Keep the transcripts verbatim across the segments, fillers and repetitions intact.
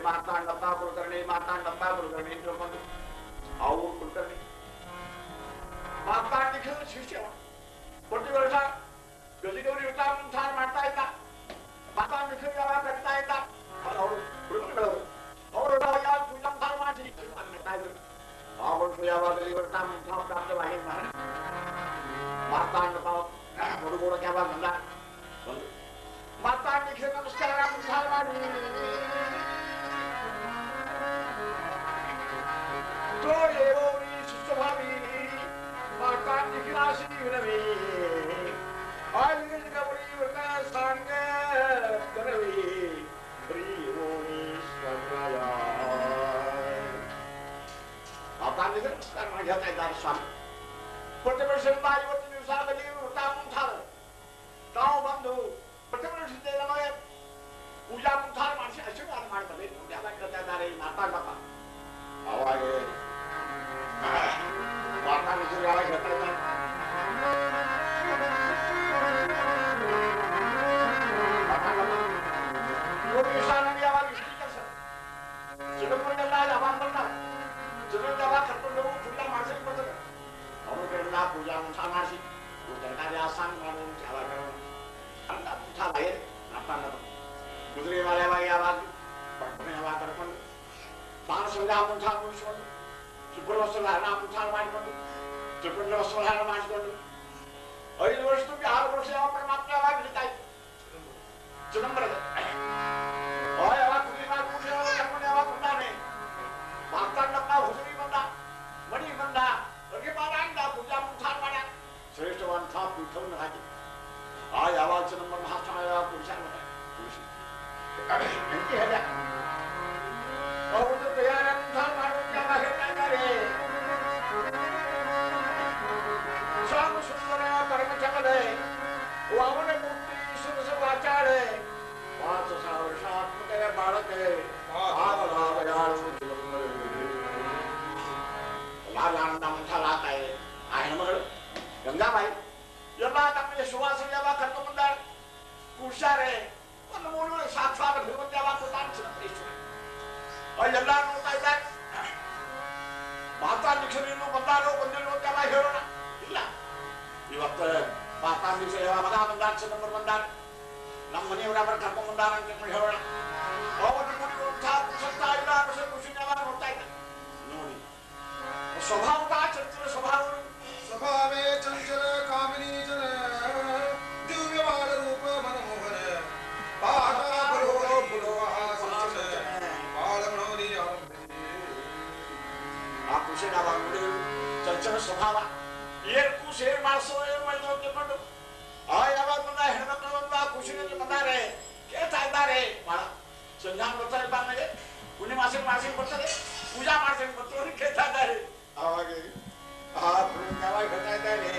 ಮಾರ್ತಾಂಡಪ್ಪ ಕುಲಕರ್ಣಿ ಮಾರ್ತಾಂಡಪ್ಪ ಕುಲಕರ್ಣಿ ಅಂತ ತಿಳ್ಕೊಂಡು ಅವು ಕುಲಕರ್ಣಿ ಮಾರ್ತಾಂಡಿಕ ಶಿಷ್ಯ ಪ್ರತಿ ವರ್ಷ ಗಜಗೌರಿ ಯುದ್ಧಾನುಷ್ಠಾನ ಮಾಡ್ತಾ ಇದ್ದ. ಮಾರ್ತಾಂಡಿಕ ಯಾವಾಗ ಕರಿತಾ ಇದ್ದ ಅವರು ಹುಡುಗರು ಅವರು ಯಾವಾಗ ಪೂಜಾನುಷ್ಠಾನ ಮಾಡಿ ಮಾಡ್ತಾ ಇದ್ರು. ಆ ವರ್ಷ ಯಾವಾಗ ಯುದ್ಧಾನುಷ್ಠಾನ ಪ್ರಾಪ್ತವಾಗಿ ಮಾರ್ತಾಂಡಪ್ಪ ಹುಡುಗರು ಯಾವಾಗ ಬಂದ ಮಾರ್ತಾಂಡಿಕ ನಮಸ್ಕಾರ ಅನುಷ್ಠಾನ ಮಾಡಿ ಶಿಷ್ಟಭಾವಿ ಮಾರ್ತಾಂಡಿಕ ರಾಶಿ ವಿನವೇ ಆಯುರ್ವೇದ ಗೌರಿ ವೃತ ಸಾಂಗ ಕರವೇ ಶ್ರೀರೋಣೀಶ್ವರಾಯ ಮಾರ್ತಾಂಡಿಕ ನಮಸ್ಕಾರ ಮಾಡಿ ಹೇಳ್ತಾ ಇದ್ದಾರೆ ಸ್ವಾಮಿ. ಪ್ರತಿಪಕ್ಷದಿಂದ ಐವತ್ತು ದಿವಸದಲ್ಲಿ ವೃತಾನುಷ್ಠಾನ ತಾವು ಬಂದು ಪ್ರತಿಪಕ್ಷದಿಂದ ನಮಗೆ ಪೂಜಾ ಮುಂತಾನ ಮಾಡಿಸಿ ಆಶೀರ್ವಾದ ಮಾಡ್ತಾರೆ ಎಲ್ಲ ಕೇಳ್ತಾ ಇದ್ದಾರೆ ಈ ಮಾರ್ತಾಂಡಪ್ಪ. ಅವಾಗ ಮಾರ್ತಾಂಡಿಕರು ಯಾವಾಗ ಹೇಳ್ತಾ ಇದ್ದಾರೆ ಯಾವಾಗ ಇಷ್ಟು ಕೆಲಸ ಚಿದಂಬರಗೆಲ್ಲ ಯಾವಾಗ ಬರ್ತಾರೆ ಚಿದಂಬರ ಯಾವಾಗ ಕರ್ಕೊಂಡು ಪೂಜಾ ಮಾಡಿಸಿ ಬರ್ತದೆ ಅವ್ರಿಗೆಲ್ಲ ಪೂಜಾ ಮುಂತಾನ ಮಾಡಿಸಿ ತರಕಾರಿ ಆಸಾನ ಮಾಡೋದು ಯಾವಾಗ ಅಂತ ಮುಂತಾನ ಮಾರ್ತಾಂಡಪ್ಪ ಕುದುರೆ ಮೇಲೆ ಯಾವಾಗ ಯಾವಾಗ ಪಟ್ಟಣ ಯಾವಾಗ ಕರ್ಕೊಂಡು ಸ್ನಾನ ಸಂಧ್ಯಾ ಮುಂತಾನ ಮುಗಿಸ್ಕೊಂಡು ಶುಭ್ರ ವಸ್ತ್ರಧಾರಣ ಮುಂತಾನ ಮಾಡಿಕೊಂಡು ತ್ರಿಪುಂಡ ವಸ್ತ್ರಧಾರಣ ಮಾಡಿಸಿಕೊಂಡು ಐದು ವರ್ಷಕ್ಕೆ ಆರು ವರ್ಷ ಯಾವ ಪರಮಾತ್ಮ ಯಾವಾಗ ಹಿಡಿತಾ ಇತ್ತು ಚಿದಂಬರದ ಯಾವಾಗ ಕುದುರೆ ಮೇಲೆ ಕೂಡಿ ಯಾವಾಗ ಕರ್ಕೊಂಡು ಯಾವಾಗ ಬಂದಾನೆ ಮಾರ್ತಾಂಡಪ್ಪ ಹುಡುಗಿ ಬಂದ ಮಣಿ ಬಂದ ಅಡುಗೆ ಮಾಡ ಪೂಜಾ ಮುಂತಾನ ಮಾಡ ಶ್ರೇಷ್ಠವಂತ ಪೀಠವನ್ನು ಹಾಕಿ ಆ ಯಾವಾಗ ಚಿದಂಬರ ಮಹಾಸ್ವಾಮಿ ಯಾವಾಗ ಪುರುಷ ಪುರುಷ ಎಂತ ಹೇಳ ಅವರು ತಯಾರಂತ ಮಾಡುವ ಹೇಳ್ತಾ ಇದ್ದಾರೆ. ಶ್ಯಾಮ ಸುಂದರ ಪರಮ ಚಮಲೆ ಅವನ ಮೂರ್ತಿ ಸುರಸ ವಾಚಾಳೆ ಪಾಂಚ ವರ್ಷಾತ್ಮಕ ಬಾಳಕೆ ಆನಂದ ಮುಂತಾಲ ಆಗ್ತಾ ಇದೆ. ಆ ಹೆಣ್ಮಗಳು ಗಂಗಾಬಾಯಿ ಎಲ್ಲ ತಮಗೆ ಸುವಾಸನೆ ಯಾವಾಗ ಕರ್ಕೊಂಡು ಬಂದಾಳೆ ಕೂರ್ಸಾರೆ ಒಂದು ಮೂರು ಸಾಕ್ಷಾತ್ ಭಗವಂತ ಯಾವಾಗ ಕೊಡ್ತಾನೆ ಎಲ್ಲ ನೋಡ್ತಾ ಇದ್ದಾರೆ. ಮಾತಾಂಡಿಕ್ಷರು ಬಂದಾರೋ ಬಂದಿರೋ ಅಂತ ಯಾವಾಗ ಹೇಳೋಣ ಇಲ್ಲ. ಇವತ್ತು ಮಾತಾಂಡಿಕ್ಷ ಯಾವಾಗ ಮಗ ಬಂದಾರ ಚಿದಂಬರ ಬಂದಾರ ನಮ್ಮ ಮನೆಯವ್ರ ಅವರ ಕರ್ಕೊಂಡು ಬಂದಾರ ಅಂತ ಹೇಳೋಣ. ಅವತ್ತು ಇಲ್ಲ ಖುಷಿ ಯಾವಾಗ ನೋಡ್ತಾ ಇದ್ದ ನೋಡಿ ಸ್ವಭಾವದ ಚಂಚಲ ಸ್ವಭಾವ ಸ್ವಭಾವೇ ಚಂಚಲ ಕಾಮಿನಿ ಜನ ದಿವ್ಯವಾದ ರೂಪ ಮನಮೋಹನ ಆ ಖುಷಿ ಯಾವಾಗ ನೋಡಿದ್ರು ಚಂಚಲ ಸ್ವಭಾವ ಏನ್ ಖುಷಿ ಏನ್ ಮಾಡಿಸೋ ಏನ್ ಮಾಡಿದ್ರು ತಿಳ್ಕೊಂಡು ಆ ಯಾವಾಗ ಬಂದ ಹೆಣ್ಮಕ್ಳು ಬಂದು ಆ ಖುಷಿನಲ್ಲಿ ಬಂದಾರೆ ಕೇಳ್ತಾ ಇದ್ದಾರೆ. ಬಹಳ ಸಂಧಾನ ಬರ್ತಾರೆ ಬಂದಾಗೆ ಪುಣ್ಯ ಮಾಸಿಗೆ ಮಾಸಿಗೆ ಬರ್ತದೆ ಪೂಜಾ ಮಾಡ್ಸಕ್ಕೆ ಬರ್ತಾರೆ ಕೇಳ್ತಾ ಇದ್ದಾರೆ. ಅವಾಗ ಆ ಯಾವಾಗ ಹೇಳ್ತಾ ಇದ್ದಾರೆ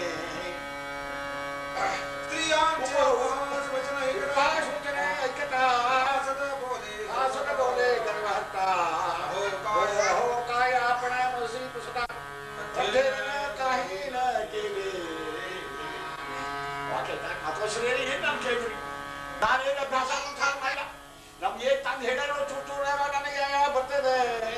ಸೂಚನೆ ಐಕ್ಯತಾ ಸದ ಬೋಲೆ ಗರ್ವಹತ್ತ हो काय आपण मसी पुसता तथे काही न केले वाक्यात आत्मश्रेणी हे नाम केली नारे अभ्यासा ठाण मायला नम ये तंग हेडर चुटुळ्याला ನನಗೆ ಬರ್ತದೆ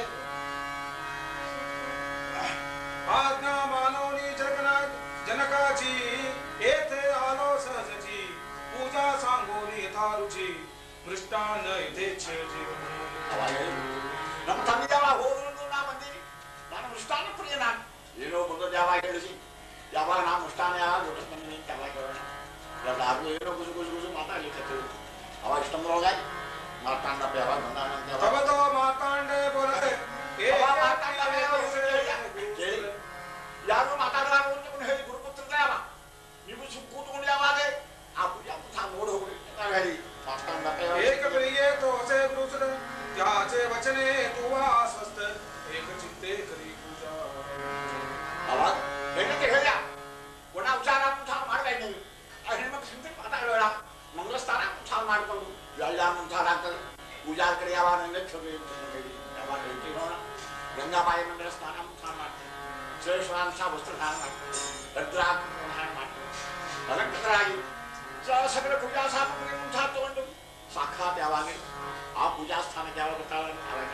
आज्ञा मानवनी जगना जनकाची येथे आलो सहजची पूजा सांगोली यथारुची मृष्टान्न यथेच्छ जीवन ನಮ್ಮ ತಂದೆ ಯಾವಾಗ ಹೋದ್ರು ನಾ ಬಂದೀನಿ ನಾನು ಮೃಷ್ಟಾನ್ನ ಪ್ರಿಯ ನಾನು ಏನೋ ಬಂದದ್ದು ಯಾವಾಗ ಹೇಳಿಸಿ ಯಾವಾಗ ನಾ ಮೃಷ್ಟಾನ್ನ ಯಾವಾಗ ಊಟ ಬಂದೀನಿ ಅಂತ ಯಾವಾಗ ಹೇಳೋಣ ಯಾವಾಗಲೂ ಏನೋ ಗುಸು ಗುಸು ಗುಸು ಮಾತಾಡ್ಲಿಕ್ಕೆ ಅವಾಗ ಇಷ್ಟೊಂದ್ರೊಳಗಾಗಿ ಮಾರ್ತಾಂಡಪ್ಪ ಯಾವಾಗ ಬಂದಾನ ಅಂತ ತವತೋ ಮಾರ್ತಾಂಡೆ ಬೋಲದೆ ಯಾರು ಮಾತಾಡಲಾರ ಅಂತ ಹೇಳಿ ಗುರುಪುತ್ರ ಯಾವ ನೀವು ಸುಮ್ ಕೂತ್ಕೊಂಡು ಯಾವಾಗ ಆ ಪೂಜಾ ನೋಡಿ ಹೋಗ್ರಿ ಅಂತ ಹೇಳಿ ಮಾರ್ತಾಂಡಪ್ಪ ಏಕ ಪ್ರಿಯೇ ತೋ ಅಸೇ ಗುರುಸುರ त्याचे वचने तुवा स्वस्थ एक चित्ते करी पूजा आवाज हेणते हेळ्या कोणा उच्चारा ಮುಂತಾನ ಮಾಡಬೇಕು ಆ ಹೆಣ್ಮಕ್ಳು ಚಿಂತೆ ಮಾತಾಡೋಣ ಮಂಗಳಸ್ಥಾನ ಮುಂತಾನ ಮಾಡ್ಕೊಂಡು ಎಲ್ಲ ಮುಂತಾನ ಆಗ್ತದೆ ಪೂಜಾ ಕಡೆ ಯಾವಾಗ ನಂಗೆ ಕ್ಷಮೆ ಯಾವಾಗ ಹೇಳ್ತೀನೋಣ ಗಂಗಾಬಾಯಿ ಮಂದಿರ ಸ್ನಾನ ಮುಂತಾನ ಮಾಡ್ತೀವಿ ಶ್ರೇಷ್ಠಾಂಶ ವಸ್ತ್ರಧಾರಣ ಮಾಡ್ತೀವಿ ಭದ್ರಾಧಾರಣ ಮಾಡ್ತೀವಿ ಅಲಂಕೃತರಾಗಿ ಸಕಲ ಪೂಜಾ ಸಾಮಗ್ರಿ ಮುಂತಾನ ತಗೊಂಡು ಸಾಕ್ಷಾತ್ ಯಾವಾಗ ಆ ಪೂಜಾ ಸ್ಥಾನಕ್ಕೆ ಯಾವಾಗ ಬರ್ತಾಳೆ ಅವಾಗ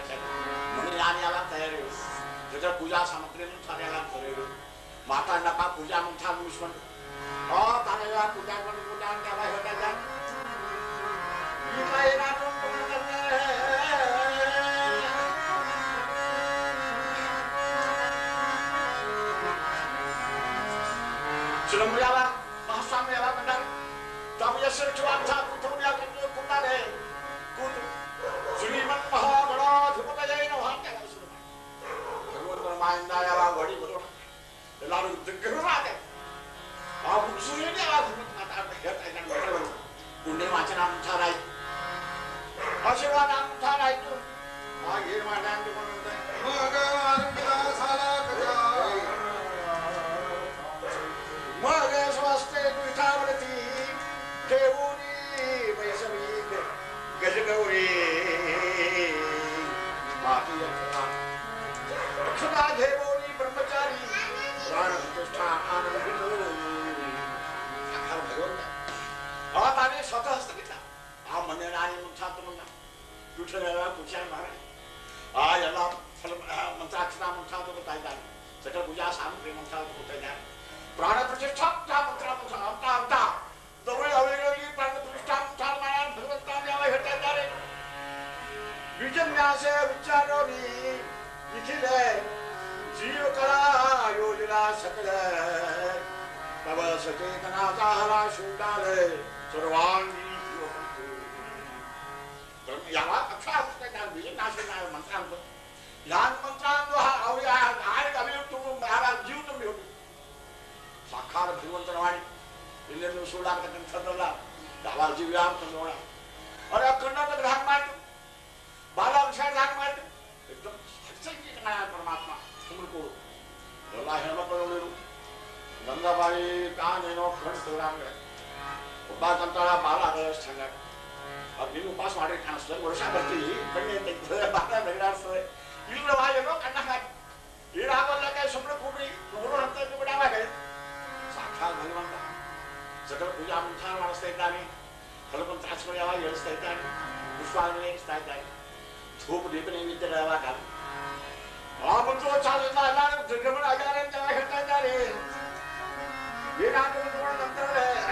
जर पूजा सामग्री थाऱ्याला करेल माता नका पूजा मग थार मुश्मन अ थाऱ्याला पूजा करून पूजा केला होता जा इथला येणार कोण करते चिलंबयाला महासाम्याला म्हणणार तामिया सरचवान था कुठूया करतो कुणाले कुठ श्रीमंत महागणा धिपतये न वाक्य मायंदायाला वडी बरोबर ಎಲ್ಲರೂ ದಿಗ್ಗಜರಾದೆ ಆ ಮುಸುಳಿಗೆ ಆ ಮಾತಾಡ್ತಾ ಹೇಳ್ತಾ ಇದ್ದಾನೆ ಪುಣ್ಯ ವಾಚನ ಅಂತಾರಾಯ್ತು ಆಶೀರ್ವಾದ ಅಂತಾರಾಯ್ತು ಆ ಏನು ಮಾಡ ಅಂದ್ಕೊಂಡೆ ಮಗ ಆರಂಭಿಕ ಸಾಲ ಮಗ ಸ್ವಸ್ತೆ ಪಿಠಾವರತಿ ದೇವೂರಿ ವೈಸವಿ ಗಜಗೌರಿ ಮಾತಿಯ रक्षता देवोनी ब्रह्मचारी प्राण प्रतिष्ठा आनंद आखार भगवंत आ ताने स्वतः सांगितला आ मने राणी मुठा तुम्हाला विठ्ठलाला पूजा महाराज आ याला फल मंत्राक्षरा मुठा तो बतायला सकल पूजा सामग्री मुठा तो बतायला प्राण प्रतिष्ठा मुठा मंत्रा मुठा आता आता जवळ अवेगळी प्राण प्रतिष्ठा मुठा माया भगवंताने आवा हेटा रे विजन्यासे विचारोनी इथिले जीव कला योजना सकल तब सचेतना चाहरा शुंडाले सर्वांगी जीवंतु ब्रह्म यावा अक्षा पुस्तकात विजय नाशनाय मंत्रांत यान मंत्रांत हा अवया आय कमी तुम महाराज जीव तुम होती साकार भगवंत वाणी इल्ले नु सोडा कन ठरला दावा जीव याम तुमोळा अरे कर्नाटक राग मारतो बाला विषय राग मारतो एकदम परमात्मा तुमको ಎಲ್ಲ ಹೆಣ್ಮಕ್ಕಳು ಗಂಗಾಬಾಯಿ ತಾನೇನೋ ಕಳಿಸ್ತಿದ್ರಂಗೆ ಒಬ್ಬ ಕಂತಾಳ ಬಾಲ ಅಗಲಷ್ಟಾಗ ಅದು ನೀವು ಪಾಸ್ ಮಾಡಿ ಕಾಣಿಸ್ತದೆ ವರ್ಷ ಬರ್ತೀವಿ ಕಣ್ಣಿ ತೆಗ್ತದೆ ಬಾಲ ಬೆಗಡಾಡ್ತದೆ ಇಲ್ಲವಾ ಏನೋ ಕಣ್ಣಾಗ ಈಡಾಗಲ್ಲಕ್ಕೆ ಸುಮ್ಮನೆ ಕೂಡ್ರಿ ನೋಡೋ ಅಂತ ಬಿಡಾವಾಗ ಸಾಕ್ಷಾತ್ ಭಗವಂತ ಸಕಲ ಪೂಜಾ ಮುಂಚಾರ ಮಾಡಿಸ್ತಾ ಇದ್ದಾನೆ ಫಲಪಂತ ರಾಜಗಳು ಯಾವಾಗ ಹೇಳಿಸ್ತಾ ಇದ್ದಾನೆ ಪುಷ್ಪಾಂಜಲಿ ಹೇಳಿಸ್ತಾ ಇದ್ದಾನೆ ಧೂಪ ದೀಪ ನೈವೇದ್ಯ ಯಾವಾಗ ಆ ಮಂತ್ರ ಚಾಲಿತ ಎಲ್ಲರೂ ದುರ್ಗಮನ ಆಗಾರೆ ಅಂತ ಹೇಳ್ತಾ ಇದ್ದಾರೆ ಏನಾದರೂ ನೋಡ ನಂತರ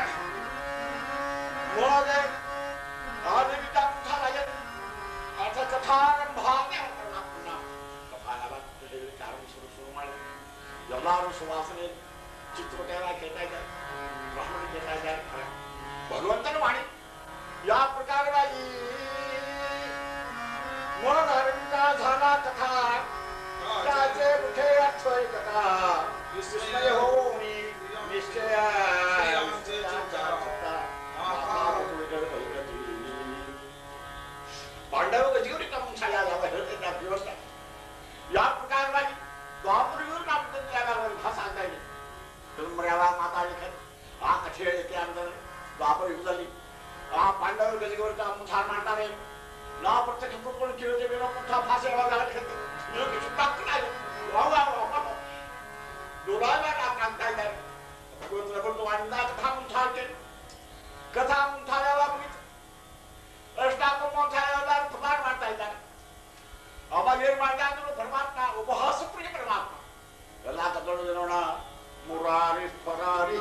ಮೋದೆ ಆದಿವಿತ ಮುಂತಾದ ಅರ್ಥ ಕಥಾರಂಭಾಗೆ ಪರಮಾತ್ಮನ ಕಥಾನವ ಕಾರಣ ಶುರು ಶುರು ಮಾಡಿ ಎಲ್ಲರೂ ಸುವಾಸನೆ ಚಿತ್ರಕಥೆಲ್ಲ ಕೇಳ್ತಾ ಇದ್ದಾರೆ ಬ್ರಾಹ್ಮಣ ಕೇಳ್ತಾ ಇದ್ದಾರೆ ಭಗವಂತನ ವಾಣಿ ಯಾವ ಪ್ರಕಾರವಾಗಿ ಮೋದ ಅರವಿಂದ ಝಾಲಾ ಕಥಾ राजे मुझे अक्षय कथा निश्चय होनी निश्चय पांडव गजगौरी का मुंशाला जावा हृदय का व्यवस्था या प्रकार वाली द्वापर युग नाम के जावा वाली भाषा है धर्मरावा माता लिखत आ कठे के अंदर द्वापर युग वाली आ पांडव गजगौरी का मुंशा मारता है ना प्रत्यक्ष पुत्र के जो बिना मुंशा भाषा वाला लिखत ये किसी तक ना वावा वावा दोराला का कांता है भगवंत ने बोलतो अंदा कथा मुंठा के कथा मुंठाया वाला अष्टा को मुंठाया वाला प्रमाण मानता है अब ये मानता है परमात्मा उपहास प्रिय परमात्मा अल्लाह तकड़ जनोना मुरारी फरारी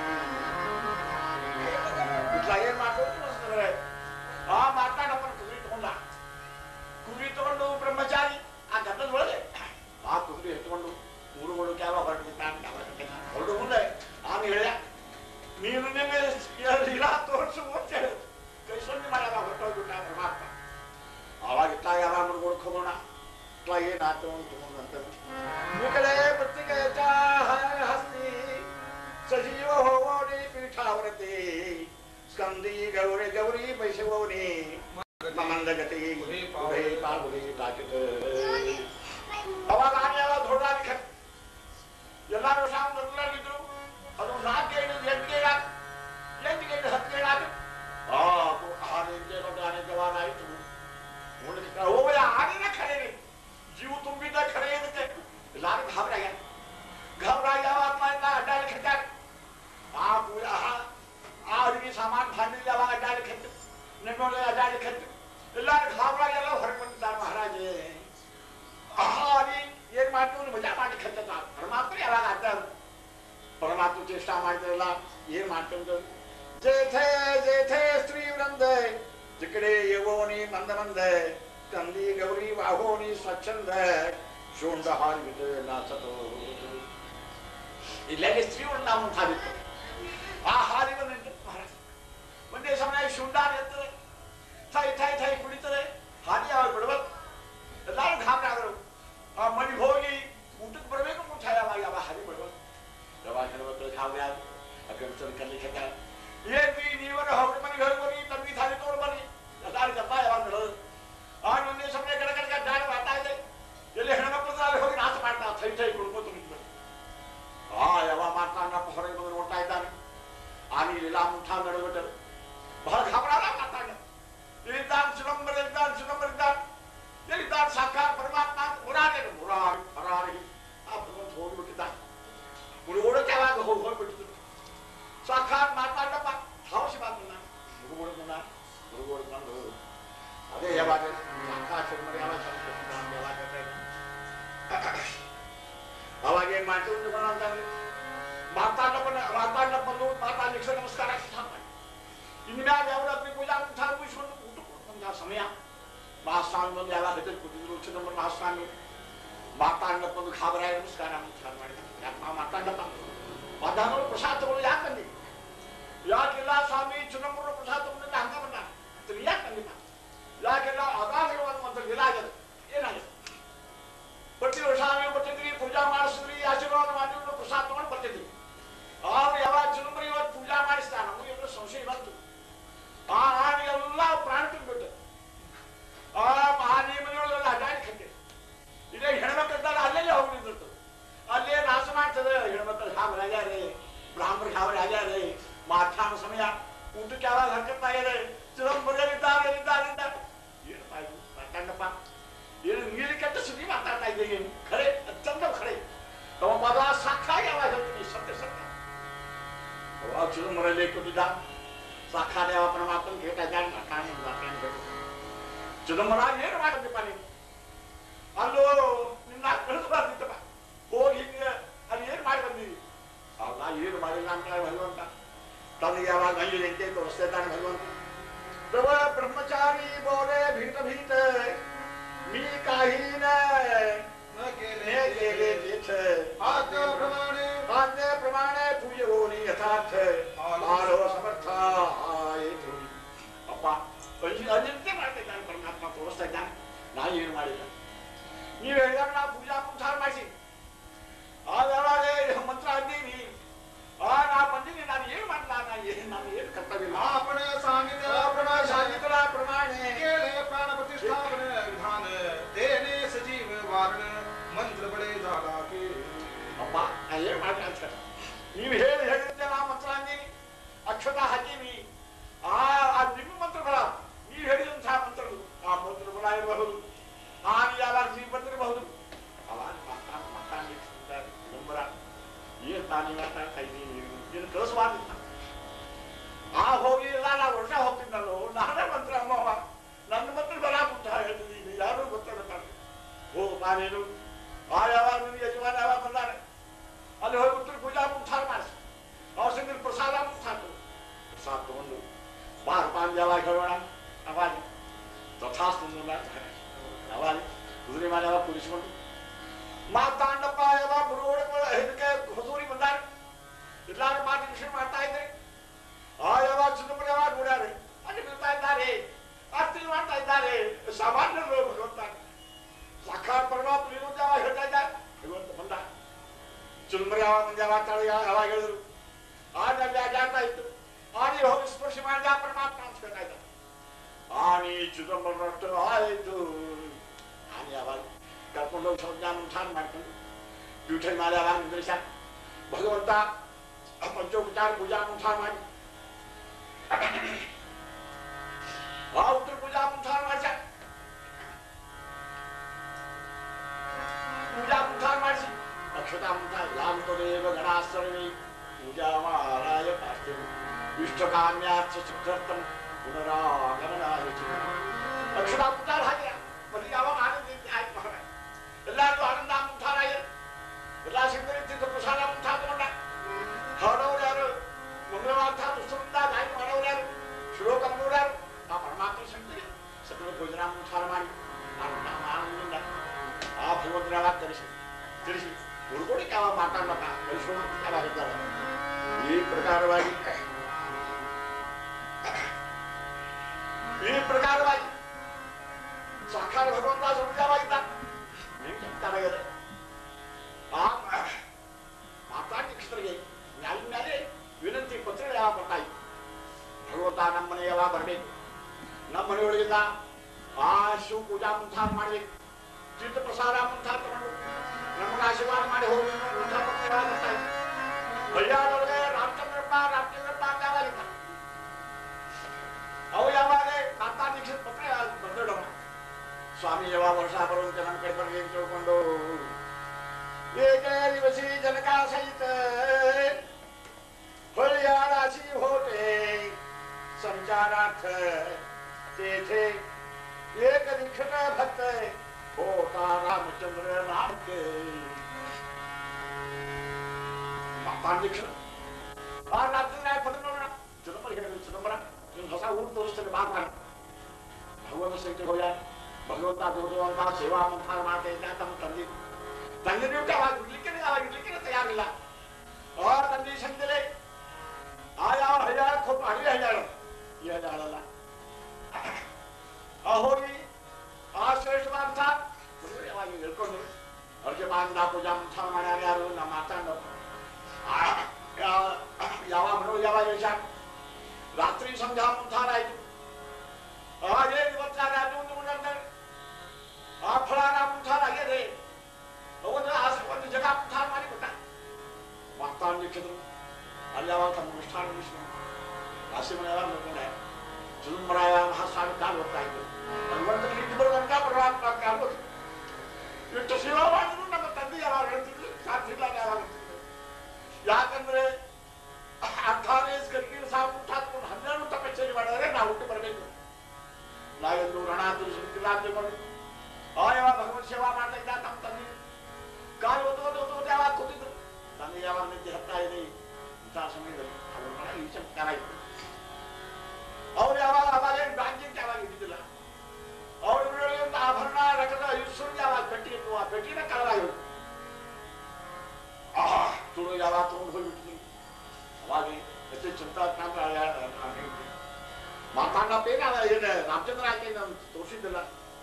इतना ये मानतो है आ माता न पण कुरी तोंडा कुरी तोंडो ब्रह्मचारी आ गद्दल बोले आ कुरी हेतुಕೊಂಡು ಮೂರುಗಳು ಕ್ಯಾವ ಹೊರಟಿದ್ದಾನೆ ಕ್ಯಾವ ಹೊರಡು ಮುಂದೆ ಆನೆ ಹೇಳಿದ ನೀನು ನಿನ್ನೆ ಇಲ್ಲ ತೋರಿಸು ಮುಂಚೆ ಕೈ ಸೊನ್ನೆ ಮಾಡಾಗ ಹೊರಟೋಗ್ಬಿಟ್ಟ ಪರಮಾತ್ಮ ಆವಾಗ ಇತ್ತ ಯಾವ ಮುರುಗೋಡು ಖಗೋಣ ಇತ್ತ ಏನಾಯ್ತು ಅಂತ ಮುಕಳೆ ಪತ್ರಿಕೆ ಹಸ್ತಿ ಸಜೀವ ಹೋಗೋಡಿ ಪೀಠಾವರತಿ ಸ್ಕಂದಿ ಗೌರಿ ಗೌರಿ ವೈಶವೋನಿ ಮಂದಗತಿ ಉಭಯ ಪಾಗುಲಿ ತಾಕಿತ ಅವಾಗ ಆನೆಲ್ಲ ದೊಡ್ಡದಾಗಿ ಎಲ್ಲರೂ ಸಾವು ಮೊದಲಾಗಿದ್ರು ಅದು ನಾಲ್ಕು ಏಳು ಎಂಟು ಏಳು ಎಂಟಿಗೆ ಏಳು ಹತ್ತು ಏಳು ಆಗ ಆನೆ ದೊಡ್ಡ ಆನೆ ಜವಾನ ಆಯಿತು ಹೋಗ ಆನೆನ ಖರೇನೆ ಜೀವ ತುಂಬಿದ್ದ ಖರೆ ಇದಕ್ಕೆ ಎಲ್ಲರೂ ಘಾಬರಾಗ ಘಾಬರಾಗ ಆತ್ಮದಿಂದ ಅಡ್ಡಾಡಿ ಖಚ್ಚಾರ ಆ ಪೂಜಾ ಆ ಅಡಿಗೆ ಸಾಮಾನು ಭಾಂಡಿ ಯಾವಾಗ ಅಡ್ಡಾಡಿ ಖತ್ತು ನಿಮ್ಮೊಳಗೆ ಅಡ್ಡಾಡಿ ಖತ್ತು ಎಲ್ಲರೂ ಘಾಬರಾಗ ಎಲ್ಲ ಹೊರಗೆ ಬಂದಿದ್ದಾರೆ ಮಹಾರಾಜೇ ಆನೆ ಏನು ಏನ್ ಮಾಡ್ತೀವಿ ಮಜಾ ಮಾಡಿ ಖಂಡಿತ ಪರಮಾತ್ಮ ಯಾವಾಗ ಆಗ್ತಾರ ಪರಮಾತ್ಮ ಚೇಷ್ಟ ಮಾಡ್ತಿರಲ್ಲ ಏನ್ ಮಾಡ್ತೀವಿ ಜೇಥೆ ಜೇಥೆ ಸ್ತ್ರೀ ವೃಂದ जिकडे येवोनी मंद मंद कंदी गौरी वाहोनी स्वच्छंद शोंड हार विट नाचतो इल्लेगे स्त्रीवर नाम थाबितो आ हारिवर निंत महाराज ಒಂದೇ ಸಮಯ ಶುಂಡಾರ್ ಎತ್ತರೆ ಥೈ ಥೈ ಥೈ ಕುಡಿತರೆ ಹಾದಿ ಅವರು ಬಿಡವತ್ ಎಲ್ಲರೂ ಘಾಬರಾದರು ಆ ಮನಿ ಹೋಗಿ ಊಟಕ್ಕೆ ಬರಬೇಕು ಮುಂಚೆ ಯಾವಾಗ ಯಾವ ಹಾದಿ ಬಿಡವತ್ ಯಾವಾಗ ಹೇಳಬೇಕು ಖಾವ್ಯ ಅಕಂಚನ ಕಲಿಖತ ಏನ್ ಬಿ ನೀವರ ಹೋಗಿ ಮನೆಗೆ ಹೋಗಿ ಬನ್ನಿ ತಮ್ಮಿ ಥಾಲಿ ತೋರ್ ಬನ್ನಿ ಎಲ್ಲರೂ ಜಪ್ಪ ಯಾವಾಗ ಬಿಡೋದು ಆ ಒಂದೇ ಸಮಯ ಕಡೆ ಕಡೆ ಗಾಡಿ ಬರ್ತಾ ಇದೆ ಎಲ್ಲಿ ಹೆಣ್ಮಕ್ಳು ಅಲ್ಲಿ ಹೋಗಿ ನಾಶ ಮಾಡ್ತಾ ಥೈ ಥೈ ಕುಡ್ಕೋತ ನಿಂತ್ಕೊಂಡು ಆ ಯಾವ ಮಾತಾಡಪ್ಪ ಹೊರಗೆ ಬಂದು ನೋಡ್ತಾ ಇದ್ದಾನೆ ಆನಿ ಲೀಲಾ ಮುಠಾ ನಡುಬಿಟ್ಟರು ಬಹಳ ಘಾಬರಾದ ಮಾತಾಡ ಇಲ್ಲಿದ್ದಾನೆ ಚಿದಂಬರ ಇದ್ದಾನೆ ಚಿದಂಬರ ಇದ್ದಾನೆ ಎಲ್ಲಿದ್ದಾನೆ ಸಾಕಾರ ಪರಮಾತ್ಮ ಮುರಾರಿ ಮುರಾರಿ ಮುರಾರಿ ಆ ಭಗವಂತ ಹೋಗ್ಬಿಟ್ಟಿದ್ದಾನೆ ಮುಳುಗೋಡಕ್ಕೆ ಯಾವಾಗ ಹೋಗಿ ಹೋಗ್ಬಿಟ್ಟಿದ್ರು ಸಾಕಾರ ಮಾತಾಡಪ್ಪ ಹೌಸಿ ಮಾತನ್ನ ಮುಳುಗೋಡನ್ನ ಮುಳುಗೋಡ ಬಂದು ಅದೇ ಯಾವಾಗ ಸಾಕಾರ ಚಿದಂಬರ ಯಾವಾಗ ಯಾವಾಗ ಅವಾಗ ಏನ್ ಮಾಡ್ತೀವಿ ಅಂತಂದ್ರೆ ಮಾತಾಡಪ್ಪ ಮಾತಾಡಪ್ಪಂದು ಮಾತಾಡ್ಲಿಕ್ಕೆ ನಮಸ್ಕಾರ ಮಾಡಿ ಇನ್ಮ್ಯಾಗ ಯಾವ ಅಗ್ನಿ ಪೂಜಾ ಮುಂಚೆ ಮುಗಿಸ್ಕೊಂಡು ಊಟ ಕೊಡ್ತಂತ ಸಮಯ ಮಹಾಸ್ವಾಮಿ ಬಂದು ಯಾವಾಗ ಹೆಸರು ಕೂತಿದ್ರು ಚಿದಂಬರ ಮಹಾಸ್ವಾಮಿ ಮಾತಾಡಪ್ಪಂದು ಖಾಬರಾಯ ನಮಸ್ಕಾರ ಮುಂಚಾರ ಮಾಡಿದ ಯಾಕೆ ಮಾತಾಡಪ್ಪ ಮಧ್ಯಾಹ್ನ ಪ್ರಸಾದ ತಗೊಳ್ಳಿ ಯಾಕೆ ಬಂದಿ ಯಾಕೆಲ್ಲ ಸ್ವಾಮಿ ಚಿದಂಬರ ಪ್ರಸಾದ ತಗೊಂಡಿದ್ದ ಹಂಗ ಬಂದ ಯಾಕೆ ಬಂದಿಲ್ಲ ಯಾಕೆಲ್ಲ ಅಗಾಧವಾದ ಮಂತ್ರ ಇದಾಗ್ಯದ ಏನಾಗಿದೆ ಬರ್ತೀವಿ ಸ್ವಾಮಿ ಬರ್ತಿದ್ರಿ ಪೂಜಾ ಮಾಡಿಸಿದ್ರಿ ಆಶೀರ್ವಾದ ಮಾಡಿದ್ರು ಪ್ರಸಾದ ತಗೊಂಡು ಬರ್ತಿದ್ವಿ ಆದ್ರೆ ಯಾವಾಗ ಚಿದಂಬರ ಇವತ್ತು ಪೂಜಾ ಮಾಡಿಸ್ತಾನ ನಮಗೆ ಎಲ್ಲ ಸಂಶಯ ಬಂತು ಆ ಆನೆಗೆಲ್ಲ ಪ್ರಾಣ ತುಂಬಿಟ್ಟು ಆ ಆನೆ ಮನೆಯೊಳಗೆಲ್ಲ ಅಡ್ಡಾಡಿ ಕಟ್ಟೆ ಇದೇ ಹೆಣ್ಮಕ್ಳಿದ್ದಾಗ ಅಲ್ಲೇ ಹೋಗ್ಬಿಟ್ಟಿರ್ತು ಅಲ್ಲೇ ನಾಶ ಮಾಡ್ತದೆ ಹೆಣ್ಮಕ್ಳು ಹಾವ್ರ ಆಗ್ಯಾರೆ ಬ್ರಾಹ್ಮಣ ಹಾವ್ರ ಆಗ್ಯಾರೆ ಮಾಧ್ಯಾಹ್ನ ಸಮಯ ಊಟಕ್ಕೆ ಯಾವಾಗ ಹರ್ಕತ್ತಾ ಇದೆ ಚಿದಂಬರಲ್ಲಿದ್ದಾರೆ ಇದ್ದಾರೆ ಏನು ಮಾತಾಡಪ್ಪ ಏನು ನೀರು ಕೆಟ್ಟ ಸುದ್ದಿ ಮಾತಾಡ್ತಾ ಇದ್ದೇನೆ ಖರೆ ಅತ್ಯಂತ ಖರೆ ತಮ್ಮ ಪದ ಸಾಕ್ಷಾಗಿ ಯಾವಾಗ ಹೇಳ್ತೀನಿ ಸತ್ಯ ಸತ್ಯ ಅವಾಗ ಚಿದಂಬರಲ್ಲಿ ಕೊಟ್ಟಿದ್ದ ಸಾಕ್ಷಾತ್ ಯಾವ ಪರಮಾತ್ಮ ಕೇಳ್ತಾ ಇದ್ದಾನೆ ಮಾತಾಡಿ ಮಾತಾಡಿ ಚಿದಂಬರ ಏನು ಮಾಡಿದ್ದಪ್ಪ ನೀನು ಅಲ್ಲೋ ನಿನ್ನ ಕಳಿಸ್ಬಾರ್ದಿತ್ತಪ್ಪ ಹೋಗಿ ಹಿಂಗೆ ಅಲ್ಲಿ ಏನು ಮಾಡಿ ಬಂದಿರಿ ಅಲ್ಲ ಏನು ಮಾಡಿಲ್ಲ ಅಂತ ಭಗವಂತ ತನಗೆ ಯಾವಾಗ ಗಂಜಿ ಎಂಟೆ ತೋರಿಸ್ತಾ ಇದ್ದಾನೆ ಭಗವಂತ ಪ್ರಭು ಬ್ರಹ್ಮಚಾರಿ ಬೋಲೆ ಭೀತ ಭೀತ मी काही नाही न केले केले तीर्थ आज्ञा प्रमाणे आज्ञा प्रमाणे पूजे होनी यथार्थ आलो समर्था आये थोडी अप्पा अजिंक्य ಮಾಡ್ತಾ ಇದ್ದಾನೆ ಪರಮಾತ್ಮ ತೋರಿಸ್ತಾ ಇದ್ದಾನೆ ನಾ ಏನು ಮಾಡಿಲ್ಲ ನೀವು ಹೇಳಿದಾಗ ನಾ ಪೂಜಾ ಪುಂಸಾರ ಮಾಡಿಸಿ ಆಗ ಯಾವಾಗ ಮಂತ್ರ ಅಂದೀನಿ ಆ ನಾ ಬಂದೀನಿ ನಾನು ಏನು ಮಾಡಲ್ಲ ನಾ ಏನು ನಾನು ಏನು ಕರ್ತವ್ಯ आपने सांगितले आपने सांगितला प्रमाणे केले प्राण प्रतिष्ठापन विधान देने सजीव वारण मंत्र बड़े झाला के ಅಪ್ಪ ನಾ ಏನು ಮಾಡಿ ಅಂತ ನೀವು ಹೇಳಿ ಹೇಳಿದ್ದೆ ನಾ ಮಂತ್ರ ಅಂದೀನಿ ಅಕ್ಷತಾ ಹಾಕೀನಿ ಆ ಆ ನಿಮ್ಮ ಮಂತ್ರಗಳ ನೀವು ಹೇಳಿದಂತಹ ಮಂತ್ರಗಳು ಆ ಮಂತ್ರಗಳ ಇರಬಹುದು ಆ ಯಾವಾಗ ನೀವು ಬಂದಿರಬಹುದು ಅವಾಗ ಮಾತಾಡ ಮಾತಾಡ್ಲಿಕ್ಕೆ ನಂಬರ ಏನು ತಾನೇ ಮಾತಾಡ್ತಾ ಇದ್ದೀನಿ ಏನು ಕಳಿಸಬಾರ್ದಿಲ್ಲ ಆ ಹೋಗಿ ಇಲ್ಲ ನಾ ವರ್ಷ ಹೋಗ್ತಿದ್ದಲ್ಲೋ ನಾನೇ ಮಂತ್ರ ಅಮ್ಮವ ನನ್ನ ಮಂತ್ರ ಬರ ಅಂತ ಹೇಳ್ತಿದ್ದೀನಿ ಯಾರು ಗೊತ್ತಾಗ ಹೋ ನಾನೇನು ಆ ಯಾವಾಗ ನಿಮ್ಗೆ ಯಜಮಾನ ಯಾವಾಗ ಬಂದಾರೆ ಅಲ್ಲಿ ಹೋಗಿ ಉತ್ತರ ಪೂಜಾ ಮುಂಚಾರ ಮಾಡಿಸಿ ಅವ್ರ ಸಂಗ ಪ್ರಸಾದ ಮುಂಚಾಕು ಪ್ರಸಾದ ತಗೊಂಡು ಬಾರ್ ಪಾಂಜ್ ಯಾವಾಗ ಹೇಳೋಣ ಅವಾಗ ತಥಾಸ್ತು ಅವಾಗ ಕುದುರೆ ಮೇಲೆ ಯಾವಾಗ ಕೂರಿಸಿಕೊಂಡು ಮಾತಾಂಡಪ್ಪ ಯಾವಾಗ ಮುರುಗೋಡ ಇದಕ್ಕೆ ಹೊಸೂರಿ ಬಂದಾರೆ ಎಲ್ಲಾರು ಮಾತು ವಿಷಯ ಮಾಡ್ತಾ ಇದ್ರೆ ಆ ಯಾವಾಗ ಚಿದಂಬರ ಯಾವಾಗ ನೋಡ್ಯಾರೆ ಅಲ್ಲಿ ಬಿಡ್ತಾ ಇದ್ದಾರೆ ಆರ್ತಿ ಮಾಡ್ತಾ ಇದ್ದಾರೆ ಸಾಮಾನ್ಯರು ಭಗವಂತ ಸಾಕ್ಷಾತ್ ಪರಮಾತ್ಮ ವಿನೋದ ಯಾವಾಗ ಹೇಳ್ತಾ ಇದ್ದಾರೆ ಭಗವಂತ ಬಂದ ಚಿದಂಬರ ಯಾವಾಗ ಮುಂದೆ ಯಾವಾಗ ತಾಳ ಯಾವಾಗ ಹೇಳಿದ್ರು ಆನಲ್ಲಿ ಅಡ್ಡಾಡ್ತಾ ಇತ್ತು ಆನೆ ಹೋಗಿ ಸ್ಪರ್ಶ ಮಾಡಿದ ಪರಮಾತ್ಮ ಅಂತ ಹೇಳ್ತಾ ಇದ್ದಾರೆ ಆನೆ ಚಿದಂಬರನಷ್ಟು ಆಯ್ತು ಆನೆ ಯಾವಾಗ ಕರ್ಕೊಂಡೋಗಿ ಸಂಜ್ಞಾನ ಮುಂಚಾನ ಮಾಡ್ಕೊಂಡು ಪೀಠದ ಮೇಲೆ ಯಾವಾಗ ನಿಂದ್ರಿಸ ಭಗವಂತ पंचोपचार पूजा मुठार ಮಾಡಿ ಆ ಉತ್ತರ ಪೂಜಾ ಮುठार ಮಾಡಿಸ पूजा मुठार ಮಾಡಿಸಿ ಅಕ್ಷತಾ ಮುठार ಯಾಂತದೇವ ಗಣಾಶ್ರಮಿ पूजा ಮಾರಾಯ ಪಾಸ್ತೆ ಇಷ್ಟಕಾಮ್ಯಾರ್ಥ ಸಿದ್ಧಾರ್ಥಂ ಪುನರಾಗಮನಾಯ ಅಕ್ಷತಾ ಮುठार ಹಾಕಿದ ಬಲಿ ಯಾವಾಗ ಆನಂದ ಆಯ್ತು ಮಹಾರಾಜ ಎಲ್ಲರೂ ಆನಂದ ಮುठार ಮಾಡಿದವರು ಯಾರು? ಆ ಪರಮಾತ್ಮ ಶಕ್ತಿಗೆ ಸಕಲ ಭೋಜನ ಉಚ್ಚಾರ ಮಾಡಿ ಆನಂದದಿಂದ ಆ ಭಗವಂತನ ಯಾವಾಗ ತಿಳಿಸಿ ತಿಳಿಸಿ ಉಳ್ಕೊಡಿಕ್ಕೆ ಯಾವಾಗ ಮಾತಾಡ್ಲಕ್ಕ ಕಳಿಸೋಣ ಯಾವಾಗ ಇರ್ತಾರೆ. ಈ ಪ್ರಕಾರವಾಗಿ ಈ ಪ್ರಕಾರವಾಗಿ ಸಾಕ್ಷಾತ್ ಭಗವಂತ ಸಮುದ್ರವಾಗಿದ್ದ ಚೆನ್ನಾಗಿದೆ. ಆ ಮಾತಾಡ್ಲಿಕ್ಕೆ ನ್ಯಾಯ ಮೇಲೆ ವಿನಂತಿ ಪತ್ರ ಯಾವಾಗ ಬರ್ತಾಯಿತ್ತು. ಭಗವಂತ ನಮ್ಮ ಮನೆ ಯಾವಾಗ ಬರಬೇಕು, ನಮ್ಮ ಮನೆಯೊಳಗಿಂದ ಆ ಶಿವ ಪೂಜಾ ಮುಂತಾರ ಮಾಡಬೇಕು, ತೀರ್ಥ ಪ್ರಸಾದ ಮುಂತಾರ ತಗೊಂಡು ನಮಗೆ ಆಶೀರ್ವಾದ ಮಾಡಿ ಹೋಗಿ ಬಳ್ಳಾರೊಳಗೆ ರಾಮಚಂದ್ರಪ್ಪ ರಾಮಚಂದ್ರಪ್ಪ ಅಂತ ಯಾವಾಗಿದ್ದ ಅವು ಯಾವಾಗ ಮಾತಾಡ್ಲಿಕ್ಕೆ ಪತ್ರ ಬರ್ದಿಡೋಣ. ಸ್ವಾಮಿ ಯಾವಾಗ ವರ್ಷ ಬರುವಂತೆ ನಮ್ಮ ಕಡೆ ಬರಲಿ ಅಂತ ತಿಳ್ಕೊಂಡು ಏಕ ದಿವಸಿ ಜನಕ ಸಹಿತ ಹೊಳೆಯಾಡಾಸಿ ಹೋಟೆ संचारार्थ तेथे एक दीक्षित भक्त होता रामचंद्र नाम के माता दीक्षित आ रामचंद्र पदनोना चिदंबर के चिदंबर जो हसा ऊर तोरिಸ್ತದೆ बात ಮಾಡಿ ಭಗವಂತ ಸಹಿತ ಹೋಯ ಭಗವಂತ ದೇವರ ಸೇವಾ ಮಂತ್ರ ಮಾಡ್ತಾ ಇದ್ದ ತಮ್ಮ ತಂದೆ ತಂದೆ ಬಿಟ್ಟು ಅವಾಗ ಇಡ್ಲಿಕ್ಕೆ ಅವಾಗ ಇಡ್ಲಿಕ್ಕೆ ತಯಾರಿಲ್ಲ. ಆ ತಂದೆ ಸಂಗಲೆ ಆಯಾ ಹಜಾರ ಖೋಪ ಹಳಿ ಹಜಾರ यह डाला होगी आ श्रेष्ठवान था यावाग ಹೇಳ್ಕೊಂಡು ಅವರಿಗೆ ಮಾಂದ ಪೂಜಾ ಮುಂತಾದ ಮಾಡ್ಯಾರ. ಯಾರು ನಮ್ಮ ಮಾತಾಡೋ ಯಾವಾಗ ಬರೋ ಯಾವಾಗ ವಿಚಾರ ರಾತ್ರಿ ಸಂಧ್ಯಾ ಮುಂತಾದ ಆಯ್ತು. ಅವಾಗೇ ಇವತ್ತಾರ ಅದೊಂದು ಮುಂದಂದ್ರೆ ಆ ಫಲಾನ ಮುಂತಾದ ಆಗಿದೆ. ಅವನು ಆ ಒಂದು ಜಗ ಮುಂತಾದ ಮಾಡಿ ಕೊಟ್ಟ ಮಾತಾಡ್ಲಿಕ್ಕಿದ್ರು. ಅಲ್ಲಿ ಯಾವಾಗ ತಮ್ಮ ಅನುಷ್ಠಾನ ವಿಷ್ಣು ರಾಶಿಮನೆಯಲ್ಲ ನೋಡ್ಕೊಂಡೆ ಚಿದಂಬರಾಯ ಮಹಾಸ್ವಾಮಿ ಕಾಲು ಹೋಗ್ತಾ ಇದ್ರು. ಭಗವಂತನ ಹಿಂದೆ ಬರುವಂತ ಪರಮಾತ್ಮ ಕಾಲ್ಬೋದು ಇಷ್ಟು ಸೇವಾ ಮಾಡಿದ್ರು ನಮ್ಮ ತಂದೆ ಯಾವಾಗ ಹೇಳ್ತಿದ್ರು ಸಾಧ್ಯ ಇಲ್ಲ ಯಾವಾಗ. ಯಾಕಂದ್ರೆ ಅರ್ಥಾಲೇಸ್ ಕರ್ಕೀರ್ ಸಾಕು ಠಾಕ್ಕೊಂಡು ಹನ್ನೆರಡು ತಪಶ್ಚರ್ಯ ಮಾಡಿದರೆ ನಾವು ಹುಟ್ಟಿ ಬರಬೇಕು. ನಾವೆಂದು ರಣಾದ್ರು ಸುಂಕಿಲಾದ್ಯ ಮಾಡಿ ಆ ಯಾವಾಗ ಭಗವಂತ ಸೇವಾ ಮಾಡ್ತಾ ಇದ್ದ ನಮ್ಮ ತಂದೆ ಕಾಲು ಓದು ಓದು ಓದು ಯಾವಾಗ ಕೂತಿದ್ರು. ತಂದೆ ಯಾವಾಗ ನಿದ್ದೆ ಹತ್ತಾ ಇದೆ ಇಂಥ ಸಮಯದಲ್ಲಿ ಅವ್ರ ಮನೆ ಈ ಚಮತ್ಕಾರ ಇತ್ತು. ಅವ್ರು ಯಾವಾಗ ಅವಾಗ ಬ್ಯಾಂಕಿಂಗ್ ಯಾವಾಗ ಇದ್ದಿದ್ದಿಲ್ಲ. ಅವ್ರ ಆಭರಣ ರಕದ ಇಸ್ರು ಯಾವಾಗ ಪೆಟ್ಟಿ ಇತ್ತು ಆ ಪೆಟ್ಟಿನ ಕಳವಾಗಿ ತುಳು ಯಾವಾಗ ತಗೊಂಡು ಹೋಗ್ಬಿಟ್ಟಿದ್ರು. ಅವಾಗ ಹೆಚ್ಚು ಚಿಂತಾ ಮಾತಾಡಪ್ಪೇನ ಏನ ರಾಮಚಂದ್ರ ಆಕೆ ನಾನು ತೋರಿಸಿದ್ದಿಲ್ಲ.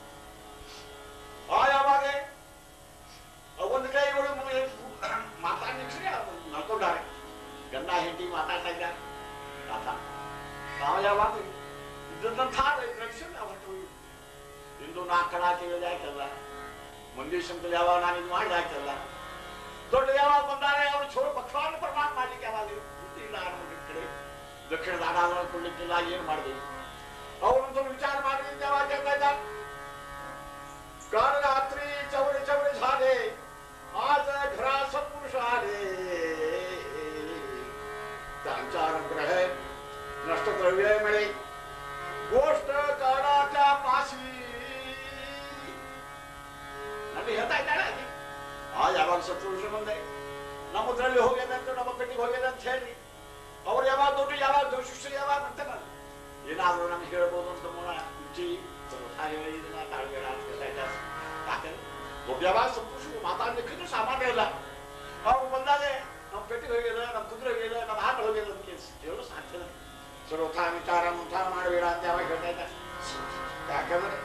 ಆ ಯಾವಾಗ ಒಂದು ಕೈ ಇವಳು ಮಾತಾಡ್ಲಿಕ್ಕೆ ನಡ್ಕೊಂಡಾರೆ. ಗಂಡ ಹೆಂಡತಿ ಮಾತಾಡ್ತಾ ಇದ್ದ ಆತ ನಾವು ಯಾವಾಗ ಇದ್ದಂಥ ರಕ್ಷಣೆ ಅವತ್ತು ಇಂದು ನಾ ಕಡ ಕೇಳಿದೆ ಆಯ್ತಲ್ಲ, ಮಂದಿ ಶಂಕರ್ ಯಾವಾಗ ನಾನು ಇದು ಮಾಡಿದ ಆಯ್ತಲ್ಲ, ದೊಡ್ಡ ಯಾವಾಗ ಬಂದಾರೆ ಅವರು ಚೋಳ ಪಕ್ಷವಾದ ಪ್ರಮಾಣ ಮಾಡ್ಲಿಕ್ಕೆ ಯಾವಾಗ ಇಲ್ಲ ಕಡೆ ದಕ್ಷಿಣದ ಆಡಾದ ಕೊಡ್ಲಿಕ್ಕಿಲ್ಲ ಏನ್ ಮಾಡಿದೆ ಅವರೊಂದು ವಿಚಾರ ಮಾಡಿ ಯಾವಾಗ ಕೇಳ್ತಾ ಇದ್ದ. ಕಾಲ ರಾತ್ರಿ ಚೌರಿ ಚೌರಿ झाले आज घरा सत्पुरुष आले त्यांचा अनुग्रह नष्ट द्रव्य मिळे गोष्ट काळाच्या पाशी ನಮಗೆ ಹೇಳ್ತಾ ಇದ್ದಾಳೆ. ಆ ಯಾವಾಗ ಸತ್ಪುರುಷ ಬಂದೆ ನಮ್ಮ ದ್ರವ್ಯ ಹೋಗ್ಯದಂತ ನಮ್ಮ ಕಟ್ಟಿಗೆ ಹೋಗ್ಯದ ಅಂತ ಹೇಳಿ ಅವ್ರು ಯಾವಾಗ ದೊಡ್ಡ ಯಾವಾಗ ದೋಷಿಷ್ಠರು ಯಾವಾಗ ಬರ್ತಾರೆ ಏನಾದ್ರು ನಮ್ಗೆ ಹೇಳ್ಬೋದು ಅಂತ ರುಚಿ ಇದನ್ನ ತಾಳ್ಬೇಡ ಅಂತ ಹೇಳ್ತಾ ಇದ್ದಾರೆ. ಯಾಕಂದ್ರೆ ದೊಡ್ಡ ಯಾವಾಗ ಸತ್ಪುರುಷರು ಮಾತಾಡ್ಲಿಕ್ಕೆ ಸಾಮಾನ್ಯ ಇಲ್ಲ. ಅವ್ರು ಬಂದಾಗೆ ನಮ್ಮ ಪೆಟ್ಟಿಗೆ ಹೋಗ್ಯದ ನಮ್ಮ ಕುದುರೆ ಹೋಗ್ಯದ ನಮ್ಮ ಆಟ ಹೋಗ್ಯದ ಅಂತ ಹೇಳಲು ಸಾಧ್ಯ ಇಲ್ಲ. ಸರ್ವಥಾ ವಿಚಾರ ಮುಂಚಾರ ಮಾಡಬೇಡ ಅಂತ ಯಾವಾಗ ಹೇಳ್ತಾ ಇದ್ದಾರೆ. ಯಾಕಂದ್ರೆ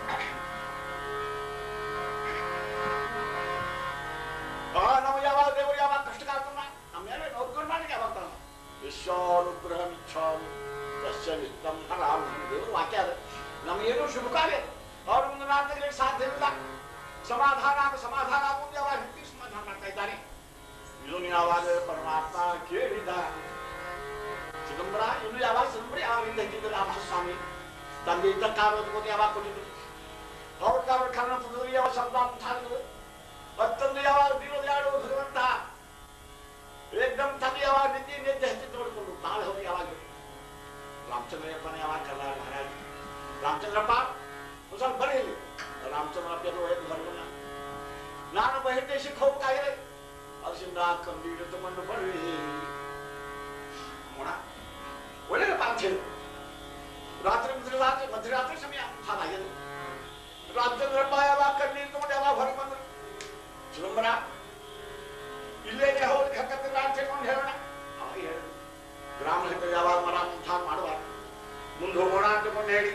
ನಾವು ಯಾವಾಗ ದೇವರು ಯಾವಾಗ ಕಷ್ಟ ಕಾಡ್ತಾನ ನಮ್ಮ ಮೇಲೆ ನೋಡ್ಕೊಂಡು ಮಾಡ್ಲಿಕ್ಕೆ ಯಾವಾಗ ತಾನ ವಿಶ್ವಾನುಗ್ರಹ ಮಿಚ್ಛಾಮಿ ತಸ್ಯ ವಿತ್ತಂ ಹರಾಮಿ ದೇವರು ವಾಕ್ಯ ಅದ. ನಮಗೇನು ಶುಭ ಕಾರ್ಯ ಅವ್ರ ಮುಂದೆ ನಾಟಕಗಳಿಗೆ ಸಾಧ್ಯವಿಲ್ಲ. ಸಮಾಧಾನ ಸಮಾಧಾನ ಮುಂದೆ ಯಾವಾಗ ಹಿಂದಿ ಸಮಾಧಾನ ಮಾಡ್ತಾ ಇದ್ದಾರೆ. ಇದನ್ನು ಯಾವಾಗ ಪರಮಾತ್ಮ ಕೇಳಿದ ಚಿದಂಬರ ಇನ್ನು ಯಾವಾಗ ಚಿದಂಬರ ಯಾವಾಗಿಂದ ಇದ್ದಿದ್ದರು ಆ ಮಹಾಸ್ವಾಮಿ ತಂದೆ ಇದ್ದ ಕಾಲದ ಯಾವಾಗ ಕೊಟ್ಟಿದ್ರು. ಅವ್ರ ಕಾಲ ಕಾರಣ ಪುತ್ರರಿಗೆ ಯಾವಾಗ ಶಬ್ದ ಮುಂತಾದ್ರು ಮತ್ತೊಂದು ಯಾವಾಗ ದಿನದ ಯಾರು ಭಗವಂತ ಏಕದಮ್ ತಂದೆ ಯಾವಾಗ ನಿದ್ದೆ ನಿದ್ದೆ ಹತ್ತಿ ನೋಡಿಕೊಂಡು ನಾಳೆ ಹೋಗಿ ಯಾವಾಗ ರಾಮಚಂದ್ರಪ್ಪನ ಯಾವಾಗ ಕಲ್ಲ ಮಹಾರಾಜ್ ರಾಮಚಂದ್ರಪ್ಪ ಒಂದು ಸ್ವಲ್ಪ ಬರೀ ರಾಮಚಂದ್ರಪ್ಪ ಏನು ಬರಲಿಲ್ಲ. ನಾನು ಬಹಿರ್ದೇಶಕ್ಕೆ ಹೋಗ್ಬೇಕಾಗಿದೆ ಅದರಿಂದ ಕಂಬೀಡು ತಗೊಂಡು ಬರ್ರಿ ಒಳ್ಳೆಯಪ್ಪ ಅಂತ ಹೇಳಿ ರಾತ್ರಿ ಮಧ್ಯರಾತ್ರಿ ಮಧ್ಯರಾತ್ರಿ ಸಮಯ ಹಾಗಾಗಿದೆ. ರಾಮಚಂದ್ರಪ್ಪ ಯಾವಾಗ ಕಣ್ಣೀರು ತಗೊಂಡು ಯಾವಾಗ ಹೊರಗೆ ಬಂದ್ರು, ಚಿದಂಬರ ಇಲ್ಲೇನೆ ಹೋಗಿ ಹಕ್ಕತ್ತಿಲ್ಲ ಅಂತ ಹೇಳ್ಕೊಂಡು ಹೇಳೋಣ. ಅವಾಗ ಹೇಳಿದ್ರು ಗ್ರಾಮ ಹಿತ ಯಾವಾಗ ಮರ ಮುಂತಾಗ ಮಾಡುವಾಗ ಮುಂದೆ ಹೋಗೋಣ ಅಂತಕೊಂಡು ಹೇಳಿ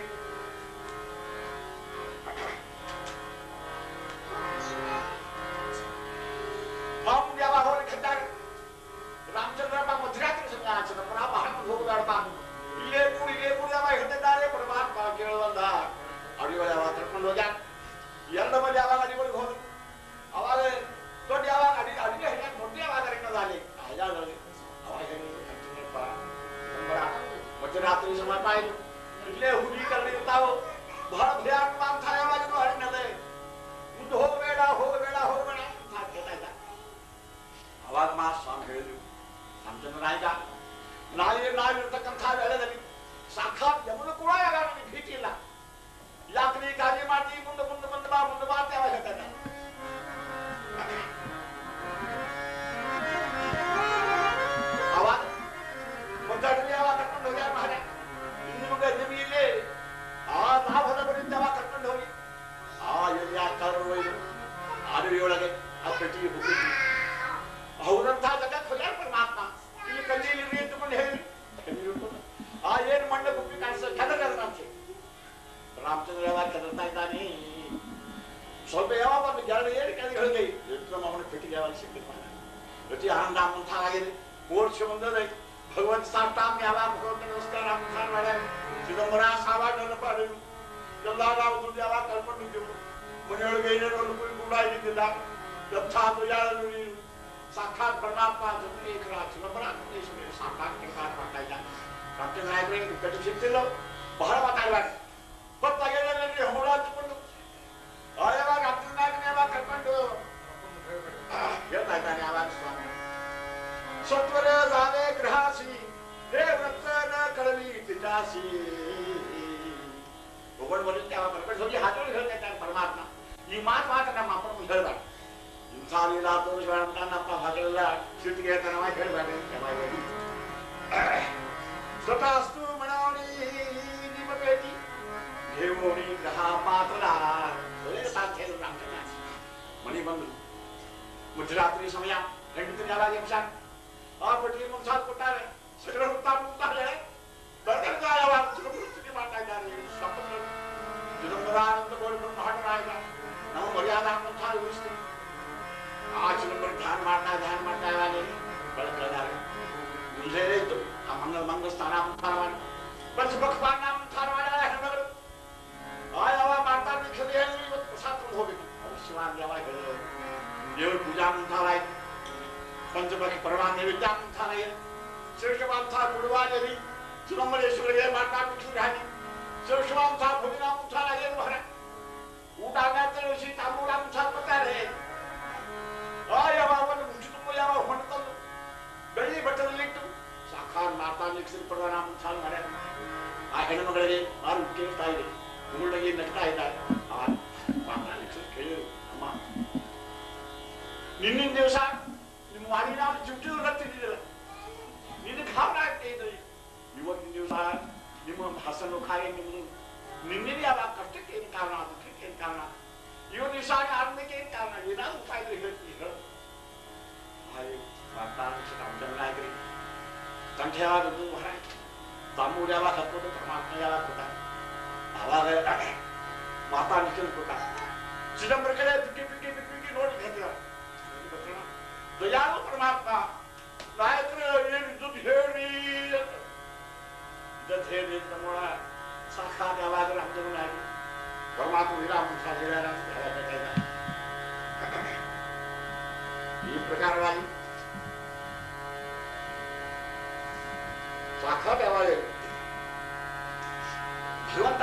ಮುಂದೆ ಯಾವಾಗ ಹೋಗಿ ಹತ್ತಾಗ ರಾಮಚಂದ್ರಪ್ಪ ಮಧ್ಯರಾತ್ರಿ ಸಮಯ ಚಿದಂಬರ ಬಹಳ ಮುಂದೆ ಹೋಗುದಾಡ್ತಾ ಇಲ್ಲೇ ಕೂಡಿ ಇಲ್ಲೇ ಕೂಡಿ ಯಾವಾಗ ಹೇಳ್ತಿದ್ದಾರೆ ಪರಮಾತ್ಮ ಕೇಳುವಂದ ಅಡಿಗಳು ಯಾವಾಗ ಕರ್ಕೊಂಡು ಹೋಗ್ಯಾರ. ಎರಡು ಮಂದಿ ಯಾವಾಗ ಅಡಿಗಳಿಗೆ ಹೋದ್ರು ಅವಾಗ ದೊಡ್ಡ ಯಾವಾಗ ಅಡಿ ಅಡಿಗೆ ಹೇಳ ದೊಡ್ಡ ಯಾವಾಗ ಅಲ್ಲಿ ಅವಾಗ ಹೇಳಿದ್ರಪ್ಪ ಮಧ್ಯರಾತ್ರಿ ಸಮಯ ಆಯ್ತು ಇಲ್ಲೇ ಹುಡುಗಿ ಕರಡಿ ಇರ್ತಾವು ಬಹಳ ಭಯಾನಕ ಅಂತ ಯಾವಾಗಿದ್ರು ಅಡಿನದೆ ಮುಂದೆ ಹೋಗಬೇಡ ಹೋಗಬೇಡ ಹೋಗಬೇಡ ಅಂತ ಕೇಳ್ತಾ ಇದ್ದ. ಅವಾಗ ಮಾ ಸ್ವಾಮಿ ಹೇಳಿದ್ರು ರಾಮಚಂದ್ರನಾಯ್ಕ ನಾಳೆ ನಾವಿರ್ತಕ್ಕಂಥ ವೇಳೆದಲ್ಲಿ ಸಾಕ್ಷಾತ್ ಯಮನು ಕೂಡ ಯಾವಾಗ ನನಗೆ ಭೀತಿ ಇಲ್ಲ. ಯಾಕೆ ನೀ ಕಾರ್ಯ ಮಾಡ್ತೀವಿ ಮುಂದೆ ಮುಂದೆ ಮುಂದೆ ಬಾ ಮುಂದೆ ಬಾ ಅಂತ ಯಾವಾಗ ಹೇಳ್ತಾನೆ. ಅವಾಗ ಒಂದಡಿ ಯಾವಾಗ ಕರ್ಕೊಂಡು ಹೋಗ್ಯಾರ ಮಹಾರಾಜ ನಿಮಗೆ ಜಮೀನೇ ಆ ಲಾಭದ ಬರಿಂದ ಯಾವಾಗ ಕರ್ಕೊಂಡು ಹೋಗಿ ಆ ಎಲ್ಲಿ ಆಗ್ತಾರೋ ಇದು ಅಡವಿಯೊಳಗೆ ಆ ಪೆಟ್ಟಿಗೆ ಹೋಗಿದ್ವಿ ಅವರಂಥ ಜಗತ್ ಹೋಗ್ಯಾರ ಪರಮಾತ್ಮ ಇಲ್ಲಿ ಕಲ್ಲಿಯಲ್ಲಿ ನಿಂತುಕೊಂಡು ಹೇಳಿ ಆ ಏನು ಮಣ್ಣ ಗುಪ್ಪಿ ಕಾಣಿಸ ಕೆದರದ ಅಂತ ರಾಮಚಂದ್ರ ಯಾವಾಗ ಕೆದರ್ತಾ ಇದ್ದಾನೆ. ಸ್ವಲ್ಪ ಯಾವಾಗ ಒಂದು ಎರಡು ಏಳು ಕೆಳಗೆ ಹೇಳಿದೆ ನಮ್ಮ ಅವನ ಪೆಟ್ಟಿಗೆ ಯಾವಾಗ ಸಿಕ್ಕಿದ್ ಮಾಡ ಪ್ರತಿ ಆನಂದ ಮುಂಥ ಆಗಿದೆ. ಮೋರ್ಚೆ ಬಂದದ ಭಗವಂತ ಸಾಷ್ಟಾಂಗ ಯಾವಾಗ ಭಗವಂತ ನಮಸ್ಕಾರ ಮುಂತಾನ ಮಾಡ್ಯಾರ. ಚಿದಂಬರ ಸಾವಾಗ ನೆನಪ ಅಡಿವು ಎಲ್ಲ ನಾವು ದುಡ್ಡು ಯಾವಾಗ ಕಳ್ಕೊಂಡಿದ್ದೆವು ಮನೆಯೊಳಗೆ ಏನೇನೋ ಕುರಿ ಕೂಡ ಇದ್ದಿದ್ದಿಲ್ಲ. ಎಂಥ ದುಜಾಳನು ನೀನು ಸಾಕ್ಷಾತ್ ಪರಮಾತ್ಮ ಜೊತೆಗೆ ಚಿದಂಬರ ಸಾಕ್ಷಾತ್ ಕೆಲಸ ಮಾಡ್ತಾ ಇದ್ದ. ರಾಮಚಂದ್ರ ನಾಯಕರಿಗೆ ಕಟ್ಟಿ ಸಿಗ್ತಿಲ್ಲ ಬಹಳ ಮಾತಾಡಬೇಡ ಗೊತ್ತಾಗಿಲ್ಲ ಹೋಳ ಹಚ್ಕೊಂಡು ಯಾವಾಗ ರಾಮಚಂದ್ರ ನಾಯಕನ ಯಾವಾಗ ಕರ್ಕೊಂಡು ಹೇಳ್ತಾ ಇದ್ದಾನೆ ಯಾವಾಗ ಸ್ವಾಮಿ ಸತ್ವರ ಜಾವೆ ಗ್ರಹಾಸಿ ಹೇ ವೃತ್ತನ ಕಳವಿ ಪಿತಾಸಿ ಒಬ್ಬಳು ಬರುತ್ತೆ ಯಾವಾಗ ಕರ್ಕೊಂಡು ಹೋಗಿ ಹಾಕೊಂಡು ಹೇಳ್ತಾ ಇದ್ದಾನೆ ಪರಮಾತ್ಮ. ಈ ಮಾತು ಮಾತ್ರ ನಮ್ಮ ಅಪ್ಪನ ಮುಂದೆ ಹೇಳ್ಬೇಡ ಇಂಥ ಲೀಲಾ ತೋರಿಸ್ಬೇಡ ಅಂತ ನಮ್ಮ ಮಗಳೆಲ್ಲ ಸಿಟ್ಟಿಗೆ ಹೇಳ್ತಾನವ ಹೇಳ್ಬೇಡ ಸ್ವತಃಸ್ತು ಮಣಾವಣಿ ನಿಮ್ಮ ಭೇಟಿ ದೇವೋಣಿ ಗ್ರಹ ಪಾತ್ರ ರಾಮಚಂದ್ರ ಮನೆ ಬಂದ್ರು ಮಧ್ಯರಾತ್ರಿ ಸಮಯ ಹೆಂಡತಿನ ಯಾವಾಗ ನಿಮಿಷ ಆ ಪಟ್ಟಿಗೆ ಮುಂಸಾದ್ ಕೊಟ್ಟಾರೆ ಸಗಡ ಹುತ್ತಾ ಮುಂತಾರೆ ಬರ್ಗರ್ಗ ಯಾವಾಗ ಸ್ಥಿತಿ ಮಾಡ್ತಾ ಇದ್ದಾರೆ. ಚಿದಂಬರಾನಂದ ಗೋಲ್ಬಂದು ಹಾಡನಾಗ ನಾವು ಮರ್ಯಾದ ಮುಂಸಾದ ಉಳಿಸ್ತೀವಿ. ಆ ಚಿದಂಬರ ಧ್ಯಾನ ಮಾಡ್ತಾ ಧ್ಯಾನ ಮಾಡ್ತಾ ಇವಾಗ ಬೆಳಕಿದ್ದಾರೆ ಮುಂದೆ ಇತ್ತು ಆ ಮಂಗಲ ಮಂಗಲ ಸ್ಥಾನ ಮುಂತಾನ ಮಾಡಿ ಪಂಚಪಕ್ಷಪಾನ ಮುಂತಾನ ಮಾಡ್ಯಾರ ಹೆಣ್ಮಗಳು ಆ ಯಾವಾಗ ಮಾಡ್ತಾರೆ ಹೇಳಿ ಇವತ್ತು ಪ್ರಸಾದ ಹೋಗ್ಬೇಕು ಅವಶ್ಯವಾಗಿ ಯಾವಾಗ ಹೇಳಿದ್ರು ದೇವ್ರ ಪೂಜಾ ಮುಂತಾನ ಆಯ್ತು. ಪಂಚಪಕ್ಷಿ ಪರಮಾನ್ಯ ವಿದ್ಯಾ ಮುಂತಾನ ಏನು ಶ್ರೇಷ್ಠವಂತ ಕುಡುವಾದೇವಿ ಚಿದಂಬರೇಶ್ವರಿಗೆ ಮಾತಾಡ್ಬಿಟ್ಟು ಹಾಕಿ ಶ್ರೇಷ್ಠವಂತ ಭೋಜನ ಮುಂತಾನ ಏನು ಹೊರ ಊಟ ಆಗಿ ತಾಂಬೂಲ ಮುಂತಾನ ಬರ್ತಾರೆ. ಆ ಯಾವಾಗ ಒಂದು ಮುಂಚೆ ತುಂಬ ಯಾವಾಗ ಹೊಂಡ ತಂದು ಬೆಳ್ಳಿ ಬಟ್ಟದಲ್ಲಿಟ್ಟು ಸಾಕಾರ ಮಾತಾ ನಿಕ್ಸಿದ ಪ್ರಧಾನ ಮುಂತಾನ ಮಾಡ್ಯಾರ. ಆ ಹೆಣ್ಣುಮಗಳಿಗೆ ಆರು ಕೇಳ್ತಾ ಇದೆ ಉಗುಳಿಗೆ ನಗ್ತಾ ಇದ್ದಾರೆ. ಆ ಮಾತಾ ನಿಕ್ಸಿದ ಕೇಳಿದ್ರು ಅಮ್ಮ ನಿನ್ನಿನ ದಿವಸ ನಿಮ್ಮ ವಾಡಿ ನಾವು ಚುಟ್ಟಿದ್ರು ಬರ್ತಿದ್ದಿಲ್ಲ ನಿನ್ನ ಭಾವನೆ ಆಗ್ತಾ ಇದ್ರಿ. ಇವತ್ತಿನ ದಿವಸ ನಿಮ್ಮ ಹಸನು ಕಾಯಿ ನಿಮ್ಮದು ನಿನ್ನೆ ಯಾವಾಗ ಕಷ್ಟಕ್ಕೆ ಏನು ಕಾರಣ ದುಃಖಕ್ಕೆ ಏನು ಕಾರಣ ಇವತ್ತು ದಿವಸ ಆನಂದಕ್ಕೆ ಏನು ಕಾರಣ ಏನಾದ್ರು ಉಪಾಯ ಇದ್ರೆ ಹೇಳ್ತೀವಿ ಹೇಳು. ರಾಮಚಂದ್ರ ನಾಯಕರಿ ಕಂಠೆ ಯಾವಾಗದು ಹೊರ ತಾಮೂರು ಯಾವಾಗ ಹತ್ಬೋದು ಪರಮಾತ್ಮ ಯಾವಾಗ ಕೊಟ್ಟ ಅವಾಗ ಮಾತಾ ನಿಖಿಲ್ ಕೊಟ್ಟ. ಚಿದಂಬರ ಕಡೆ ಬಿಕ್ಕಿ ಬಿಕ್ಕಿ ಬಿಕ್ಕಿ ಬಿಕ್ಕಿ ನೋಡಿ ಕತ್ತಿದ ದಯಾಳು ಪರಮಾತ್ಮ ನಾಯಕರು ಏನು ಇದ್ದದ್ದು ಹೇಳಿ ಇದ್ದದ್ದು ಹೇಳಿ ನಮ್ಮೊಳ ಸಾಕ್ಷಾತ್ ಯಾವಾಗ ರಾಮಚಂದ್ರ ನಾಯಕ ಪರಮಾತ್ಮ ವಿರಾಮ ಹೇಳ್ಯಾರ ಅಂತ ಹೇಳಬೇಕಾಯ್ತ. ಈ ಪ್ರಕಾರವಾಗಿ ಸಾಕ್ಷಾತ್ ಯಾವಾಗ ಭಗವಂತ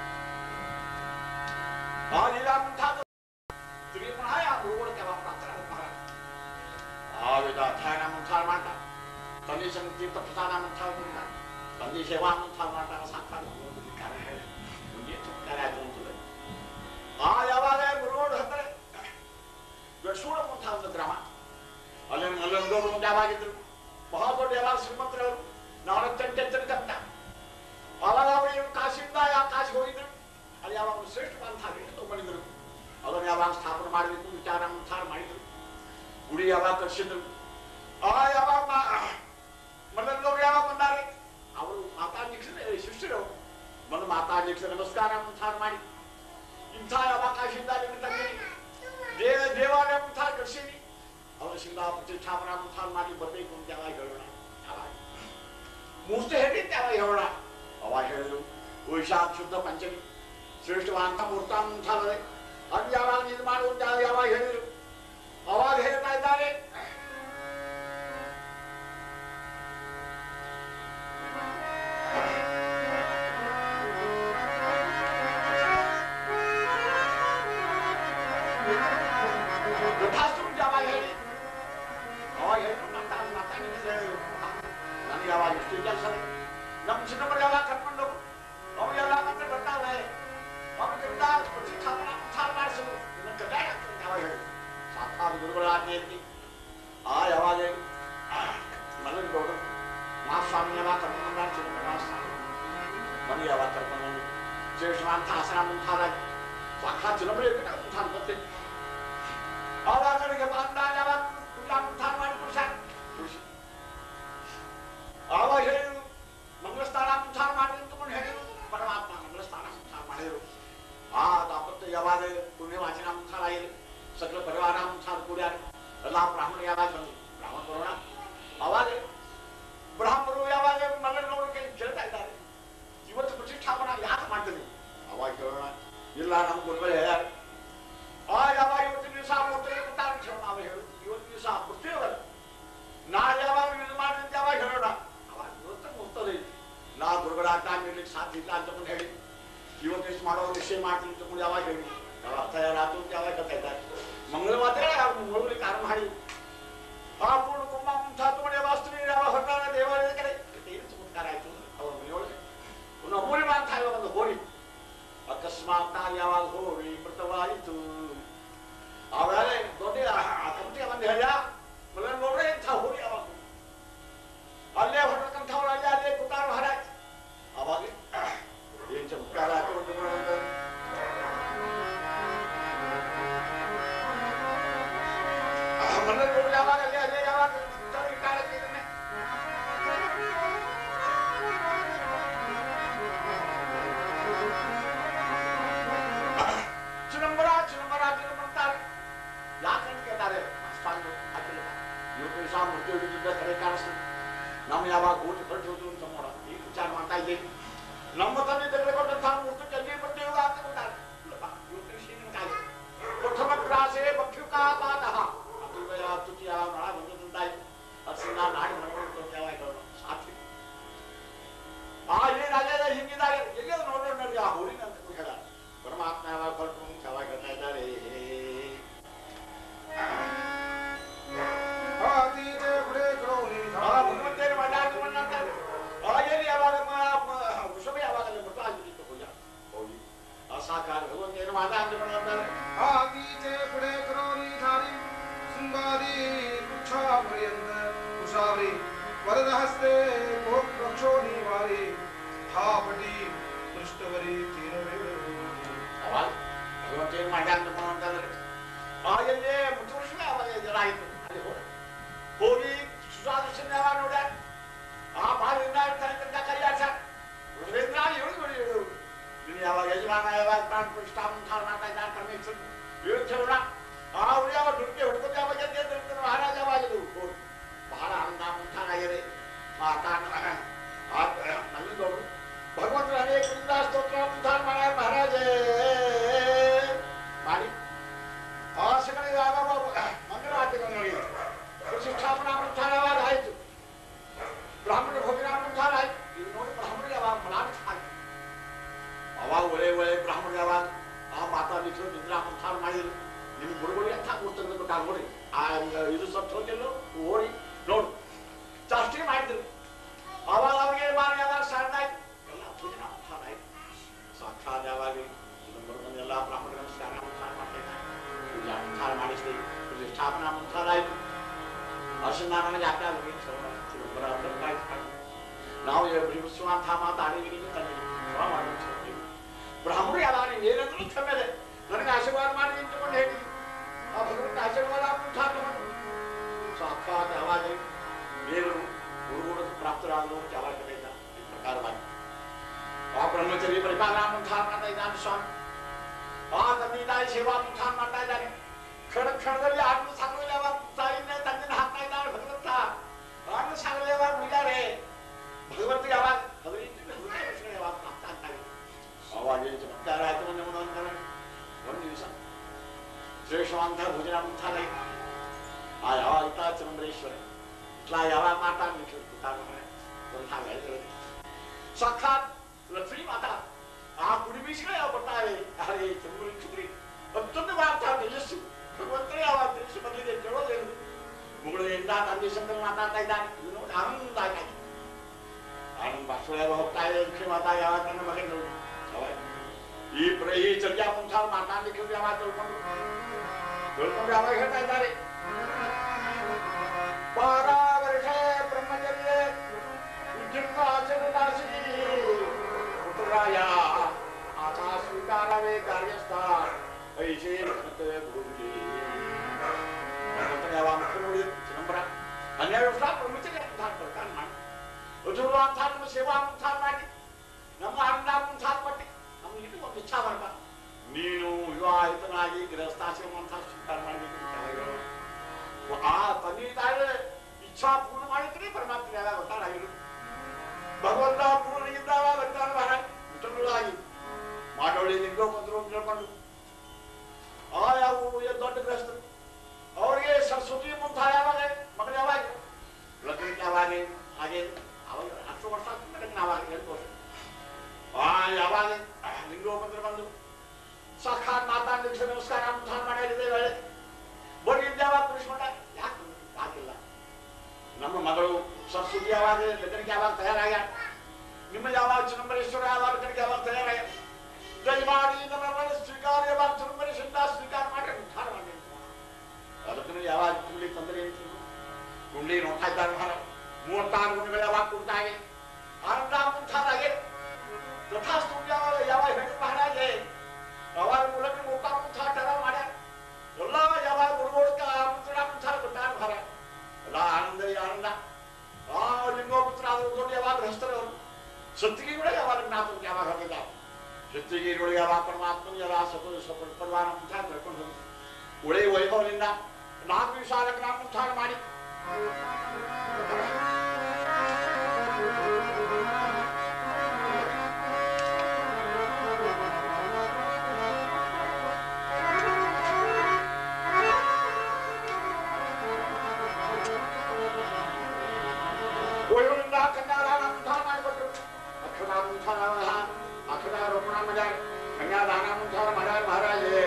ಆ ಲೀಲಾ ಮುಂತಾದ ತ್ರಿಪುಣ ಯಾವ ಗುರುಗಳು ಯಾವಾಗ ಪ್ರಾರ್ಥನೆ ಮಹಾರಾಜ ಆ ವೇದ ಅಧ್ಯಯನ ಮುಂತಾದ ಮಾಡ್ತಾ ತಂದೆ ಸಂತೀರ್ಥ ಪ್ರಸಾದ ಮುಂತಾದ ತಂದೆ ಸೇವಾ ಮುಂತಾದ ಮಾಡ್ತಾರ ಸಾಕ್ಷಾತ್ ಕಾರ್ಯ ಹೇಳಿ ಮುಂದೆ ಕಾರ್ಯ ಆಯ್ತು ಅಂತದೆ. ಆ ಯಾವಾಗ ಗುರುಗಳು ಹತ್ತಾರೆ ಗಡ್ಸೂಡ ಮುಂತಾದ ಒಂದು ಗ್ರಾಮ ಅಲ್ಲಿ ಅಲ್ಲೊಂದವರು ಮುಂದೆ ಯಾವಾಗಿದ್ರು ಬಹಳ ದೊಡ್ಡ ಯಾವಾಗ ಶ್ರೀಮಂತರವರು ನಾಲ್ಕು ಗಂಟೆ ಎಚ್ಚರಿಕೆ ಅವಾಗ ಅವರು ಕಾಶಿ ಯಾವಾಗ ಶ್ರೇಷ್ಠ ಅಂತ ತಗೊಂಡಿದ್ರು ಅದನ್ನು ಯಾವಾಗ ಸ್ಥಾಪನೆ ಮಾಡಬೇಕು ವಿಚಾರ ಮುಂಚಾರ ಮಾಡಿದ್ರು ಗುಡಿ ಯಾವಾಗ ಕಟ್ಸಿದ್ರು ಆ ಯಾವಾಗ ಮಲ್ಲನ್ನವ್ರು ಯಾವಾಗ ಬಂದಾರೆ ಅವರು ಮಾತಾಡ್ಲಿಕ್ಕೆ ಶಿಷ್ಯರು ಬಂದು ಮಾತಾಡ್ಲಿಕ್ಕೆ ನಮಸ್ಕಾರ ಮುಂಚಾರ ಮಾಡಿ ಇಂಥ ಅವಕಾಶದಿಂದ ದೇವ ದೇವಾಲಯ ಮುಂಚಾರ ಕಟ್ಸೀನಿ ಅವರು ಶಿಲಾ ಪ್ರತಿಷ್ಠಾಪನಾ ಮುಂಚಾರ ಮಾಡಿ ಬರಬೇಕು ಅಂತ ಯಾವಾಗ ಹೇಳೋಣ ಯಾವಾಗ ಮೂರ್ತಿ ಹೇಳಿದ್ದೆ ಯಾವಾಗ ಹೇಳೋಣ ಅವಾಗ ಹೇಳಿದ್ರು ವೈಶಾಖ ಶುದ್ಧ ಪಂಚಮಿ ಶ್ರೇಷ್ಠವಾದಂಥ ಮುಹೂರ್ತ ಮುಂಚಾರದೆ ಅದು ಯಾವಾಗ ಇದು ಮಾಡುವಂತ ಯಾವಾಗ ಹೇಳಿದ್ರು ಅವಾಗ ಹೇಳ್ತಾ ಇದ್ದಾರೆ ಯಾವಾಗ ಹೇಳಿ ಅವಾಗ ಹೇಳಿದ್ರು ಮಾತಾಡ ಮಾತಾಡಿದ್ರೆ ನನಗೆ ಯಾವಾಗ ಇಷ್ಟು ಕೆಲಸ ನಮ್ಮ ಚಿನ್ನಮ್ಮರು ಯಾವಾಗ ಕರ್ಕೊಂಡು ಅವಾಗೆಲ್ಲ ಮತ್ತೆ ಬರ್ತಾವೆ ಅವಾಗೆಲ್ಲ ಪ್ರತಿಷ್ಠಾಪನಾ ವಿಚಾರ ಮಾಡಿಸೋದು ಇದನ್ನು ಕಡ್ಡಾಯ ಆಗ್ತದೆ ಯಾವಾಗ ಹೇಳಿ ಸಾಧಾರಣ ಗುರುಗಳ ಆಜ್ಞೆ ಐತಿ ಆ ಯಾವಾಗ ಹೇಳಿ ಮಲ್ಲನ್ ಗೌಡರು ಮಹಾಸ್ವಾಮಿ ಯಾವಾಗ ಕರ್ಕೊಂಡು ಬಂದ ಚಿನ್ನಮ್ಮ ಮಹಾಸ್ವಾಮಿ ಮನೆ ಯಾವಾಗ ಕರ್ಕೊಂಡು ಬಂದು ಶ್ರೇಷ್ಠವಾದಂಥ ಆಸನ ಮುಂತಾದಾಗಿ ಸಾಕ್ಷಾತ್ ಚಿನ್ನಮ್ಮರೇ ಮುಂತಾದ ಗೊತ್ತಿತ್ತು ಆವಾಗ ಕಡೆಗೆ ಬಂದ ಯಾವಾಗ ಕುಲ್ಲ ಮುಂತಾದ ಮಾಡಿ ಖುಷಿ ಖುಷಿ ಆವಾಗ ಹೇಳಿದ್ರು ಮಂಗಳಸ್ಥಾನ ಮುಂಚಾರ ಮಾಡಿ ಅಂತಕೊಂಡು ಹೇಳಿದ್ರು ಪರಮಾತ್ಮ ಮಂಗಳಸ್ಥಾನ ಮುಂಚಾರ ಮಾಡಿದರು ಆ ದಾಂಪತ್ಯ ಯಾವಾಗ ಪುಣ್ಯವಾಚನ ಮುಂಚಾರ ಆಗಿದೆ ಸಕಲ ಪರಿವಾರ ಮುಂಚಾರ ಕೂಡ್ಯಾರ ಎಲ್ಲ ಬ್ರಾಹ್ಮಣ ಯಾವಾಗ ಬಂದು ಬ್ರಾಹ್ಮಣ ಬರೋಣ ಅವಾಗ ಬ್ರಾಹ್ಮಣರು ಯಾವಾಗ ಮಲ್ಲನ್ನವರು ಕೇಳ್ತಾ ಇದ್ದಾರೆ ಇವತ್ತು ಪ್ರತಿಷ್ಠಾಪನಾ ಯಾಕೆ ಮಾಡ್ತೀವಿ ಅವಾಗ ಕೇಳೋಣ ಇಲ್ಲ ನಮ್ಮ ಗುರುಗಳು ಹೇಳ್ಯಾರ ಆ ಯಾವಾಗ ಇವತ್ತಿನ ದಿವಸ ಮೂರ್ತಿಗೆ ಗೊತ್ತಾಗ ನಾವು ಹೇಳು ಇವತ್ತು ದಿವಸ ಬರ್ತೀವಲ್ಲ ನಾಳೆ ಯಾವಾಗ ಇದು ಮಾಡಿದಂತೆ ಯಾವಾಗ ಹೇಳೋಣ ಅವಾಗ ಇವತ್ತು ಮುಗ್ತದೆ ನಾ ಗುರುಗಳ ಆಟ ನೀಡ್ಲಿಕ್ಕೆ ಸಾಧ್ಯ ಇಲ್ಲ ಅಂತಕೊಂಡು ಹೇಳಿ ಇವತ್ತು ಎಷ್ಟು ಮಾಡೋ ವಿಷಯ ಮಾಡ್ತೀನಿ ಅಂತಕೊಂಡು ಯಾವಾಗ ಹೇಳಿ ಯಾವಾಗ ತಯಾರಾತು ಅಂತ ಯಾವಾಗ ಕಥೆ ಇದ್ದಾರೆ ಮಂಗಳ ಮಾತ್ರ ಮಂಗಳೂರಿಗೆ ಕಾರಣ ಮಾಡಿ ಆ ಪೂರ್ಣ ಕುಂಭ ಮುಂಚಾ ತಗೊಂಡೆ ವಾಸ್ತುವಿ ಯಾವಾಗ ಹೊರಟಾಗ ದೇವಾಲಯದ ಕಡೆ ಏನು ಚಮತ್ಕಾರ ಆಯ್ತು ಅವ್ರ ಮನೆಯೊಳಗೆ ಒಂದು ಹೋಳಿ ಮಾಡ್ತಾ ಇವಾಗ ಒಂದು ಹೋಳಿ ಅಕಸ್ಮಾತ್ ಯಾವಾಗ ಹೋಳಿ ಮೃತವಾಯಿತು ಆಮೇಲೆ ದೊಡ್ಡ ಕಮಿಟಿ ಬಂದು ಹೇಳ ಮಲ್ಲನ್ ನೋಡ್ರೆ ಇಂಥ ಹೋಳಿ ಯಾವಾಗ ಅಲ್ಲೇ ಹೊರಟಂಥವ್ರು ಅಲ್ಲೇ ಅಲ್ಲೇ ಕೂತಾರು ಹರಾಜ್ ಅವಾಗ ಏನ್ ಚಮತ್ಕಾರ ಹಾಕೊಂಡು ಮಲ್ಲನ್ ನೋಡ್ರಿ ಯಾವಾಗ ಅಲ್ಲೇ ಅಲ್ಲೇ ಯಾವಾಗ ಕಾಲಕ್ಕೆ ಇದನ್ನೇ ಚಿದಂಬರ ಚಿದಂಬರ ಚಿದಂಬರಂತಾರೆ ಯಾಕಂತ ಕೇಳ್ತಾರೆ ಅಷ್ಟಾಂಗ ಹಾಕಿಲ್ಲ ಇವತ್ತು ದಿವಸ ಮೃತ್ಯು ಹಿಡಿದಿದ್ದ ಕರೆ ಕಾಣಿಸ್ತದೆ ನಮ್ಮ ಯಾವಾಗ ಊಟ ಹೊರಟು ಹೋದ್ರು ಅಂತ ನೋಡ ಈಗ ವಿಚಾರ ಮಾಡ್ತಾ ಇದ್ದೀವಿ ನಮ್ಮ ತಂದೆ ತೆಗೆದುಕೊಂಡಂತಹ ಮೂರ್ತಿ ಜಲ್ದಿ ಬರ್ತೀವಿ ಅಂತ ಗೊತ್ತಾರೆ ಇವತ್ತು ವಿಷಯ ನಿಮ್ಗಾಗಿ ಪ್ರಥಮ ಕ್ರಾಸೆ ಬಖ್ಯುಕಾಪಾತಃ ಅತಿವಯ ತುತಿಯ ನಳ ಬಂದಂತಾಯ್ತು ಅದರಿಂದ ನಾಡಿ ಮಾಡ್ಕೊಂಡು ಯಾವಾಗ ಸಾಧ್ಯ ಆ ಏನು ಅಲ್ಲೇ ಹಿಂಗಿದಾಗ ಎಲ್ಲಿ ನೋಡೋಣ ನೋಡಿ ಆ ಹೋಳಿನ ಅಂತ ಹೇಳ ಪರಮಾತ್ಮ ಯಾವಾಗ ಹೊರಟು ಯಾವಾಗ ಹೇಳ್ತಾ ಇದ್ದಾರೆ ಭಗವಂತೇನು ಮಾತಾಡ್ತಾರೆ ಹಾಗೇನೆ ಯಾವಾಗ ವೃಷಭ ಯಾವಾಗಲೇ ಮೃತ ಆಗಿತ್ತು ಪೂಜ ಹೋಗಿ ಅಸಾಕಾರ ಭಗವಂತೇನು ಮಾತಾಡ್ತಾರೆ ಆದೀತೆ ಪುಡೆ ಕರೋನಿ ಧಾರಿ ಸಿಂಗಾದಿ ಪುಚ್ಛಾ ಪರ್ಯಂತ ಕುಶಾವರಿ ವರದ ಹಸ್ತೆ ಕೋಕ್ ರಕ್ಷೋಣಿ ವಾರಿ ಥಾಪಟಿ ಪೃಷ್ಠವರಿ ತೀರವೇ ಅವಾಗ ಭಗವಂತೇನು ಮಾತಾಡ್ತಾರೆ ಹಾಗೆಲ್ಲೇ ಮುಚ್ಚುವರ್ಷವೇ ಅವಾಗ ಜನ ಆಯಿತು ಅಲ್ಲಿ ಹೋದ ಹೋಗಿ ಸುಧಾದರ್ಶನ ಯಾವಾಗ ನೋಡ್ಯ ಆ ಬಾಲಿಂದ ತನಕ ಕೈಯಾಡ್ಸ ರುದ್ರೇಂದ್ರ ಹೇಳಿ ಹೇಳಿ ನೀನು ಯಾವಾಗ ಯಜಮಾನ ಯಾವಾಗ ಪ್ರಾಣ ಪ್ರತಿಷ್ಠಾ ಮುಂಚಾರ ಮಾಡ್ತಾ ಇದ್ದಾರೆ ಪರಮೇಶ್ವರ ಹೇಳ ಆ ಹುಡುಗ ಯಾವಾಗ ದುಡ್ಡಿಗೆ ಹೊಡ್ಕೊಂಡು ಯಾವಾಗ ಎದ್ದು ಮಹಾರಾಜ ಯಾವಾಗಿದ್ದು ಬಹಳ ಆನಂದ ಮುಂಚಾರ ಆಗಿದೆ ಮಾತಾಡ ನಲ್ಲಿಂದವರು ಭಗವಂತನ ಅನೇಕ ಸ್ತೋತ್ರ ಮುಂಚಾರ ಮಾಡ್ಯಾರ ಮಹಾರಾಜೇ ಮಾಡಿ ಆ ಸಕಲ ಯಾವಾಗ ಮಂಗಳಾರತಿಗಳು ನೋಡಿ ಪ್ರತಿಷ್ಠಾಪನಾ ಮುಂಚಾರವಾದ ಆಯಿತು ಬ್ರಾಹ್ಮಣ ಭೋಜನ ಮುಂಚಾರ ಆಯ್ತು ಇದು ನೋಡಿ ಬ್ರಾಹ್ಮಣ ಯಾವಾಗ ಮನಾಟ ಆಯ್ತು ಅವಾಗ ಒಳ್ಳೆ ಒಳ್ಳೆ ಬ್ರಾಹ್ಮಣ ಯಾವಾಗ ಆ ಮಾತಾಡಿದ್ರು ನಿದ್ರಾ ಮುಂಚಾರ ಮಾಡಿದ್ರು ನಿಮ್ ಗುರುಗಳು ಎಂಥ ಕೂತ್ಕೊಂಡು ನೋಡಿ ಆ ಇದು ಸತ್ತು ಹೋಗಿಲ್ಲ ಓಡಿ ನೋಡು ಚಾಷ್ಟಿ ಮಾಡಿದ್ರು ಅವಾಗ ಅವ್ರಿಗೆ ಮಾರ ಯಾವಾಗ ಸಾಧ್ಯ ಆಯ್ತು ಎಲ್ಲ ಭೋಜನ ಮುಂಚಾರ ಆಯ್ತು ಸಾಕ್ಷಾತ್ ಯಾವಾಗ ಎಲ್ಲ ಬ್ರಾಹ್ಮಣ ನಮಸ್ಕಾರ ಮುಂಚಾರ ಮಾಡ್ತಿದ್ದಾರೆ ಪೂಜಾ ಮುಂಚಾರ ಮಾಡಿಸ್ತೀವಿ ಪ್ರತಿಷ್ಠಾಪನಾ ಮುಂಚಾರ ಆಯ್ತು ಅರ್ಶನಾರಾಯಣ ಯಾಕೆ ಆಗಿ ನಾವು ವಿಶ್ವಾಂಥ ಮಾತಾಡಿ ತಂದೆ ಮಾಡಿ ಬ್ರಾಹ್ಮಣರು ಯಾವಾಗ ಏನಾದರೂ ಕ್ಷಮೆದೆ ನನಗೆ ಆಶೀರ್ವಾದ ಮಾಡಿ ನಿಂತುಕೊಂಡು ಹೇಳಿ ಆ ಭಗವಂತ ಆಶೀರ್ವಾದ ತಗೊಂಡು ಸಾಕ್ಷಾತ್ ಯಾವಾಗ ಮೇಲು ಗುರುಗಳು ಪ್ರಾಪ್ತರಾದರು ಯಾವಾಗ ಈ ಪ್ರಕಾರವಾಗಿ ಆ ಬ್ರಹ್ಮಚರ್ಯ ಪರಿಪಾಲನಾ ಮುಂತಾನ ಮಾಡ್ತಾ ಇದ್ದಾನೆ ಸ್ವಾಮಿ. ಆ ತಂದೆ ತಾಯಿ ಸೇವಾ ಮುಂತಾನ ಮಾಡ್ತಾ ಇದ್ದಾನೆ. ಕ್ಷಣ ಕ್ಷಣದಲ್ಲಿ ಆಟಲು ಸಾಗಲು ಯಾವಾಗ ತಾಯಿನ ತಂದಿನ ಹಾಕ್ತಾ ಇದ್ದಾನೆ ಭಗವಂತ. ಆಟಲು ಸಾಗಲು ಯಾವಾಗ ಮುಗಿದಾರೆ ಭಗವಂತ ಯಾವಾಗ ಹದಿನೈದು ಯಾವಾಗ ಪ್ರಾಪ್ತ ಆಗ್ತಾರೆ ಅವಾಗ ಚಮತ್ಕಾರ ಆಯ್ತು. ಮೊನ್ನೆ ಒಂದೊಂದು ಒಂದು ದಿವಸ ಶ್ರೇಷ್ಠವಂತ ಭೋಜನ ಮುಂತಾನೆ ಆ ಯಾವಾಗ ಇತ್ತ ಚಂದ್ರೇಶ್ವರ ಇಟ್ಲಾ ಯಾವಾಗ ಮಾತಾಡ್ಲಿಕ್ಕೆ ಸಾಕ್ಷಾತ್ ಲಕ್ಷ್ಮೀ ಮಾತಾ ಆ ಕುಡಿ ಬೀಸಿಗೆ ಯಾವ ಬರ್ತಾರೆ ಅರೆ ಚಂದ್ರಿ ಚುದ್ರಿ ಅತ್ಯಂತ ಮಾಡ್ತಾ ತೇಜಸ್ಸು ಭಗವಂತನೇ ಯಾವಾಗ ತಿಳಿಸಿ ಬಂದಿದೆ ಕೇಳೋದೇನು ಮುಗಳಿಂದ ತಂದೆ ಸಂದಲ್ಲಿ ಮಾತಾಡ್ತಾ ಇದ್ದಾನೆ. ಇದು ನೋಡಿ ಆನಂದ ಆಗಿ ಆನಂದ ಬಾಷ್ಪ ಹೋಗ್ತಾ ಇದೆ. ಲಕ್ಷ್ಮೀ ಮಾತಾ ಯಾವಾಗ ನನ್ನ ಮಗನು ಈ ಪ್ರ ಈ ಚರ್ಯಾ ಮುಂತಾದ ಮಾತಾಡ್ಲಿಕ್ಕೆ ಯಾವಾಗ ತಿಳ್ಕೊಂಡು ತಿಳ್ಕೊಂಡು ಯಾವಾಗ ಹೇಳ್ತಾ ಇದ್ದಾರೆ ಪಾರಾವರ್ಷ ಬ್ರಹ್ಮಚರ್ಯ ಉದ್ಯುಕ್ತಾಚರಣಾಸಿ ಪುತ್ರಾಯ ಆಶಾ ಸ್ವೀಕಾರವೇ ಕಾರ್ಯಸ್ಥ ಐಶೇ ಭೂಮಿ ಯಾವಾಗ ನೋಡಿ ಚಿದಂಬರ ಹನ್ನೆರಡು ವರ್ಷ ಬ್ರಹ್ಮಚರ್ಯ ಮುಂತಾದ ಪ್ರಕಾರ ಮಾಡಿ ಅಜೂರು ಅಂತ ನಮ್ಮ ಸೇವಾ ಮುಂತಾದ ಮಾಡಿ ನಮ್ಮ ಅನ್ನ ಮುಂತಾದ ಪಟ್ಟಿ ನಮ್ಗೆ ಇದು ಒಂದು ಇಚ್ಛಾ ಮಾಡ್ಬ ನೀನು ವಿವಾಹಿತನಾಗಿ ಗೃಹಸ್ಥಾಶ್ರಮ ಅಂತ ಸ್ವೀಕಾರ ಮಾಡಬೇಕು. ಆ ತಂದೆ ತಾಯಿ ಇಚ್ಛಾ ಪೂರ್ಣ ಮಾಡಿದ್ರೆ ಪರಮಾತ್ಮ ಯಾವಾಗ ಒಟ್ಟಾರಾಗಿರು ಭಗವಂತ ಪೂರ್ಣಗಿದ್ದಾಗ ಬರ್ತಾನೆ ಬರ ಮುಟ್ಟಲಾಗಿ ಮಾಡೋಳಿ ನಿಂಗೋ ಬಂದ್ರು ತಿಳ್ಕೊಂಡು ಆ ಯಾವ ದೊಡ್ಡ ಗೃಹಸ್ಥರು ಅವ್ರಿಗೆ ಸರಸ್ವತಿ ಮುಂತ ಯಾವಾಗ ಮಗಳು ಯಾವಾಗ ಲಗ್ನಕ್ಕೆ ಯಾವಾಗ ಹಾಗೆ ಅವಾಗ ಹತ್ತು ವರ್ಷ ಆಗ್ತದೆ ಅವಾಗ ಎಂಟು ವರ್ಷ ಆ ಯಾವಾಗ ಲಿಂಗೋ ಬಂದ್ರೆ ಬಂದು ಸಾಕ್ಷಾತ್ ಮಾತಾಡ್ಲಿಕ್ಕೆ ನಮಸ್ಕಾರ ಮುಂತಾನ ಮಾಡಿದೆ ವೇಳೆ ಬರೀ ಯಾವಾಗ ಕೃಷ್ಣ ಯಾಕೆ ಆಗಿಲ್ಲ ನಮ್ಮ ಮಗಳು ಸರಸ್ವತಿ ಯಾವಾಗ ಲಗ್ನಕ್ಕೆ ಯಾವಾಗ ತಯಾರಾಗ್ಯ ನಿಮ್ಮ ಯಾವಾಗ ಚಿದಂಬರೇಶ್ವರ ಯಾವಾಗ ಲಗ್ನಕ್ಕೆ ಯಾವಾಗ ತಯಾರಾಗ್ಯ ದಯಮಾಡಿ ನನ್ನ ಸ್ವೀಕಾರ ಯಾವಾಗ ಚಿದಂಬರೇಶ್ವರ ಸ್ವೀಕಾರ ಮಾಡಿ ಉದ್ಧಾರ ಮಾಡಿ ಅದಕ್ಕೆ ಯಾವಾಗ ಕುಂಡ್ಲಿ ತೊಂದರೆ ಕುಂಡ್ಲಿ ನೋಡ್ತಾ ಇದ್ದಾರೆ ಮಹಾರ ಮೂವತ್ತಾರು ಗುಣಗಳು ಯಾವಾಗ ಕೊಡ್ತಾಗೆ ಆನಂದ ಮುಂತಾದಾಗೆ ತಥಾಸ್ತು ಯಾವಾಗ ಯಾವಾಗ ಹೇಳಿ ಮಹಾರಾಜೆ ಯಾವಾಗ ಮೂಲಕ ಮೂವತ್ತಾರು ಮುಂತಾಟ ಮಾಡ್ಯಾರ ಎಲ್ಲ ಯಾವಾಗ ಗುರುಗೋಳಕ್ಕೆ ಮುಂಚೂಡ ಮುಂಚಾರ ಕೊಟ್ಟಾರ ಮಹಾರ ಎಲ್ಲ ಆನಂದ ಆನಂದ ಆ ಲಿಂಗೋಪುತ್ರ ಆದರೂ ದೊಡ್ಡ ಯಾವಾಗ ಗೃಹಸ್ಥರವರು ಸತ್ತಿಗೆಗಳು ಯಾವಾಗ ನಾಥ ಯಾವಾಗ ಹೋಗಿದ್ದ ಸತ್ತಿಗೆಗಳು ಯಾವಾಗ ಪರಮಾತ್ಮ ಎಲ್ಲ ಸಕಲ ಸಫಲ ಪರಿವಾರ ಮುಂತಾರ ಕರ್ಕೊಂಡು ಹೋಗಿ ಒಳ್ಳೆ ವೈಭವದಿಂದ ನಾಲ್ಕು ದಿವಸ ಲಗ್ನ ಮುಂತಾರ ಮಾಡಿ ಕನ್ಯಾದಾನ ಮುಂತಾರ ಮಾಡಿಕೊಟ್ರು. ಅಕ್ಷರ ಮುಂತಾರ ಅಕ್ಷರ ರೋಪಣ ಮಾಡ್ಯಾರ ಕನ್ಯಾದಾನ ಮುಂತಾರ ಮಾಡ್ಯಾರ ಮಹಾರಾಜೇ.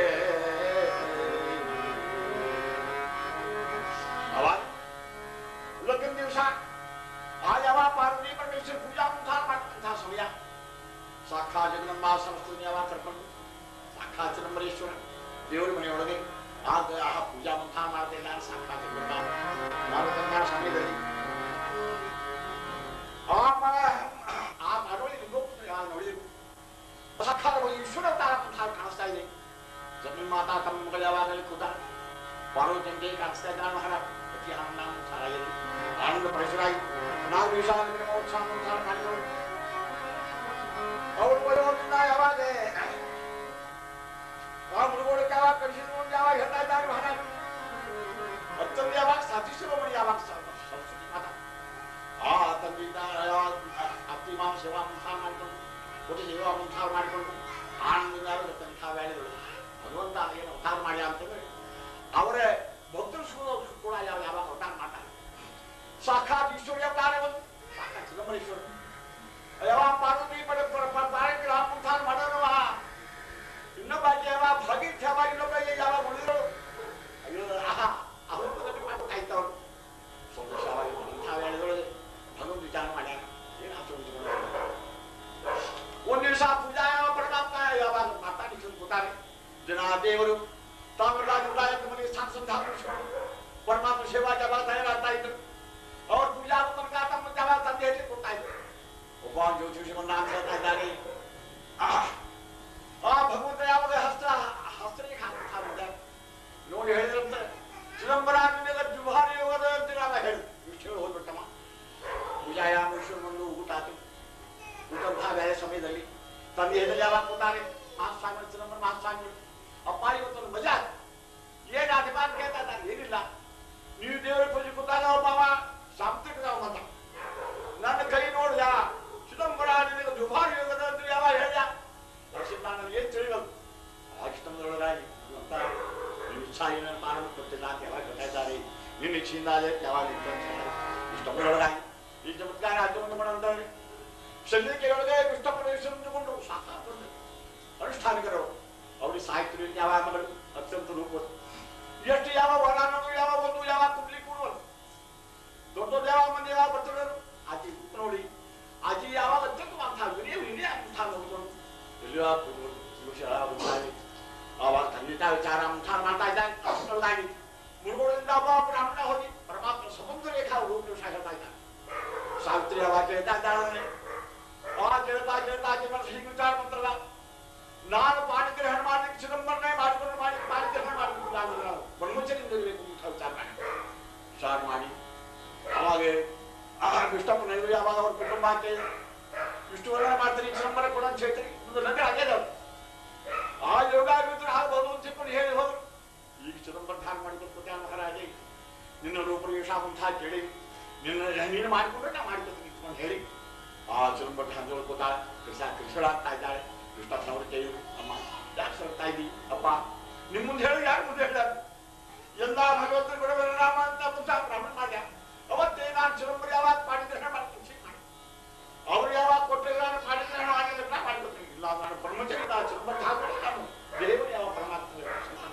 ಅವಾಗ ಲಗ್ನ ದಿವಸ ಆ ಯಾವ ಪಾರ್ವತಿ ಪರಮೇಶ್ವರ ಪೂಜಾ ಮುಂತಾರ ಮಾಡ್ತಂತಹ ಸಮಯ ಸಾಕ್ಷಾ ಜಗದಂಬ ಸಂಸ್ಥೆ ಯಾವಾಗ ಕರ್ಕೊಂಡು ಸಾಕ್ಷಾ ಚಿದಂಬರೇಶ್ವರ ದೇವರ ಮನೆಯೊಳಗೆ ಆ ಆ ಪೂಜಾ ಮುಂತಾರ ಮಾಡ್ತಾ ಇದ್ದಾರೆ. ಸಾಕ್ಷಾ ಜಗದಂಬ ಮಾರುತಂಗ ಸಮಯದಲ್ಲಿ ಆ ಮಾಡೋಳಿ ನೋಡಿದ್ರು ಸಾಕ್ಷಾತ್ ಈಶ್ವರ ಅವತಾರ ಮುಂತಾರ ಕಾಣಿಸ್ತಾ ಇದೆ. ಜಗನ್ಮಾತಾ ತಮ್ಮ ಮಗಳು ಯಾವಾಗಲೂ ಕೂತ ಪಾರ್ವತಿಗೆ ಕಾಣಿಸ್ತಾ ಇದ್ದಾರೆ ಮಹಾರಾಜ. ಅತಿ ಆನಂದ ಮುಂತಾರ ಆನಂದ ಪರಿಸರಾಗಿ ನಾಲ್ಕು ದಿವಸ ಮಹೋತ್ಸವ ಮುಂತಾರ ಮಾಡಿದ್ರು. ಅವ್ರು ಬರೋದ್ರಿಂದ ಯಾವಾಗ ಆ ಮುಳುಗೋಳಕ್ಕೆ ಯಾವಾಗ ಕಳಿಸಿದ್ರು ಯಾವಾಗ ಹೇಳ್ತಾ ಇದ್ದಾರೆ ಮಹಾರಾಜ. ಅತ್ತಲ್ಲಿ ಯಾವಾಗ ಸಾಧಿಸಿರೋಮಣಿ ಯಾವಾಗ ಸರಸ್ವತಿ ಮಾತಾ ಆ ತಂದೆಯಿಂದ ಅತ್ತಿ ಮಾವ ಸೇವಾ ಮುಂತಾರ ಮಾಡಿಕೊಂಡು ಕೊಟ್ಟು ಸೇವಾ ಮುಂತಾರ ಮಾಡಿಕೊಂಡು ಆನಂದದಿಂದ ತಂಥ ವೇಳೆಗಳು ಭಗವಂತ ಏನು ಅವತಾರ ಮಾಡಿ ಅಂತಂದ್ರೆ ಅವರೇ ಭಕ್ತರು ಕೂಡ ಯಾವ ಯಾವಾಗ ಅವತಾರ ಮಾಡ್ತಾರೆ. ಸಾಕ್ಷಾತ್ ಈಶ್ವರ್ಯ ಅವತಾರ ಒಂದು ಸಾಕ್ಷಾತ್ ಚಿದಂಬರೇಶ್ವರ ಯಾವಾಗ ಪಾರ್ವತಿ ಪಡೆ ಪಾರಕ್ಕೆ ಮುಂತಾರ ಮಾಡೋಣ ಇನ್ನೊಬ್ಬ ಯಾವಾಗ ಭಾಗಿತ್ ಯಾವಾಗ ಇನ್ನೊಬ್ಬ ಯಾವಾಗ ಉಳಿದ್ರು ಅಯ್ಯೋ ಆಹಾ ಅವರು ಮಾಡ್ತಾಯ್ತವ್ರು ಸಂತೋಷವಾಗಿ ಇಂಥ ವೇಳೆದೊಳಗೆ ಭಗವಂತ ವಿಚಾರ ಮಾಡ್ಯಾರ ಏನು ಆಚರಿಸಿಕೊಂಡು ಒಂದ್ ದಿವಸ ಪೂಜಾ ಪರಮಾತ್ಮ ಯಾವಾಗ ಮಾತಾಡಿಕೊಂಡು ಕೂತಾರೆ ಜನ ದೇವರು ತಾಮ್ರರಾಜ ಮನೆ ಸ್ಥಾನ ಸಂಧಾನ ಪರಮಾತ್ಮ ಸೇವಾ ಯಾವಾಗ ತಯಾರಾಗ್ತಾ ಇದ್ರು. ಅವ್ರ ಪೂಜಾ ತನಕ ತಮ್ಮ ಯಾವಾಗ ತಂದೆ ಹೇಳಿ ಕೊಡ್ತಾ ಇದ್ರು. ಒಬ್ಬ ಜ್ಯೋತಿಷಿಗಳನ್ನ ಹೇಳ್ತಾ ಇದ್ದಾರೆ ಆ ಭಗವಂತ ಮಹಾಸ್ವಾಮಿ ಚಿದಂಬರ ಮಹಾಸ್ವಾಮಿ ಅಪ್ಪ ಇವತ್ತು ಮಜಾ ಏನ್ ಅಭಿಮಾನ ಕೇಳ್ತಾ ಇದ್ದಾರೆ ಏನಿಲ್ಲ ನೀವು ದೇವರ ಪೂಜೆ ಕೂತಾಗ ಬಾಬಾ ಸಾಂಸ್ಕೃತಿಕ ಮತ ನನ್ನ ಕೈ ನೋಡಿದ ಚಿದಂಬರ ನಿನಗೆ ದುಬಾರಿ ಯೋಗದ ಅಂದ್ರೆ ಯಾವಾಗ ಹೇಳ್ದ ಲಕ್ಷ್ಮಣ ನನಗೆ ಏನ್ ತಿಳಿಯೋದು ಆ ಚಿದಂಬರೊಳಗಾಗಿ ಅಂತ ನೀವು ಇಚ್ಛಾಯಿನ ಮಾನವ ಗೊತ್ತಿಲ್ಲ ಅಂತ ಯಾವಾಗ ಗೊತ್ತಾಯಿದ್ದಾರೆ ನಿನ್ನ ಇಚ್ಛೆಯಿಂದ ಯಾವಾಗ ಇಷ್ಟಪಡೋರಾಗಿ ಈ ಚಮತ್ಕಾರ ರಾಜ್ಯವನ್ನು ಮಾಡೋದ್ರೆ ಸಲ್ಲಿಕೆಯೊಳಗೆ ಇಷ್ಟಪಡಿಸಿಕೊಂಡು ಸಾಕಾಗ ಅನುಷ್ಠಾನಿಕರು ಅವ್ರಿಗೆ ಸಾಹಿತ್ಯ ಯಾವ ಮಗಳು ಅತ್ಯಂತ ರೂಪ ಎಷ್ಟು ಯಾವ ವರಾನಗಳು ಯಾವ ಒಂದು ಯಾವ ಕುಡ್ಲಿ ಕೊಡುವರು ದೊಡ್ಡ ದೊಡ್ಡ ಯಾವ ಮಂದಿ ಯಾವ ಬರ್ತಿರೋರು ಆಚೆ ನೋಡಿ ಆಚೆ ಯಾವಾಗ ಅತ್ಯಂತ ವಿನಯ ವಿನಯ ಅನುಷ್ಠಾನ ನೋಡ್ಕೊಂಡು ಎಲ್ಲಿಯೋ ಕುಡುವರು ಆವಾಗ ಖಂಡಿತ ವಿಚಾರ ಅನುಷ್ಠಾನ ಮಾಡ್ತಾ ಇದ್ದಾನೆ ಮುಳುಗೋಡಿಂದ ಒಬ್ಬ ಬ್ರಾಹ್ಮಣ ಹೋಗಿ ಪರಮಾತ್ಮ ಸಮುದ್ರ ರೇಖಾ ರೂಪ ಹೇಳ್ತಾ ಇದ್ದಾನೆ ಸಾವಿತ್ರಿ ಅವಾಗ ಕೇಳ್ತಾ ಇದ್ದಾಳೆ ಅವಾಗ ಕೇಳ್ತಾ ಕೇಳ್ತಾ ಮನಸ್ಸು ಹೀಗೆ ವಿಚಾರ ಬಂತಲ್ಲ ನಾನು ಪಾಣಿಗ್ರಹಣ ಮಾಡ್ಲಿಕ್ಕೆ ಚಿದಂಬರನೇ ಮಾಡಿಕೊಂಡು ಮಾಡಿ ಪಾಣಿಗ್ರಹಣ ಮಾಡ್ಲಿಕ್ಕೆ ಬ್ರಹ್ಮಚರ್ಯದಿಂದ ಇರಬೇಕು ಅಂತ ವಿಚಾರ ಮಾಡಿ ವಿಚಾರ ಮಾಡಿ ಅವಾಗ ವಿಷ್ಣು ನೈವೇದ್ಯ ಅವಾಗ ಅವ್ರ ಕುಟುಂಬಕ್ಕೆ ವಿಷ್ಣುವನ್ನ ಮಾಡ್ತಾರೆ ಚಿದಂಬರ ಕೂಡ ಅಂತ ಹೇಳ್ತಾರೆ ಒಂದು ಲಗ್ನ ಆಗ್ಯದ ಆ ಯೋಗ ಆಗಿದ್ರೆ ಆಗ್ಬೋದು ಅಂತ ತಿಳ್ಕೊಂಡು ಹೇಳಿ ಹೋದ್ರು ಈಗ ಚಿದಂಬರ ಧಾರ ಮಾಡಿಕೊಂಡು ಕೂತ ಮಹಾರಾಜೆ ನಿನ್ನ ರೂಪರೇಷ ಅಂತ ಕೇಳಿ ನಿನ್ನ ನೀನು ಮಾಡಿಕೊಂಡ್ರೆ ನಾ ಮಾಡ್ಕೊತೀನಿ ಇಟ್ಕೊಂಡು ಹೇಳಿ ಆ ಚಿದಂಬರ ಧಾರ ಕೂತ ಕೃಷ್ಣ ಕೃಷ್ಣ ಆಗ್ತಾ ಇದ್ದಾಳೆ ಕೃಷ್ಣಪ್ಪನವ್ರ ಕೈಯು ಅಮ್ಮ ಯಾಕೆ ಸರ್ತಾ ಇದ್ದಿ ಅಪ್ಪ ನಿಮ್ ಮುಂದೆ ಹೇಳಿ ಯಾರು ಮುಂದೆ ಹೇಳ್ತಾರೆ ಎಲ್ಲ ಭಗವಂತನ ಗುಣಗಳ ನಾಮ ಅಂತ ಮುಂಚೆ ಬ್ರಾಹ್ಮಣ ಮಾಡ್ಯ ಅವತ್ತೇ ನಾನು ಚಿದಂಬರ ಯಾವಾಗ ಪಾಣಿಗ್ರಹಣ ಮಾಡ್ತೀನಿ ಮಾಡಿ ಅವ್ರು ಯಾವಾಗ ಕೊಟ್ಟಿಲ್ಲ ನಾನು ಪಾಣಿಗ್ರಹಣ ಆಗಿದ್ರೆ ನಾ ಮಾಡ್ಕೊತೀನಿ ಇಲ್ಲ ನಾನು ಬ್ರಹ್ಮಚರ್ಯ ಚಿದಂಬರ ಧಾರ ನಾನು ದೇವರು ಯಾವ ಪರಮಾತ್ಮ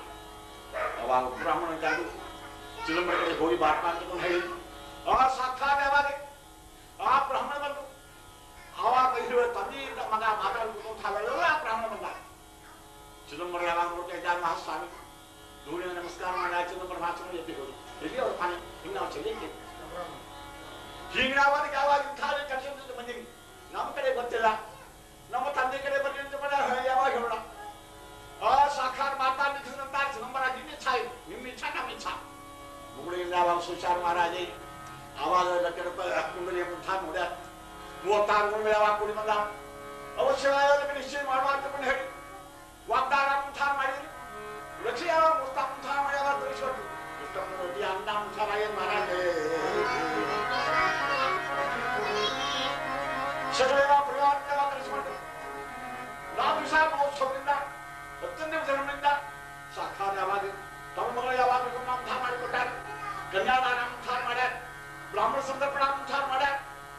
ಅವಾಗ ಬ್ರಾಹ್ಮಣ ಕಾದು ಚಿದಂಬರ ಕಡೆ ಹೋಗಿ ಬಾಟ್ಮ ಅಂತಕೊಂಡು ಹೇಳಿ ಆ ಸಾಕ್ಷಾತ್ ಯಾವಾಗ ಆ ಬ್ರಾಹ್ಮಣ ಬಂದು ಆವಾಗ ಇರುವ ತಂದೆಯಿಂದ ಮಗ ಮಾತಾಡ್ಕೊಂಡು ಅವೆಲ್ಲ ಬ್ರಾಹ್ಮಣ ಬಂದ ಚಿದಂಬರ ಯಾವಾಗ ನೋಡ್ತಾ ಇದ್ದಾರೆ ಮಹಾಸ್ವಾಮಿ ಧೂಳಿನ ನಮಸ್ಕಾರ ಮಾಡಿ ಚಿದಂಬರ ಮಹಾಸ್ವಾಮಿ ಎದ್ದು ಹೋಗಿ ಎಲ್ಲಿ ಅವ್ರ ಮನೆ ಹಿಂಗೆ ನಾವು ಚೆಲ್ಲಿಕ್ಕೆ ಹೀಗೆ ನಾವಾಗ ಯಾವಾಗ ಇಂಥ ಕಷ್ಟ ಬಂದೀವಿ ನಮ್ಮ ಕಡೆ ಗೊತ್ತಿಲ್ಲ ನಮ್ಮ ತಂದೆ ಕಡೆ ಬರ್ಲಿ ಅಂತ ಮನೆ ಯಾವಾಗ ಹೇಳೋಣ ಆ ಸಾಕ್ಷಾತ್ ಮಾತಾಡ್ಲಿಕ್ಕೆ ಚಿದಂಬರ ನಿಮ್ಮ ಇಚ್ಛಾ ಇದೆ ನಿಮ್ಮ ಇಚ್ಛಾ ನಮ್ಮ ಇಚ್ಛಾ ಮುಗುಳಿಯಿಂದ ಯಾವಾಗ ಸುಚಾರ ಮಹಾರಾಜೆ ಆವಾಗ ಕುಂಡಲಿಯ ಮುಂಠ ನೋಡ್ಯಾರ ಮೂವತ್ತಾರು ಗುಂಡು ಯಾವಾಗ ಕೂಡಿ ಬಂದ ಅವಶ್ಯವಾಗಿ ನಿಶ್ಚಯ ಮಾಡುವ ಅಂತ ಹೇಳಿ ವಾಗ್ದಾನ ಮುಂಠಾನ ಮಾಡಿದ್ರಿ ಲಕ್ಷ್ಯ ಯಾವಾಗ ಮುಸ್ತಾ ಮುಂಠಾನ ಮಾಡಿ ಯಾವಾಗ ತಿಳಿಸ್ಕೊಟ್ಟು ಇಷ್ಟೊಂದು ಅನ್ನ ಮುಂಠಾನ ಏನ್ ಮಹಾರಾಜೆ ಸಕಲೇವ ಪರಿವಾರ ಯಾವಾಗ ತಿಳಿಸ್ಕೊಂಡು ನಾವು ವಿಷಯ ಮಹೋತ್ಸವದಿಂದ ಹತ್ತೊಂದೇ ಧರ್ಮದಿಂದ ಸಾಕ್ಷಾತ್ ಯಾವಾಗ ತಮ್ಮ ಮಗಳು ಯಾವಾಗ ಮುಂಠಾನ ಮಾಡಿಕೊಟ್ಟಾರ ಕನ್ಯಾದಾನ ಮುಂಠಾನ ಮಾಡ್ಯಾರ ಬ್ರಾಹ್ಮಣ ಸಂದರ್ಪಣ ಮುಂಠಾನ ಮಾಡ್ಯಾರ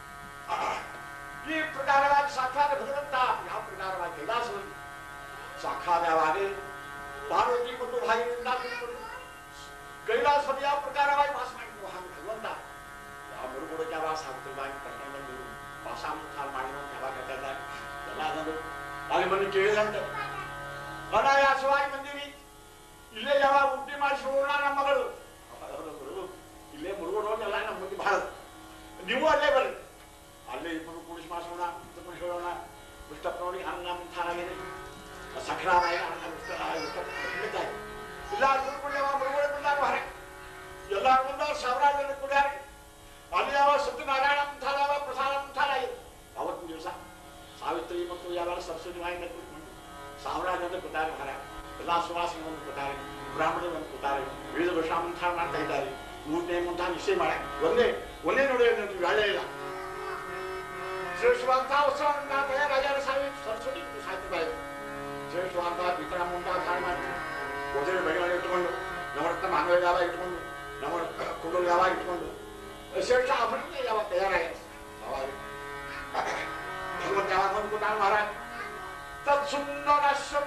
ಈ ಪ್ರಕಾರವಾಗಿ ಸಾಕ್ಷಾತ್ ಭಗವಂತ ಯಾವ ಪ್ರಕಾರವಾಗಿ ಕೈಲಾಸದಲ್ಲಿ ಸಾಕ್ಷಾತ್ವಾಗಿ ಪಾರ್ವತಿ ಮತ್ತು ಭಾಗಿಯಿಂದ ಕೈಲಾಸದಲ್ಲಿ ಯಾವ ಪ್ರಕಾರವಾಗಿ ವಾಸ ಮಾಡಿದ್ರು ಹಾಗೆ ಭಗವಂತ ಯಾವ ಮುರುಗುಡಕ್ಕೆ ಯಾವಾಗ ಸಾಗುತ್ತವಾಗಿ ಕರ್ಕೊಂಡು ಬಂದು ವಾಸಾಮುಖಾಲ ಮಾಡಿದ ಯಾವಾಗ ಹೇಳ್ತಾ ಎಲ್ಲ ಅದನ್ನು ಅಲ್ಲಿ ಬಂದು ಕೇಳಿದಂತೆ ಅನಾಯಾಸವಾಗಿ ಬಂದೀವಿ ಇಲ್ಲೇ ಯಾವಾಗ ಉಂಟಿ ಮಾಡಿಸೋಣ ನಮ್ಮ ಮಗಳು ಇಲ್ಲೇ ಮುರುಗೋಣ ಎಲ್ಲ ನಮ್ಮ ಮುಂದೆ ಬಹಳ ನೀವು ಅಲ್ಲೇ ಬರ್ರಿ ಅಲ್ಲೇ ಇಬ್ಬರು ಕೂಡಿಸಿ ಮಾಡಿಸೋಣ ಅಂತ ಹೇಳೋಣ ವಿಷ್ಟಪ್ಪನವರಿಗೆ ಅನ್ನ ಮುಂತಾಗಿದೆ ಸಖರಾಯ ಇಲ್ಲ ಕುಡ್ಕೊಂಡೆ ಮುರುಗೋಡೆ ಬಂದಾಗ ಹೊರೆ ಎಲ್ಲಾರು ಬಂದವ್ರು ಸಾವಿರಾರು ಜನ ಕುಡಿಯಾರ ಅಲ್ಲಿ ಯಾವ ಸತ್ಯನಾರಾಯಣ ಮುಂತಾದವ ಪ್ರಸಾದ ಮುಂತಾಗಿದೆ ಅವತ್ತಿನ ದಿವಸ ಸಾವಿತ್ರಿ ಮತ್ತು ಯಾವಾಗ ಸರಸ್ವತಿ ವಾಯಿನ ಕೂತ್ಕೊಂಡು ಸಾವಿರಾರು ಜನ ಕೂತಾರೆ ಹೊರ ಎಲ್ಲ ಸುವಾಸನೆ ಬಂದು ಕೂತಾರೆ ಬ್ರಾಹ್ಮಣರು ಬಂದು ಕೂತಾರೆ ವಿವಿಧ ವರ್ಷ ಮುಂತಾನ ಮಾಡ್ತಾ ಇದ್ದಾರೆ ಮೂರನೇ ಮುಂತಾನ ನಿಶ್ಚಯ ಮಾಡ ಒಂದೇ ಒಂದೇ ನೋಡಿ ವೇಳೆ ಇಲ್ಲ ಶ್ರೇಷ್ಠವಾದ ಉತ್ಸವದಿಂದ ರಾಜರ ಸಾವಿ ಸರಸ್ವತಿ ಸಾಹಿತ್ಯ ಶ್ರೇಷ್ಠವಾದ ವಿಕ್ರಮ ಮುಂತಾದ ಧಾರಣ ಮಾಡಿ ಒಳ್ಳೆ ಬೆಳೆಗಳು ಇಟ್ಕೊಂಡು ನವರತ್ನ ಮಾನವ ಯಾವಾಗ ಇಟ್ಕೊಂಡು ನವ ಕುಟುಂಬ ಯಾವಾಗ ಇಟ್ಕೊಂಡು ಶ್ರೇಷ್ಠ ಆಭರಣ ಯಾವಾಗ ತಯಾರಾಗಿದೆ ಅವಾಗ ಭಗವಂತ ಯಾವಾಗ ಬಂದು ಕೂತಾನ ಮಹಾರಾಜ್ ತತ್ ಸುಂದರ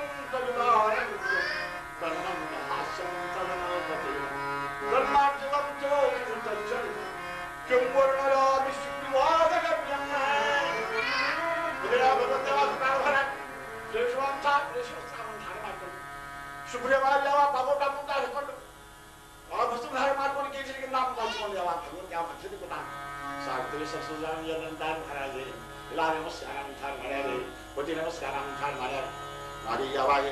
ಶುಭ್ರವಾಗಿ ಯಾವ ಬಾಗೋಟ ಮುಂತ ಹಿಡ್ಕೊಂಡು ಆ ವಸ್ತುಧಾರ ಮಾಡ್ಕೊಂಡು ಕೇಸರಿಗೆ ನಾಮ ಹಚ್ಕೊಂಡು ಯಾವಾಗ ಭಗವಂತ ಯಾವ ಮಧ್ಯದ ಕೂತಾನ ಸಾವಿತ್ರಿ ಸರಸ್ವತಿ ಮಹಾರಾಜೆ ಇಲ್ಲ ನಮಸ್ಕಾರ ಮುಂತಾರ ಮಾಡ್ಯಾರೆ ಪತಿ ನಮಸ್ಕಾರ ಮುಂತಾರ ಮಾಡ್ಯಾರ ಮಾಡಿ ಯಾವಾಗ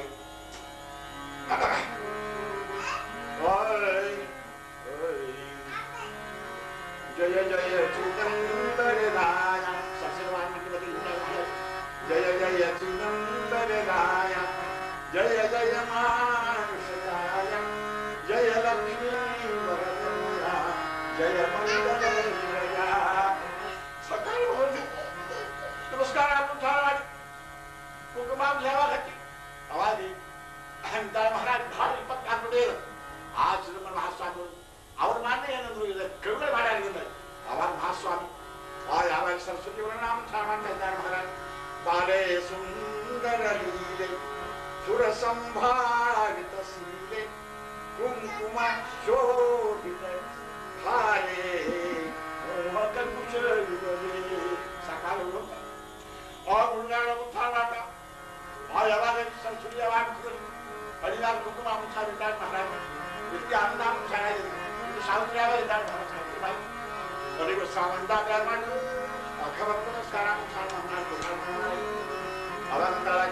ಜಯ ಜಯ ಚಿದಂಬರರಾಯ ಸರಸ್ವತಿ ಜಯ ಜಯ ಚಿದಂಬರರಾಯ ಸೇವಾ ಹತ್ತಿ ಅವಾದಿ ಅಂತ ಮಹಾರಾಜ್ ಭಾಳ ಇಪ್ಪತ್ನಾಲ್ಕು ಡೇರು ಆ ಚಿದಂಬರ ಮಹಾಸ್ವಾಮಿ ಅವ್ರ ಮಾನ್ಯ ಏನಂದ್ರು ಇದು ಕರುಗಳು ಮಾಡ್ಯಾರಿಲ್ಲ ಅವಾಗ ಮಹಾಸ್ವಾಮಿ ಆ ಯಾವಾಗ ಸರಸ್ವತಿ ನಾಮ ಮಾಡ್ತಾ ಇದ್ದಾರೆ ಮಹಾರಾಜ್ ಬಾಲೆ ಸುಂದರ ಲೀಲೆ ಸುರ ಸಂಭಾವಿತ ಸೀಲೆ ಕುಂಕುಮ ಶೋಭಿತ ಹಾಲೆ ಮೋಹಕ ಕುಶಲೇ ಸಕಾಲಗಳು ಆ ಗುರುನಾಳ ಉತ್ಥಾನಾಟ ಆ ಯಾವಾಗ ಸರಸ್ವತಿ ಯಾವಾಗ ಹರಿದಾರ ಕುಂಕುಮ ಮುಖ ಇದ್ದಾರೆ ಮಹಾರಾಜ ಇತಿ ಅನ್ನ ಚೆನ್ನಾಗಿದೆ ಇದು ಸಾವಿತ್ರಿಯಾಗ ಇದ್ದಾರೆ ಸಾವಿತ್ರಿಬಾಯಿ ಅವರಿಗೂ ಸಾವಂತ ತಯಾರು ಮಾಡಿದ್ರು ಅಖಬರ್ ನಮಸ್ಕಾರ ಅವಾಗ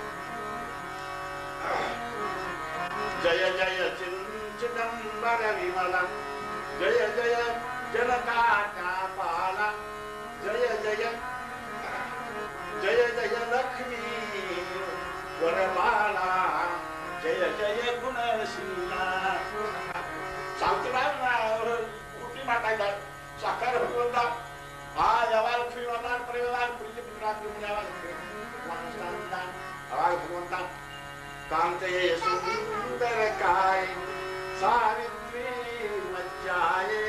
ಜಯ ಜಯ ಚಿದಂಬರ ವಿಮಲ ಜಯ ಜಯ ಜನತಾ ಪಾಲ ಜಯ ಜಯ ಜಯ ಜಯ ಲಕ್ಷ್ಮೀ ವರಮಾಲ ಜಯ ಜಯ ಗುಣಶೀಲ ಸಾವಿತ್ರಿಬಾಯಿ ಹುಟ್ಟಿ ಮಾಡ್ತಾ ಇದ್ದಾರೆ ಸಾಕಾರ ಭಗವಂತ ಆ ಯಾವಾಗ ಲಕ್ಷ್ಮೀ ವರದಾನ ಪಡೆಯುವಾಗ ಪ್ರೀತಿ ಪಿತೃ ಯಾವಾಗ ಅವಾಗ ಭಗವಂತ ಕಾಂತೆಯ ಸುಂದರ ಕಾಯ ಸಾವಿತ್ರಿ ಮಜ್ಜಾಯೇ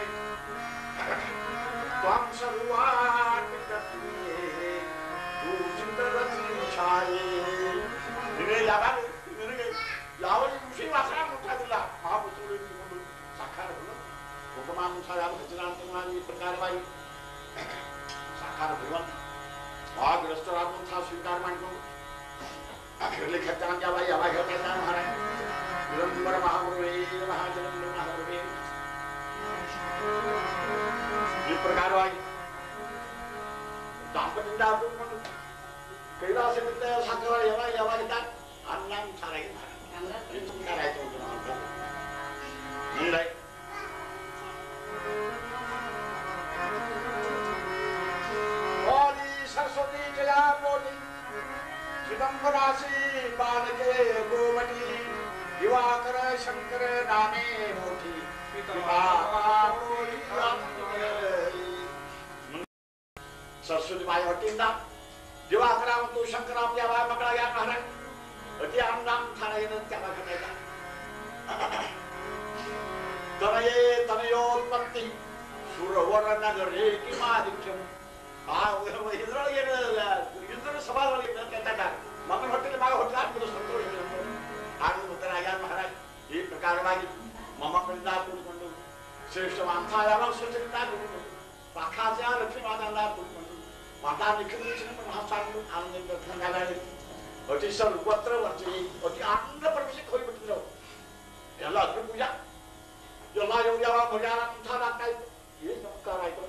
ತ್ವಂ ಸರ್ವಾಟಿಕಪ್ರಿಯೇ ಭೂಸುಂದರತಿ ಛಾಯೇ ನಿನಗೆ ಯಾವಾಗ ನಿನಗೆ ಯಾವ ಋಷಿ ವಾಸನ ಮುಟ್ಟಾದಿಲ್ಲ ಮಹಾಪುರುಷರು ಇಟ್ಟುಕೊಂಡು ಸಾಕಾರಗಳು ಉಪಮಾಂಸ ಯಾವ ಭಜನಾಂತವಾಗಿ ಈ ಪ್ರಕಾರವಾಗಿ ಸಾಕಾರ ಭಗವಂತ ಆ ಗ್ರಸ್ತರಾಗುವಂತಹ ಸ್ವೀಕಾರ ಮಾಡಿಕೊಂಡು ಇರ್ಲಿಕ್ಕೆ ಹತ್ತಾನ ಯಾವಾಗ ಯಾವಾಗ ಹೇಳ್ತಾ ಇದ್ದಾನೆ ಮಹಾರಾಜ ವಿಳಂಬರ ಮಹಾಗುರುವೇ ಮಹಾಜನಂಬರ ಮಹಾಗುರುವೇ ಈ ಪ್ರಕಾರವಾಗಿ ದಾಂಪತ್ಯದಿಂದ ಆಡ್ಕೊಂಡು ಕೈಲಾಸದಿಂದ ಸಾಕವ ಯಾವಾಗ ಯಾವಾಗಿದ್ದ ಅನ್ನ ಸಾರಾಗಿ ಸಂಸ್ಕಾರ ಆಯ್ತು ಮುಂದೆ सरस्वती जया बोली चिदंबरासी बालके गोमती दिवाकर शंकर नामे मोठी सरस्वती बाई ಹೊಟ್ಟಿಂದ ದಿವಾಕರ ಮತ್ತು ಶಂಕರ ಯಾವ ಮಕ್ಕಳಾಗ ಮಹಾರಾಜ್ ಅತಿ ಆನಂದ ಥಾನಗಿನಂತೆ ಯಾವಾಗ ಹೇಳ್ತಾ ತನಯೇ ತನಯೋತ್ಪತ್ತಿ ಸುರವರ ನಗರೇ ಕಿಮಾದಿಕ್ಯಂ ಆ ಇದ್ರೊಳಗೆ ಯುದ್ಧದ ಸಭಾದೊಳಗೆ ಕೇಳ್ತಾ ಮಗನ ಹೊಟ್ಟೆಗೆ ಮಗ ಹೊಟ್ಟೆ ಹಾಕಿದ್ರು ಸಂತೋಷ ಆಗ ಮುದ್ದರಾಗ್ಯಾರ ಮಹಾರಾಜ್ ಈ ಪ್ರಕಾರವಾಗಿ ಮೊಮ್ಮಕ್ಕಳಿಂದ ಕೂಡಿಕೊಂಡು ಶ್ರೇಷ್ಠ ಮಾಂಸ ಯಾವ ಸ್ವಚ್ಛದಿಂದ ಕೂಡಿಕೊಂಡು ಪಾಖಾಸ ಲಕ್ಷ್ಮೀ ಮಾತಾಂದ ಕೂಡಿಕೊಂಡು ಮಾತಾ ನಿಖಿಲ ಮಹಾಸ್ವಾಮಿಗಳು ಆನಂದ ಅತಿ ಸರ್ವತ್ರ ವರ್ತಿ ಅತಿ ಆನಂದ ಪ್ರವೇಶಕ್ಕೆ ಹೋಗಿಬಿಟ್ಟಿದ್ರು ಎಲ್ಲ ಅದ್ರ ಪೂಜಾ ಎಲ್ಲ ಯಾವ ಭಜಾನ ಮುಂತಾದ ಆಗ್ತಾ ಇತ್ತು ಏನ್ ನಮಸ್ಕಾರ ಆಯ್ತು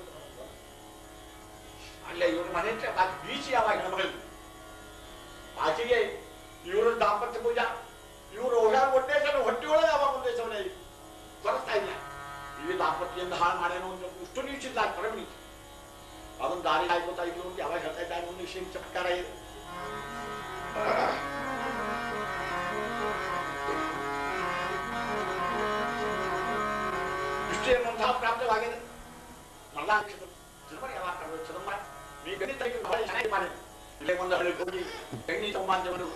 ಅಲ್ಲೇ ಇವ್ರ ಮನೆ ಬೀಚಿ ಯಾವಾಗ ಹೆಣ್ಮಗಳು ಆಚೆಗೆ ಇವರು ದಾಂಪತ್ಯ ಪೂಜಾ ಇವರು ಹೋಗ್ಯಾರ ಉದ್ದೇಶ ಹೊಟ್ಟೆಯೊಳಗೆ ಯಾವಾಗ ಉದ್ದೇಶವನ್ನೇ ತೋರಿಸ್ತಾ ಇಲ್ಲ ಈ ದಾಂಪತ್ಯದಿಂದ ಹಾಳು ಮಾಡ್ಯಾನೋ ಒಂದು ಇಷ್ಟು ನೀಚಿಲ್ಲ ಪರಮಿ ಅದೊಂದು ದಾರಿ ಆಯ್ಕೋತಾ ಇದ್ರು ಅಂತ ಯಾವಾಗ ಹೇಳ್ತಾ ಇದ್ದಾರೆ ಒಂದು ವಿಷಯ ಚಮತ್ಕಾರ ಇದೆ ಇಷ್ಟೇ ಎನ್ನುವಂತಹ ಪ್ರಾಪ್ತವಾಗಿದೆ ಮಲ್ಲ ಚಿದಂಬರ ಯಾವಾಗ ಚಿದಂಬರ ಈ ಗಣಿತ ಬಹಳ ಚೆನ್ನಾಗಿ ಮಾಡಿ ಇಲ್ಲೇ ಒಂದು ಹಳ್ಳಿ ಹೋಗಿ ಎಣ್ಣೆ ಸಂಬಂಧವನ್ನು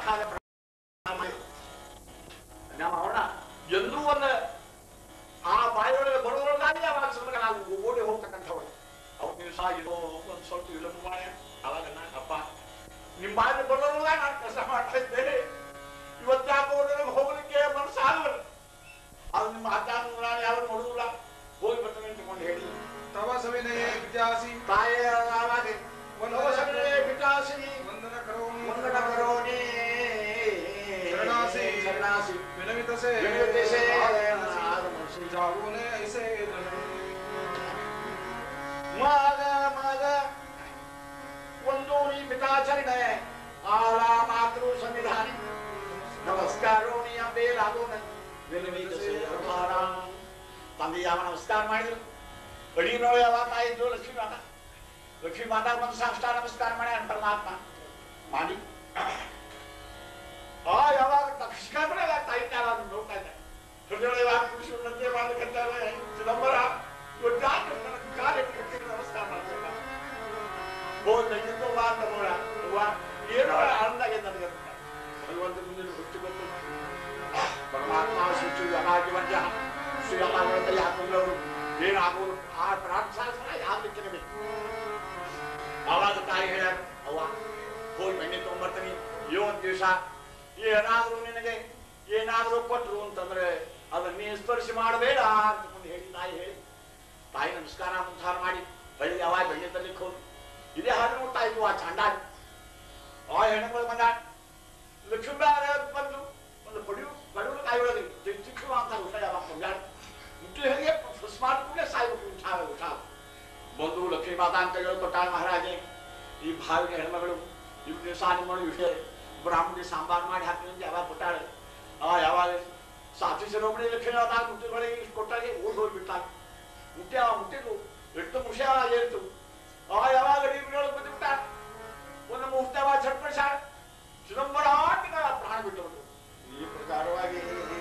ನಮ್ಮ ಅವನ ಎಂದೂ ಒಂದು ಆ ಬಾಯಿಯೊಳಗೆ ಬರೋದ್ರಲ್ಲಾಗಿ ಅವಾಗ ಸ್ವಲ್ಪ ನಾವು ಓಡಿ ಹೋಗ್ತಕ್ಕಂಥವ್ರು ಅವ್ರು ನೀವು ಸಹ ಇದು ಒಂದು ಸ್ವಲ್ಪ ವಿಳಂಬ ಮಾಡಿ ಅವಾಗ ಅಪ್ಪ ನಿಮ್ಮ ಬಾಯಲ್ಲಿ ಬರೋದ್ರಲ್ಲ ನಾನು ಕೆಲಸ ಮಾಡ್ತಾ ಇದ್ದೇನೆ ಇವತ್ತು ಯಾಕೋ ನನಗೆ ಹೋಗ್ಲಿಕ್ಕೆ ಮನಸ್ಸಾಗಲ್ಲ ಅದು ನಿಮ್ಮ ಅಜ್ಜಾನ ಯಾವ ನೋಡುದಿಲ್ಲ ಹೋಗಿ ಬರ್ತಾನೆ ಅಂತಕೊಂಡು ಹೇಳಿ तव सविनये विद्यासी ताये आवागे तव सविनये विद्यासी वंदन करोमि वंदन करोमि शरणासी शरणासी विनमित से विनमित से जाओ ने ऐसे मग मग वंदोनी पिताचरणे आला मातृ संविधानी नमस्कारोनी अंबे लागोने विनमित से हमारा ತಂದೆ ಯಾವ ನಮಸ್ಕಾರ ಮಾಡಿದ್ರು ಅಡಿನೋ ಯಾವಾಗ ಆಯ್ತು ಲಕ್ಷ್ಮೀ ಮಾತಾ ಲಕ್ಷ್ಮೀ ಮಾತಾ ಬಂದು ಸಾಷ್ಟಾಂಗ ನಮಸ್ಕಾರ ಮಾಡ್ಯಾನ ಪರಮಾತ್ಮ ಮಾಡಿ ಆ ಯಾವಾಗ ತಕ್ಷಣ ತಾಯಿ ಯಾವಾಗ ನೋಡ್ತಾ ಇದ್ದ ಹೃದಯ ಯಾವಾಗ ಪುರುಷರು ನಂತೆ ಮಾಡ್ಲಿಕ್ಕೆ ಚಿದಂಬರ ಕಾಲ ನಮಸ್ಕಾರ ಮಾಡ್ತಾರೆ ಹೋಗಿ ಬಾ ಅಂತ ಏನೋ ಆನಂದ ಆಗಿದೆ ನನಗೆ. ಭಗವಂತ ಮುಂದಿನ ಹುಟ್ಟು ಬಂತು ಪರಮಾತ್ಮ ಶಿಶು ಯಮಾಗಿವಂತ ಶ್ರೀ ಯಮಾಗಳ ಕೈ ಹಾಕೊಂಡವರು ಏನಾಗೋದು ಆ ಪ್ರಾರ್ಥನಾ ಯಾವ್ದಕ್ಕೆ ಬೇಕು. ಆವಾಗ ತಾಯಿ ಹೇಳ್ಯಾರ, ಅವ್ವ ಹೋಗಿ ಬೆಣ್ಣೆ ತಗೊಂಡ್ಬರ್ತೀನಿ, ಇವತ್ತು ದಿವಸ ಏನಾದ್ರು ನಿನಗೆ ಏನಾದ್ರು ಕೊಟ್ರು ಅಂತಂದ್ರೆ ಅದನ್ನ ನೀ ಸ್ಪರ್ಶಿ ಮಾಡಬೇಡ ಅಂತ ಮುಂದೆ ಹೇಳಿ ತಾಯಿ ಹೇಳಿ ತಾಯಿ ನಮಸ್ಕಾರ ಮುಂಚಾರ ಮಾಡಿ ಬಳ್ಳಿ ಯಾವಾಗ ಬೆಣ್ಣೆ ತರ್ಲಿಕ್ಕೆ ಹೋಗಿ ಇದೇ ಹಾಡು ನೋಡ್ತಾ ಇದ್ವು. ಆ ಚಂಡಾಡಿ ಆ ಹೆಣ್ಣುಗಳು ಬಂದ ಲಕ್ಷ್ಮೀಬಾರ ಬಂದು ಒಂದು ಪಡಿಯು ಬಡವರು ಕಾಯಿಗಳಿಗೆ ಚಿಕ್ಕ ಅಂತ ಊಟ ಯಾವಾಗ ಕೊಂಡಾಡಿ ಮುಟ್ಟು ಹೇಗೆ ಸ್ಮಾರ್ಟ್ ಕೂಡ ಸಾಯ್ಬೇಕು ಉಠ ಉಠ ಬಂದು ಲಕ್ಷ್ಮೀ ಮಾತಾ ಅಂತ ಹೇಳ್ಕೊಟ್ಟಾಳ ಮಹಾರಾಜೆ. ಈ ಭಾವಿಗೆ ಹೆಣ್ಮಗಳು ಇವ್ ದಿವಸ ನಿಮ್ಮಳು ವಿಷಯ ಬ್ರಾಹ್ಮಣಿ ಸಾಂಬಾರು ಮಾಡಿ ಹಾಕಿದ್ರೆ ಯಾವಾಗ ಕೊಟ್ಟಾಳೆ. ಆ ಯಾವಾಗ ಸಾಕ್ಷಿ ಶಿರೋಮಣಿ ಲಕ್ಷ್ಮೀ ಮಾತಾ ಮುಟ್ಟಿಗಳಿಗೆ ಇಷ್ಟು ಕೊಟ್ಟಾಗೆ ಓಡ್ ಹೋಗ್ಬಿಟ್ಟಾಗ ಮುಟ್ಟಿ ಆ ಮುಟ್ಟಿದ್ದು ಎಷ್ಟು ಮುಷ ಏರ್ತು. ಆ ಯಾವಾಗ ಅಡಿಯೊಳಗೆ ಬಂದುಬಿಟ್ಟ ಒಂದು ಮುಹೂರ್ತವ ಚಟ್ಪಡಿಸಾಳ ಚಿದಂಬರ ಆಟಿನ ಪ್ರಾಣ ಬಿಟ್ಟು ಈ ಪ್ರಕಾರವಾಗಿ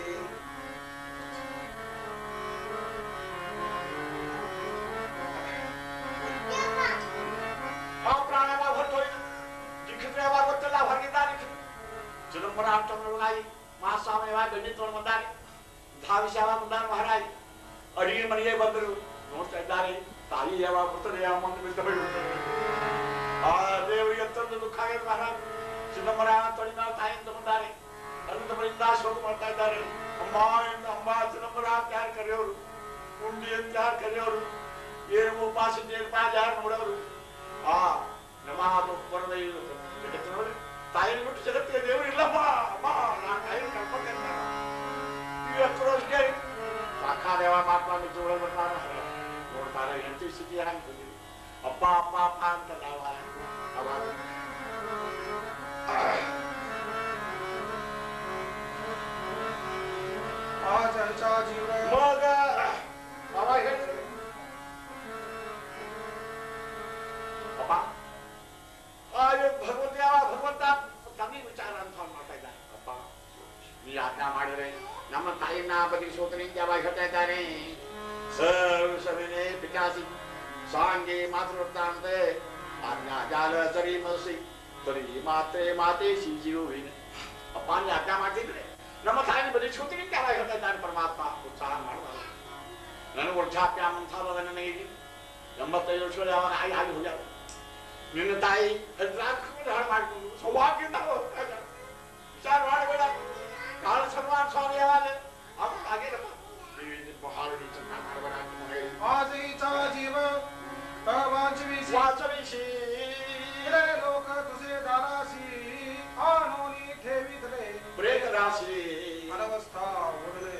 ಆ ಪ್ರಾಣ ಹೊರಟು ಹೋಯ್ತು. ದೀಕ್ಷಿತರು ಯಾವಾಗ ಗೊತ್ತಿಲ್ಲ ಹೊರಗಿದ್ದಾರೆ. ಚಿದಂಬರ ಆಟವಾಗಿ ಮಹಾಸ್ವಾಮಿ ಯಾವಾಗ ಗಂಡಿ ತೊಗೊಂಡು ಬಂದಾರೆ. ಧಾವಿಸಿ ಯಾವಾಗ ಬಂದಾರೆ ಮಹಾರಾಜ್ ಅಡಿಗೆ ಮನೆಗೆ ಬಂದರು ನೋಡ್ತಾ ಇದ್ದಾರೆ. ತಾಯಿ ಯಾವಾಗ ಬರ್ತದೆ ಯಾವ ಮಂದು ಬಿಟ್ಟು ಹೋಗ್ಬಿಡ್ತಾರೆ. ಆ ದೇವರಿಗೆ ಅತ್ಯಂತ ದುಃಖ ಆಗಿದೆ ಮಹಾರಾಜ್. ಚಿದಂಬರ ತೊಳಿ ನಾವು ತಾಯಿ ಅಂತ ಬಂದಾರೆ. ಅನಂತ ಬಳಿಂದ ಶೋಕ ಮಾಡ್ತಾ ಇದ್ದಾರೆ. ಅಮ್ಮ ಎಂದು ಅಮ್ಮ ಚಿದಂಬರ ಅಂತ ಯಾರು ಕರೆಯೋರು, ಉಂಡಿ ಅಂತ ಯಾರು ಕರೆಯೋರು, ಏನು ಉಪವಾಸ ಯಾರು ನೋಡೋರು. ಆ ನಮಾದು ಬರದ ನೋಡಿ ತಾಯಿನ ಬಿಟ್ಟು ಜಗತ್ತಿಗೆ ದೇವರು ಇಲ್ಲಮ್ಮ ಅಮ್ಮ ನಾನು ತಾಯಿನ ಕಳ್ಕೊಂಡೆ ಅಷ್ಟೇ. ಸಾಕಾದೇವ ಮಾತ್ರ ನಿಜ ಬರ್ತಾರ ನೋಡ್ತಾರೆ ಎಂಟಿ ಸ್ಥಿತಿ ಹಂಗೆ ಬಂದಿವಿ. ಅಪ್ಪ ಅಪ್ಪ ಅಪ್ಪ ಅಂತ ಅವಾಗ ಮಗ ಅವಾಗ ಹೇಳಿದ್ರು ಅಪ್ಪ ಭಗವಂತ ಯಾವ ಭಗವಂತ ತಮ್ಮಿ ವಿಚಾರ ಅಂತ ಮಾಡ್ತಾ ಇದ್ದಾರೆ. ಅಪ್ಪ ನೀ ಆಜ್ಞಾ ಮಾಡಿದ್ರೆ ನಮ್ಮ ತಾಯಿನ ಬದಲಿಸೋತನೆ ಯಾವಾಗ ಹೇಳ್ತಾ ಇದ್ದಾನೆ. ಸರ್ವೇ ಪಿಕಾಸಿ ಸಾಂಗೆ ಮಾತೃವೃತ್ತಾಂತೆ ಆಜ್ಞಾ ಜಾಲ ಸರಿ ಮಸಿ ಸರಿ ಮಾತೆ ಮಾತೆ ಸಿ ಜೀವಿನ. ಅಪ್ಪ ನೀ ಆಜ್ಞಾ ಮಾಡ್ತಿದ್ರೆ ನಮ್ಮ ತಾಯಿನ ಬದಲಿಸೋತನೆ ಯಾವಾಗ ಹೇಳ್ತಾ ಇದ್ದಾನೆ ಪರಮಾತ್ಮ. ಉತ್ಸಾಹ ಮಾಡುವ ನನಗೆ ವೃದ್ಧಾಪ್ಯ ಮುಂತಾದ ನನಗೆ ಎಂಬತ್ತೈದು ವರ್ಷಗಳು ಯಾವಾಗ ಆಗಿ ಆಗಿ ಹೋಗ್ಯಾವ. ನಿನ್ನ ತಾಯಿ ಹಾಳು ಮಾಡಿಕೊಂಡು ಸೌಭಾಗ್ಯದಿಂದ ವಿಚಾರ ಮಾಡಬೇಡ. ಕಾಳ ಸನ್ಮಾನ ಸ್ವಾಮಿ ಯಾವಾಗ ಅದು ಹಾಗೇನಪ್ಪ ಹಾಳು ಚೆನ್ನಾಗಿ ಮಾಡಬೇಡ लोक तुझे दाराशी आनोनी ठेवितले ब्रेक राशी अनवस्था ओढले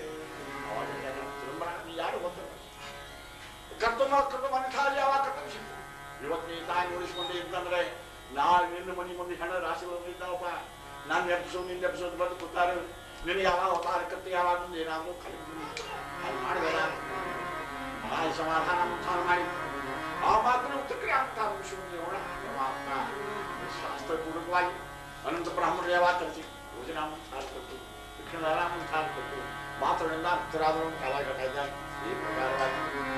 ಯಾರು ಗೊತ್ತ ಕರ್ತಮ ಕರ್ತಮ ಖಾಲಿ ಯಾವಾಗ ಕರ್ತಮ ಸಿಕ್ಕು. ಇವತ್ತು ನೀ ತಾಯಿ ನೋಡಿಸ್ಕೊಂಡೆ ಅಂತಂದ್ರೆ ನಾಳೆ ನಿನ್ನ ಮನೆ ಮುಂದೆ ಹಣ ರಾಶಿಗಳು ಇದ್ದಾವಪ್ಪ. ನಾನು ಎಬ್ಸೋದು ನಿನ್ನ ಎಬ್ಸೋದು ಬಂದು ಕೂತಾರೆ. ನಿನಗೆ ಯಾವಾಗ ಅವತಾರ ಕರ್ತಿ ಯಾವಾಗ ಮುಂದೆ ಏನಾದರೂ ಕಲಿತೀನಿ ಅದು ಮಾಡಬೇಡ. ಆ ಸಮಾಧಾನ ಮುಂಚಾರ ಮಾಡಿ ಆ ಮಾತ್ರ ಉತ್ತಕ್ರಿಯ ಅಂತ ವಿಷಯವನ್ನು ನೋಡ ಪರಮಾತ್ಮ ಶಾಸ್ತ್ರಪೂರ್ವಕವಾಗಿ ಅನಂತ ಬ್ರಾಹ್ಮಣರು ಯಾವಾಗ ಕಲಿಸಿ ಯೋಜನಾ ಮುಂಚಾರ ಕೊಟ್ಟು ಶಿಕ್ಷಣದಾರ ಮುಂಚಾರ ಕೊಟ್ಟು ಮಾತ್ರದಿಂದ ಭಕ್ತರಾದರು ಯಾವಾಗ ಹೇಳ್ತಾ ಇದ್ದಾರೆ. ಈ ಪ್ರಕಾರವಾಗಿ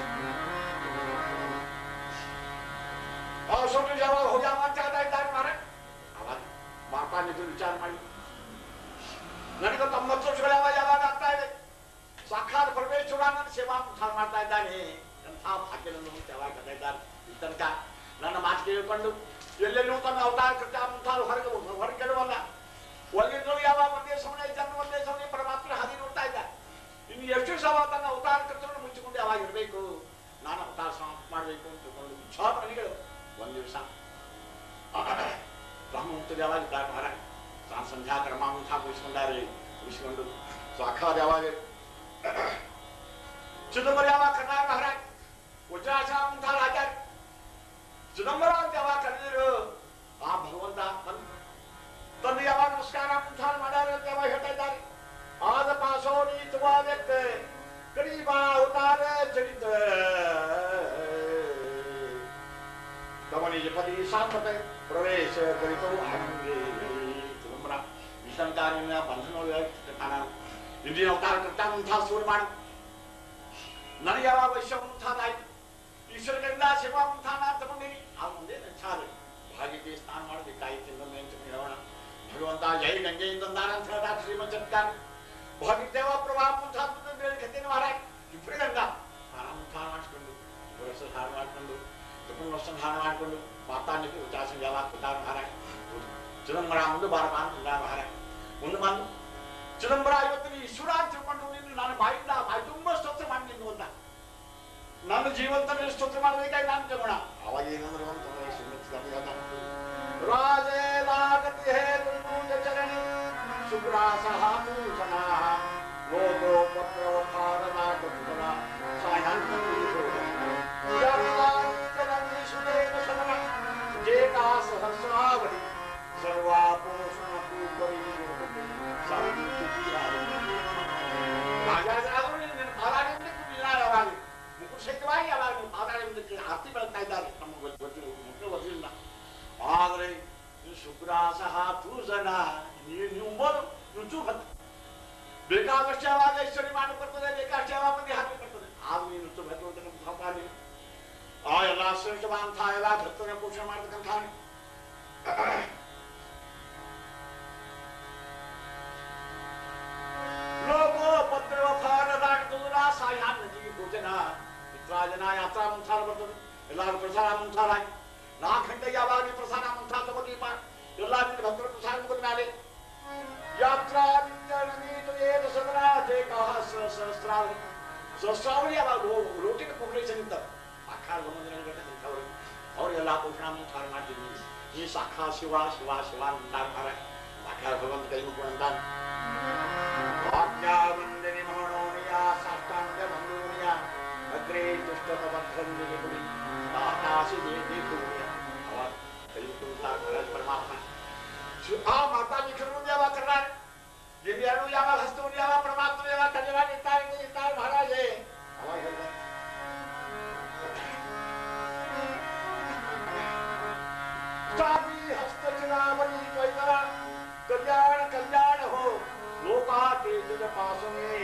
ಸೊಟ್ಟು ಯಾವಾಗ ಹೋಗ್ಯಾವ ಅಂತ ಹೇಳ್ತಾ ಇದ್ದಾರೆ ಮಾರೆ. ಅವಾಗ ಮಾತಾ ನಿಜ ವಿಚಾರ ಮಾಡಿ ನನಗೆ ತೊಂಬತ್ತು ವರ್ಷಗಳ ಯಾವಾಗ ಯಾವಾಗ ಆಗ್ತಾ ಇದೆ. ಸಾಕ್ಷಾತ್ ಪರಮೇಶ್ವರ ನನ್ನ ಸೇವಾ ಮುಂಚಾರ ಮಾಡ್ತಾ ಇದ್ದಾನೆ. ಎಂಥ ಭಾಗ್ಯವನ್ನು ಯಾವಾಗ ಹೇಳ್ತಾ ಇದ್ದಾರೆ. ಈ ತನಕ ನನ್ನ ಮಾತು ಕೇಳಿಕೊಂಡು ಎಲ್ಲೆಲ್ಲೂ ತನ್ನ ಅವತಾರ ಕೃತ್ಯ ಮುಂತಾದ ಹೊರಗೆ ಹೊರಗೆಡುವಲ್ಲ. ಒಳಗಿದ್ರು ಯಾವಾಗ ಒಂದೇ ಸಮಯ ಜನ್ಮ ಒಂದೇ ಸಮಯ ಪರಮಾತ್ಮ ಹಾದಿ ನೋಡ್ತಾ ಇದ್ದ. ಇನ್ನು ಎಷ್ಟು ಸಲ ತನ್ನ ಅವತಾರ ಕರ್ತವ್ಯ ಮುಚ್ಚಿಕೊಂಡು ಯಾವಾಗ ಇರಬೇಕು, ನಾನು ಅವತಾರ ಸಮಾಪ್ತಿ ಮಾಡಬೇಕು ಅಂತ ತಿಳ್ಕೊಂಡು ಇಚ್ಛಾಪನೆಗಳು ಒಂದು ದಿವಸ ಬ್ರಹ್ಮಮುಕ್ತ ಯಾವಾಗ ಇದ್ದಾರೆ ಮಹಾರಾಜ್. ತಾನು ಸಂಧ್ಯಾ ಕರ್ಮಾಂಶ ಮುಗಿಸ್ಕೊಂಡಾರೆ. ಮುಗಿಸ್ಕೊಂಡು ಸಾಕ್ಷಾತ್ ಯಾವಾಗ ಚಿದಂಬರ ಯಾವಾಗ ಕರ್ನಾಟಕ ಮಹಾರಾಜ್ ವಜ್ರಾಸನ ಮುಂತಾದ ಆಚಾರ್ಯ ಚಿದಂಬರ ಅಂತ ಯಾವಾಗ ಕರೆದಿರು ಆ ಭಗವಂತ ಬಂದು ತಂದೆ ಯಾವಾಗ ನಮಸ್ಕಾರ ಮುಂತಾದ ಮಾಡ್ಯಾರ ಅಂತ ಯಾವಾಗ ಹೇಳ್ತಾ ಇದ್ದಾರೆ. ಆದ ಪಾಸೋ ನೀತುವಾ ವ್ಯಕ್ತ ಕರೀಬಾ ಅವತಾರ ಚರಿತ ಗಮನಿಗೆ ಪದಿ ಸಾತ್ವತೆ ಪ್ರವೇಶ ಕರಿತೋ ಹಂಗೆ ಚಿದಂಬರ ವಿಷಂತಾರಿನ ಬಂಧನ ಕಾಣ ಇಂದಿನ ಅವತಾರ ಕರ್ತ ಮುಂತಾದ ಸೂರು ಮಾಡಿ ನನಗೆ ಯಾವಾಗ ವೈಶ್ಯ ಮುಂತಾದಾಯ್ತು. ಈಶ್ವರನಿಂದ ಶಿವ ಮುಂತಾನ ತಗೊಂಡಿನಿ ಆ ಮುಂದೆ ಚಾಲು ಭಾಗ್ಯಕ್ಕೆ ಸ್ನಾನ ಮಾಡಬೇಕಾಯ್ತು. ಇನ್ನೊಂದು ಭಗವಂತ ಜೈ ಗಂಗೆ ತಂದಾನ ಅಂತ ಹೇಳಿದಾಗ ಶ್ರೀಮಂತ ಭಾಗಿದ್ದೇವ ಪ್ರಭಾ ಮುಂತಾದ ಬೇರೆ ಕಥೆಯನ್ನು ಮಾರಾಯ ಇಬ್ಬರು ಗಂಗ ಸ್ನಾನ ಮುಂತಾನ ಮಾಡಿಸ್ಕೊಂಡು ಇಬ್ಬರು ಹೆಸರು ಹಾಳು ಮಾಡಿಕೊಂಡು ಕುಟುಂಬ ವರ್ಷ ಹಾಳು ಮಾಡಿಕೊಂಡು ಮಾತಾಡಲಿಕ್ಕೆ ಉಚಾಸನ ಯಾವಾಗ ಕೊಟ್ಟಾರ ಮಾರಾಯ ಚಿದಂಬರ ಮುಂದೆ ಬಾರ ಬಾರ ಮಾರಾಯ ಮುಂದೆ ಬಂದು ಚಿದಂಬರ ಇವತ್ತು ಈಶ್ವರ ಅಂತ ತಿಳ್ಕೊಂಡು ನೀನು ನಾನು ಬಾಯಿಂದ ಬಾಯಿ ತುಂಬ ಸ್ತೋತ್ರ ಮಾಡಿ ನಿಂದು ಅಂತ ನನ್ನ ಜೀವಂತ ಸ್ತೋತ್ರ ಮಾಡಬೇಕಾಗಿ ನಾನು ತಗೋಣ ಅವಾಗ ಏನಂದ್ರೆ ಅಂತಂದ್ರೆ ಶ್ರೀಮಂತ ರಾಜೇ ಲಾಗತಿ ಹೇ ತುಲ್ಕೂಜ ಚರಣಿ ಸುಗ್ರಾಸಹಾನೂಷಣ ಲೋಕೋ ಪತ್ರವಧಾರನಾಗತುನ ಸಾಯಂಕೀಶುರೇನ ಶರಣ ಜೇಕಾ ಸಹಸ್ರಾವಳಿ ಸರ್ವಾಪೋಷಣ ಪೂರ್ವರಿ ರಾಜಾಜರಾದರು ನಿನ್ನ ಪಾದಾಳಿಂದಕ್ಕೆ ಇಲ್ಲ ಯಾವಾಗ ಮುಖ ಸಹಿತವಾಗಿ ಯಾವಾಗ ಪಾದಾಳಿಂದಕ್ಕೆ ಆರ್ತಿ ಬೆಳಗ್ತಾ ಇದ್ದಾರೆ ನಮಗೆ ಗೊತ್ತಿಲ್ಲ ಮುಖ್ಯ ಗೊತ್ತಿಲ್ಲ ಆದರೆ ಶುಕ್ರಾಸಹ ತೂಸನ ನೀವು ಬೋದು ರುಚು ಬಂತು ಬೇಕಾದಷ್ಟು ಯಾವಾಗ ಐಶ್ವರ್ಯ ಮಾಡಿ ಬರ್ತದೆ ಬೇಕಾದಷ್ಟು ಯಾವಾಗ ಮಂದಿ ಹಾಕಿ ಬರ್ತದೆ ಆಗ ನೀನು ರುಚು ಬಂತು ಅಂತ ನಮ್ಮ ಸಂಪಾದನೆ ಆ ಎಲ್ಲ ಶ್ರೇಷ್ಠವಂತ ಎಲ್ಲ ಭಕ್ತನ ಪೋಷಣೆ ಮಾಡ್ತಕ್ಕಂಥ ಲೋಕೋ ಪತ್ರವಫಾರದಾಗ್ತದ ಸಾಯಾನ್ ನದಿಗೆ ಭೋಜನ ಮಿತ್ರಾಜನ ಯಾತ್ರಾ ಮುಂತಾರ ಬರ್ತದೆ ಎಲ್ಲರೂ ಪ್ರಸಾರ ಮುಂತಾರಾಗಿ ನಾಲ್ಕು ಗಂಟೆಗೆ ಯಾವಾಗ ಪ್ರಸಾರ ಮುಂತಾರ ತಗೋತೀಪ ಎಲ್ಲ ಭಕ್ತರ ಪ್ರಸಾರ ಮುಗಿದ ಮೇಲೆ ಯಾತ್ರಾ ಸಹಸ್ರಾವಳಿ ಸಹಸ್ರಾವಳಿ ಯಾವಾಗ ರೋಟಿನ ಪೊಗ್ರೇಷನ್ ಇರ್ತಾರೆ ಅಖಾರ ಗಮನಗಳು ಅವ್ರಿಗೆಲ್ಲ ಪೋಷಣ ಮುಂತಾರ ಮಾಡ್ತೀನಿ ಈ ಸಾಖಾ ಶಿವ ಶಿವ ಶಿವ ಮುಂತಾರ ಮಾರ ಅಖಾರ ಭಗವಂತ ಕೈ ಮುಖಂತಾನೆ ಆಜ್ಞಾವಂದನೆ ಮಹಣೋನಿಯ ಸಾಷ್ಟಾಂಗ ಮಂದೋನಿಯ ಅಗ್ರೇ ದುಷ್ಟತ ಬದ್ಧಂದಿಗೆ ಗುಡಿ ಆಕಾಶಿ ದೇವಿ ಗುಡಿಯ ಅವ ಕೈ ಮುಖಂತಾರ ಮಹಾರಾಜ ಪರಮಾತ್ಮ ಆ ಮಾತಾ ವಿಕ್ರಮ ಯಾವಾಗ करणार गिरियानु यावा हस्तून यावा परमात्मा यावा धन्यवाद इतार इतार महाराज है अवा ಹೇಳ್ದ स्वामी हस्त चुनावनी कोइला कल्याण कल्याण हो लोका के जग पास में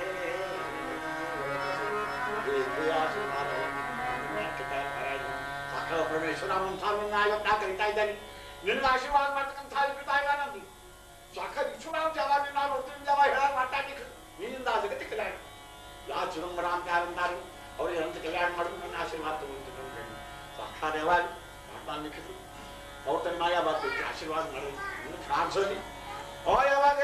ये आशीर्वाद हो किता महाराज साखा परमेश्वर हम सामने नायक ना करता इधर ನಿನ್ನ ಆಶೀರ್ವಾದ ಮಾಡ್ತಕ್ಕಂಥ ಬಿಡ್ತಾಯಿಲ್ಲ ನಂದಿ ಸಾಕ ವಿಶ್ವನಾಮ ಜಾವ ನಾನು ಹೊತ್ತಿನ ಜಾವ ಹೇಳಾರ ಮಾತಾಡ್ಲಿಕ್ಕೆ ನಿನ್ನಿಂದ ಆ ಜಗತ್ತಿಗೆ ಕಲ್ಯಾಣ ಯಾ ಚಿದಂಬರ ಅಂತ ಯಾರಂದಾರು ಅವ್ರಿಗೆ ಅಂತ ಕಲ್ಯಾಣ ಮಾಡಿದ್ರು ನನ್ನ ಆಶೀರ್ವಾದ ತಗೊಂಡು ಸಾಕ್ಷಾತ್ ಯಾವಾಗ ಮಾತಾಡ್ಲಿಕ್ಕೆ ಅವ್ರ ತನ್ನ ಮಾಯ ಬರ್ತೈತಿ ಆಶೀರ್ವಾದ ಮಾಡೋದು ಇನ್ನು ಫ್ರಾನ್ಸಲ್ಲಿ ಅವ ಯಾವಾಗ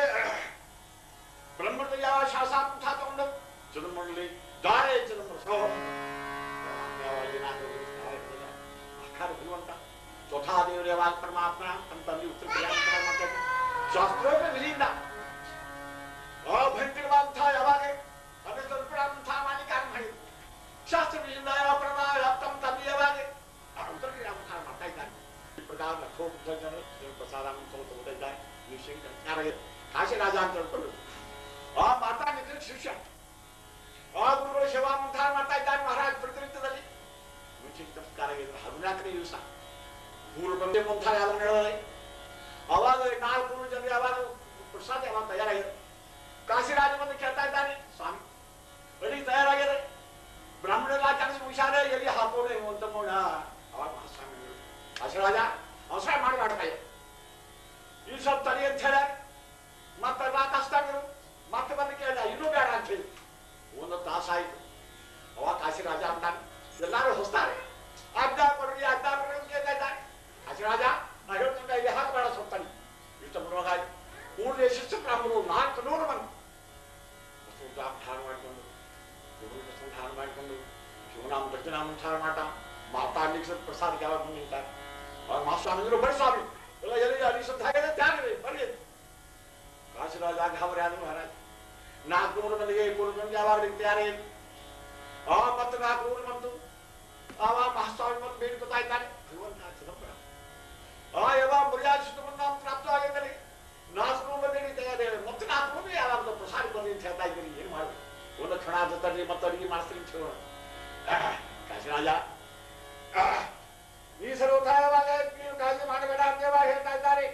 ಬ್ರಹ್ಮದ ಯಾವ ಶಾಸನ ಅಂತ ತಗೊಂಡು ಚಿದಂಬರದಲ್ಲಿ ದಾರೆ ಚಿದಂಬರ ಸಹ ಯಾವಾಗ ಆಕಾರ ಬರುವಂತ चौथा देव रेवाल परमात्मा हम तभी उत्तर कल्याण करा माते शास्त्रों में विलीन और भयंकर था यावागे हमें तो प्रणाम था मानी कारण भाई शास्त्र विलीन आया प्रमाण तम तभी यावागे उत्तर कल्याण था माता ही इस प्रकार लखों जन प्रसादम तो तो होता है निश्चय क्या रहे काशी राजा अंतर पर और माता निकल शिष्य और गुरु सेवा मंथा माता ही महाराज प्रतिनिधिದಲ್ಲಿ निश्चय नमस्कार है हरुणाकरी यूसा ಮೂರು ಬಂದೆ ಮುಂದೆ ಯಾವಾಗ ನಡೆಯೋದು ಅವಾಗ ನಾಲ್ಕು ಜನ ಯಾವಾಗ ಪ್ರಸಾದ ಯಾವಾಗ ತಯಾರಾಗಿದೆ ಕಾಶಿರಾಜ ಬಂದು ಕೇಳ್ತಾ ಇದ್ದಾನೆ ಸ್ವಾಮಿ ಬರೀ ತಯಾರಾಗಿದೆ ಬ್ರಾಹ್ಮಣರ ಕೆಲಸ ಮುಗಿಸಾರೆ ಎಲ್ಲಿ ಹಾಕೋಣ ಅಂತ ನೋಡ ಅವಾಗ ಮಹಾಸ್ವಾಮಿ ಕಾಶಿರಾಜ ಅವಸರ ಮಾಡಬೇಡ ಈ ಸ್ವಲ್ಪ ತಡಿ ಅಂತ ಹೇಳ ಮತ್ತೆ ರಾತ್ ಅಷ್ಟಾಗಿರು ಮತ್ತೆ ಬಂದು ಕೇಳಿದ ಇನ್ನೂ ಬೇಡ ಅಂತ ಹೇಳಿ ಒಂದು ತಾಸಾಯ್ತು ಅವಾಗ ಕಾಶಿರಾಜ ಅಂತಾನೆ ಎಲ್ಲರೂ ಹೊಸ್ತಾರೆ ಆಜ್ಞಾ ಕೊಡ್ರಿ ಆಜ್ಞಾ ಕೊಡ್ರಿ ಅಂತ ಕೇಳ್ತಾ ಇದ್ದಾರೆ ರಾಜ ನಾ ಹೇಳ್ತಂಗ ಇಲ್ಲಿ ಹಾಕಿ ಬೇಡ ಸೊತ್ತಾನೆ ಇಷ್ಟ ಬರುವಾಗ ಮೂರನೇ ಶಿಷ್ಯ ಬ್ರಾಹ್ಮಣರು ನಾಲ್ಕು ನೂರು ಮಂದಿ ಧಾರ ಮಾಡಿಕೊಂಡು ಧಾರ ಮಾಡಿಕೊಂಡು ಶಿವನಾಮ ದರ್ಶನಾಮ ಧಾರ ಮಾಟ ಮಾತಾಡ್ಲಿಕ್ಕೆ ಪ್ರಸಾದಕ್ಕೆ ಯಾವಾಗ ಬಂದು ನಿಂತಾರೆ ಅವ್ರ ಮಹಾಸ್ವಾಮಿಗಳು ಬರೀ ಸ್ವಾಮಿ ಎಲ್ಲ ಎಲ್ಲಿ ಅಲ್ಲಿ ಶ್ರದ್ಧಾಗಿದೆ ತ್ಯಾಗವೇ ಬರ್ಲಿ ಕಾಶಿರಾಜ ಗಾಬರಿ ಆದ್ರು ಮಹಾರಾಜ್ ನಾಲ್ಕು ನೂರು ಮಂದಿಗೆ ಮೂರು ಮಂದಿ ಯಾವಾಗ ತಯಾರೇ ಆ ಮತ್ತೆ ನಾಲ್ಕು ನೂರು ಬಂತು ಆವಾಗ ಮಹಾಸ್ವಾಮಿ ಬಂದು ಬೇಡ್ಕೊತಾ ಇದ್ದಾನೆ ಭಗವಂತ ಚಿದಂಬರ ಆ ಯಾವಾಗ ಮರ್ಯಾದೆ ಸುತ್ತಮುತ್ತ ಪ್ರಾಪ್ತವಾಗಿದ್ದರೆ ನಾಲ್ಕು ಮಂದಿ ತಯಾರಿ ಮತ್ತೆ ನಾಲ್ಕು ಮಂದಿ ಯಾವಾಗ ಪ್ರಸಾದ ಬಂದು ಅಂತ ಹೇಳ್ತಾ ಇದ್ದೀರಿ ಏನು ಮಾಡೋದು ಒಂದು ಕ್ಷಣ ಜೊತೆ ಮತ್ತೆ ಅಡಿಗೆ ಮಾಡಿಸ್ತೀನಿ ಅಂತ ಹೇಳೋಣ ಕಾಶಿರಾಜ ಈ ಸರ್ವಥ ಯಾವಾಗ ನೀವು ಕಾಳಜಿ ಮಾಡಬೇಡ ಅಂತ ಯಾವಾಗ ಹೇಳ್ತಾ ಇದ್ದಾರೆ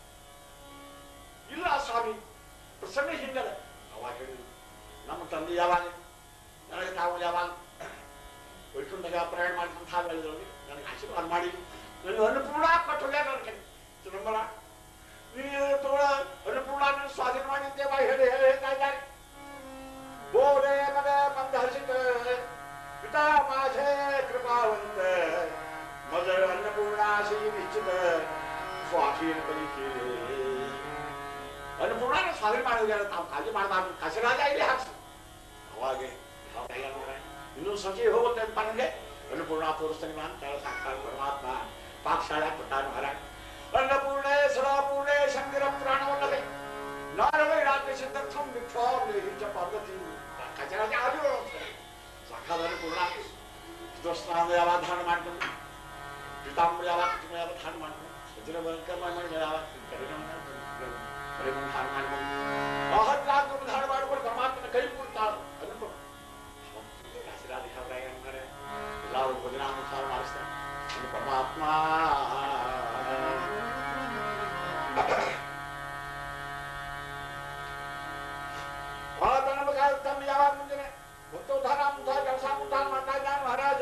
ಇಲ್ಲ ಸ್ವಾಮಿ ಪ್ರಸನ್ನ ಹಿಂಗದ ಅವಾಗ ಹೇಳಿದ್ರು ನಮ್ಮ ತಂದೆ ಯಾವಾಗ ನನಗೆ ನಾವು ಯಾವಾಗ ವೈಕುಂಠಗ ಪ್ರಯಾಣ ಮಾಡ್ಕೊಂತ ಹೇಳಿದ್ರು ನನಗೆ ಆಶೀರ್ವಾದ ಮಾಡಿ ನನ್ನ ಅನ್ನಪೂರ್ಣ ಕೊಟ್ಟು ಹೋಗ್ಯಾರ ನನ್ನ ಕಡೆ ಚಿದಂಬರ ನೀನು ತೋಳ ಅನ್ನಪೂರ್ಣ ಸ್ವಾಧೀನ ಮಾಡಿದ್ದೆ ಬಾ ಹೇಳಿ ಹೇಳಿ ಹೇಳ್ತಾ ಇದ್ದಾರೆ ಬೋರೆ ಮಗ ಮಂದ ಹಸಿತ ಪಿತಾ ಮಾಧೆ ಕೃಪಾವಂತ ಮದ ಅನ್ನಪೂರ್ಣ ಶ್ರೀ ನಿಶ್ಚಿತ ಸ್ವಾಧೀನ ಕಲಿಕೆ ಅನ್ನಪೂರ್ಣ ಸ್ವಾಧೀನ ಮಾಡಿದ್ರೆ ತಾವು ಕಾಳಜಿ ಮಾಡಬಾರ್ದು ಕಸರಾಜ ಇಲ್ಲಿ ಹಾಕ್ಸಿ ಅವಾಗೆ ಇನ್ನೂ ಸಚಿ ಹೋಗುತ್ತೆ ಅಂತ ನನಗೆ ಅನ್ನಪೂರ್ಣ ತೋರಿಸ್ತಾನೆ ಅಂತ ಸಾಕ್ಷಾತ್ ಪರಮಾತ್ಮ ಪಾಕಶಾಲೆ ಕೊಟ್ಟಾನ ಮಹಾರಾಜ್ अन्नपूर्णे सदापूर्णे शंकर पुराण वल्लभे नारवे राज्य सिद्धर्थम विक्षोभ लेहि च पार्वती कचरा के आजू साक्षात पूर्ण स्नान यावाधान ಮಾಡ್ಕೊಂಡು ಪಿತಾಂಬರ ಯಾವಾಧಾನ ಯಾವಾಧಾನ ಮಾಡ್ಕೊಂಡು ಇದರ ವರ್ಗ ಮಾಡಿ ಯಾವಾಧಾನ ಪರಿಮಳ ಧಾರಣ ಮಾಡ್ಕೊಂಡು ಆಹದ್ರಾಗ ಧಾರಣ ಮಾಡ್ಕೊಂಡು ಪರಮಾತ್ಮನ ಕೈ ಮುಟ್ತಾಳೆ ಅನ್ನೋ ಆಶೀರ್ವಾದ ಹಾವರಾಯ ಅಂದರೆ ಎಲ್ಲರೂ ಭಜನಾನುಸಾರ ಮಾಡಿಸ್ತಾರೆ ಇದು ಪರಮಾತ್ಮ तम यावा मुझे भक्तो धारा मुझा जलसा मुझा माता जान महाराज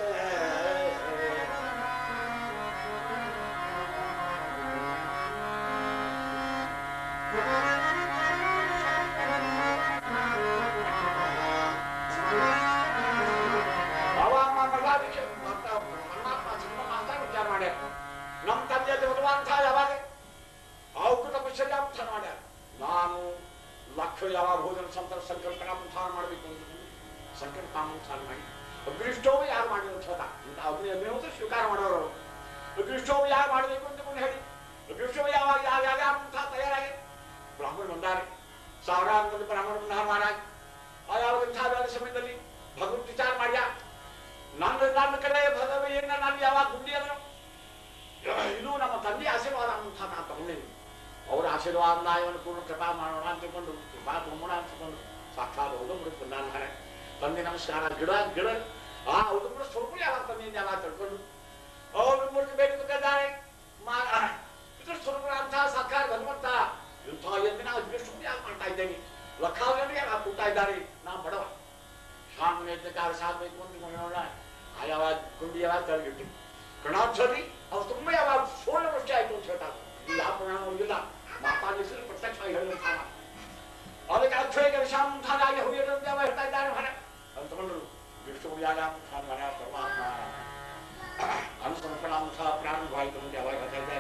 बाबा अम्मा मजा दिखे माता परमात्मा सिंह माता विचार मारे नम तन्य देववान था यावा आओ को तपस्या जाम था मारे नाम लक्ष यावा भोजन संतर संकल्पना मुठार ಮಾಡಬೇಕು ಅಂತ ಸಂಕಲ್ಪ ಮುठार ಮಾಡಿ ಅಗ್ರಿಷ್ಟೋವ ಯಾರು ಮಾಡಿದ್ರು ಛೋಟಾ ಇಂತ ಅಗ್ನಿ ಅಗ್ನಿಹೋತ್ರ ಸ್ವೀಕಾರ ಮಾಡೋರು ಅಗ್ರಿಷ್ಟೋವ ಯಾರು ಮಾಡಬೇಕು ಅಂತ ಕೊಂಡು ಹೇಳಿ ಅಗ್ರಿಷ್ಟೋವ ಯಾವಾಗ ಯಾವ ಯಾವ ಮುಠಾ ತಯಾರಾಗಿ ಬ್ರಾಹ್ಮಣ ಬಂದಾರೆ ಸಾವಿರಾರು ಮಂದಿ ಬ್ರಾಹ್ಮಣ ಬಂದಾರ ಮಹಾರಾಜ್ ಆ ಯಾವ ಇಂಥ ಸಮಯದಲ್ಲಿ ಭಗವಂತ ವಿಚಾರ ಮಾಡ್ಯ ನನ್ನ ನನ್ನ ಕಡೆ ಭಗವೆಯನ್ನ ನಾನು ಯಾವಾಗ ಗುಂಡಿ ಅದನು ಇದು ನಮ್ಮ ತಂದೆ ಆಶೀರ್ವಾದ ಮುಠಾ ನಾನು ತಗೊಂಡಿದ್ದೀನಿ ಅವರ ಆಶೀರ್ವಾದ ನಾಯವನ್ನು ಪೂರ್ಣ ಕೃಪಾ ಮಾಡೋಣ ಅಂತಕೊಂಡು ಕೃಪಾ ತುಂಬೋಣ ಅಂತಕೊಂಡು ಸಾಕ್ಷಾತ್ ಉದುಂಬರು ಬಂದಾನ ಮಹಾರಾಜ್ ತಂದೆ ನಮಸ್ಕಾರ ಗಿಡ ಗಿಡ ಆ ಉದುಂಬರು ಸ್ವಲ್ಪ ಯಾವಾಗ ತಂದೆಯಿಂದ ಯಾವಾಗ ತಿಳ್ಕೊಂಡು ಅವ್ರು ಮೂರ್ತಿ ಬೇಕಿದ್ದಾರೆ ಇದ್ರ ಸ್ವಲ್ಪ ಅಂತ ಸಾಕಾರ ಭಗವಂತ ಇಂಥ ಎಂದಿನ ಅಗ್ನಿಷ್ಟು ಯಾಕೆ ಮಾಡ್ತಾ ಇದ್ದೇನೆ ಲಕ್ಷಾವಧಿ ಯಾವಾಗ ಕೂತಾ ಇದ್ದಾರೆ ನಾ ಬಡವ ಶಾಂತ ಎದ್ದಕಾರ ಸಾಗಬೇಕು ಅಂತ ನೋಡೋಣ ಆ ಯಾವಾಗ ಕುಂಡಿ ಯಾವಾಗ ತಳಗಿಟ್ಟು ಕಣಾಕ್ಷರಿ ಅವ್ರು ತುಂಬ ಯಾವಾಗ ಸೋಳು ವರ್ಷ ಆಯ್ತು ಅಂತ ಹೇಳ್ತಾರೆ ಯಾವ ಪರಿಣಾಮ ಇಲ್ಲ ಮಾತಾ ಹೆಸರು ಪ್ರತ್ಯಕ್ಷವಾಗಿ ಹೇಳಿರ್ತಾನ ಅದಕ್ಕೆ ಅಕ್ಷಯಗೆ ವಿಷಾಂತಾಗಿ ಹೋಗಿರೋ ಯಾವ ಹೇಳ್ತಾ ಇದ್ದಾರೆ ಮನೆ ಅಂತ ತಗೊಂಡ್ರು ವಿಷ್ಣು ಯಾಗ ಮರ ಪರಮಾತ್ಮ ಅನುಸಂಪಣಾಂಶ ಪ್ರಾರಂಭವಾಯಿತು ಅಂತ ಯಾವಾಗ ಹೇಳ್ತಾ ಇದ್ದಾರೆ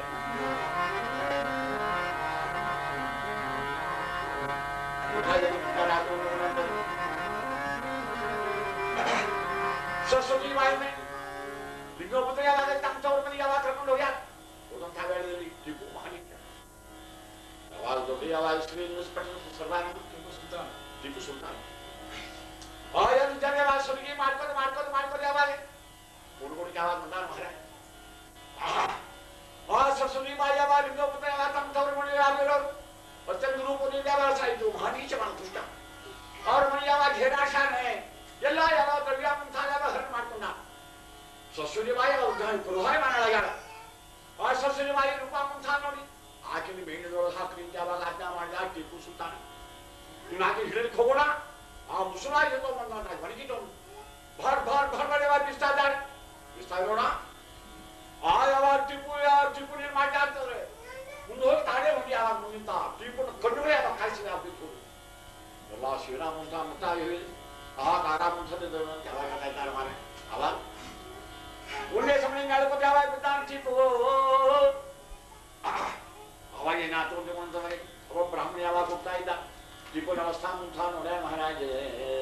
सरस्वती माई में लिंगोपत्र याद तम चौर में याद करಕೊಂಡು ಹೋಗ್ಯಾರ ಉದಂತ ವೇಳೆಯಲ್ಲಿ ಟಿಪ್ಪು ಮಹಾನಿಕ आवाज दोगे आवाज स्क्रीन में स्पष्ट सर्वानंद ಟಿಪ್ಪು ಸುಲ್ತಾನ್ ಟಿಪ್ಪು ಸುಲ್ತಾನ್ ಆಯನ್ ಜನೆ ಆವಾज ಸುನಿಗೆ ಮಾಡ್ಕೊಂಡು ಮಾಡ್ಕೊಂಡು ಮಾಡ್ಕೊಂಡು ಆವಾज ಹುಡುಗರಿಗೆ ಆವಾज ಬಂದಾರ ಮಹಾರಾಜ ಆ सरस्वती माई आवाज लिंगोपत्र याद तम चौर में याद ಇರೋರು बच्चन रूप ने आवाज ಆಯ್ತು ಮಹಾನೀಚ ಮಂತುಷ್ಟ और मन आवाज घेराशान है ಎಲ್ಲ ಯಾವ ದ್ರವ್ಯ ಮುಂತಾದ ಹರಣ ಮಾಡ್ಕೊಂಡ सरस्वती माई ಅವ್ರು ಕುರುಹಾಯ ಮಾಡಲಾಗ್ಯಾರ ಆ सरस्वती माई ರೂಪ ಮುಂತಾದ ನೋಡಿ ಆಕೆನಿ ಬೇಣಿದೊಳಗೆ ಹಾಕಿ ಯಾವಾಗ ಆಜ್ಞಾ ಮಾಡಿದ ಟಿಪ್ಪು ಸುಲ್ತಾನ ಇನ್ನಾಕೆ ಹಿಡಿದು ಹೋಗೋಣ ಆ ಮುಸುರಾಯಿ ಜೊತೆ ಬಂದ ಬಣಿಗಿಟ್ಟು ಭರ್ ಭರ್ ಭರ್ ಬರೆ ವಾರ ಬಿಸ್ತಾ ಇದ್ದಾರೆ ಬಿಸ್ತಾ ಇರೋಣ ಆ ಯಾವಾಗ ಟಿಪ್ಪು ಯಾವ ಟಿಪ್ಪು ನೀರು ಮಾಡ್ತಾ ಇರ್ತಾರೆ ಮುಂದೆ ಹೋಗಿ ತಾಡೆ ಹೋಗಿ ಯಾವಾಗ ಮುಂದಿನ ಟಿಪ್ಪು ಕಣ್ಣುಗಳೇ ಯಾವಾಗ ಕಾಯಿಸಿ ಆಗ್ಬೇಕು ಎಲ್ಲ ಶ್ರೀರಾಮ ಅಂತ ಮತ ಹೇಳಿ ಆ ಕಾರಾ ಮುಂಸದ ಯಾವಾಗ ಹೇಳ್ತಾರೆ ಮಾರೆ ಅವಾಗ ಒಳ್ಳೆ ಸಮಯ ಹೇಳ್ಬೋದು ಯಾವಾಗ ಬಿದ್ದಾನ ಟಿಪ್ಪು ಅವಾಗ ಏನಾಯ್ತು ಅಂತ ಬಂದವರೆ ಒಬ್ಬ ಬ್ರಾಹ್ಮಣ ಯಾವಾಗ ಹೋಗ್ತಾ ಇದ್ದ ಟಿಪ್ಪುನ ಅವಸ್ಥಾ ಮುಂತ ನೋಡ್ಯ ಮಹಾರಾಜ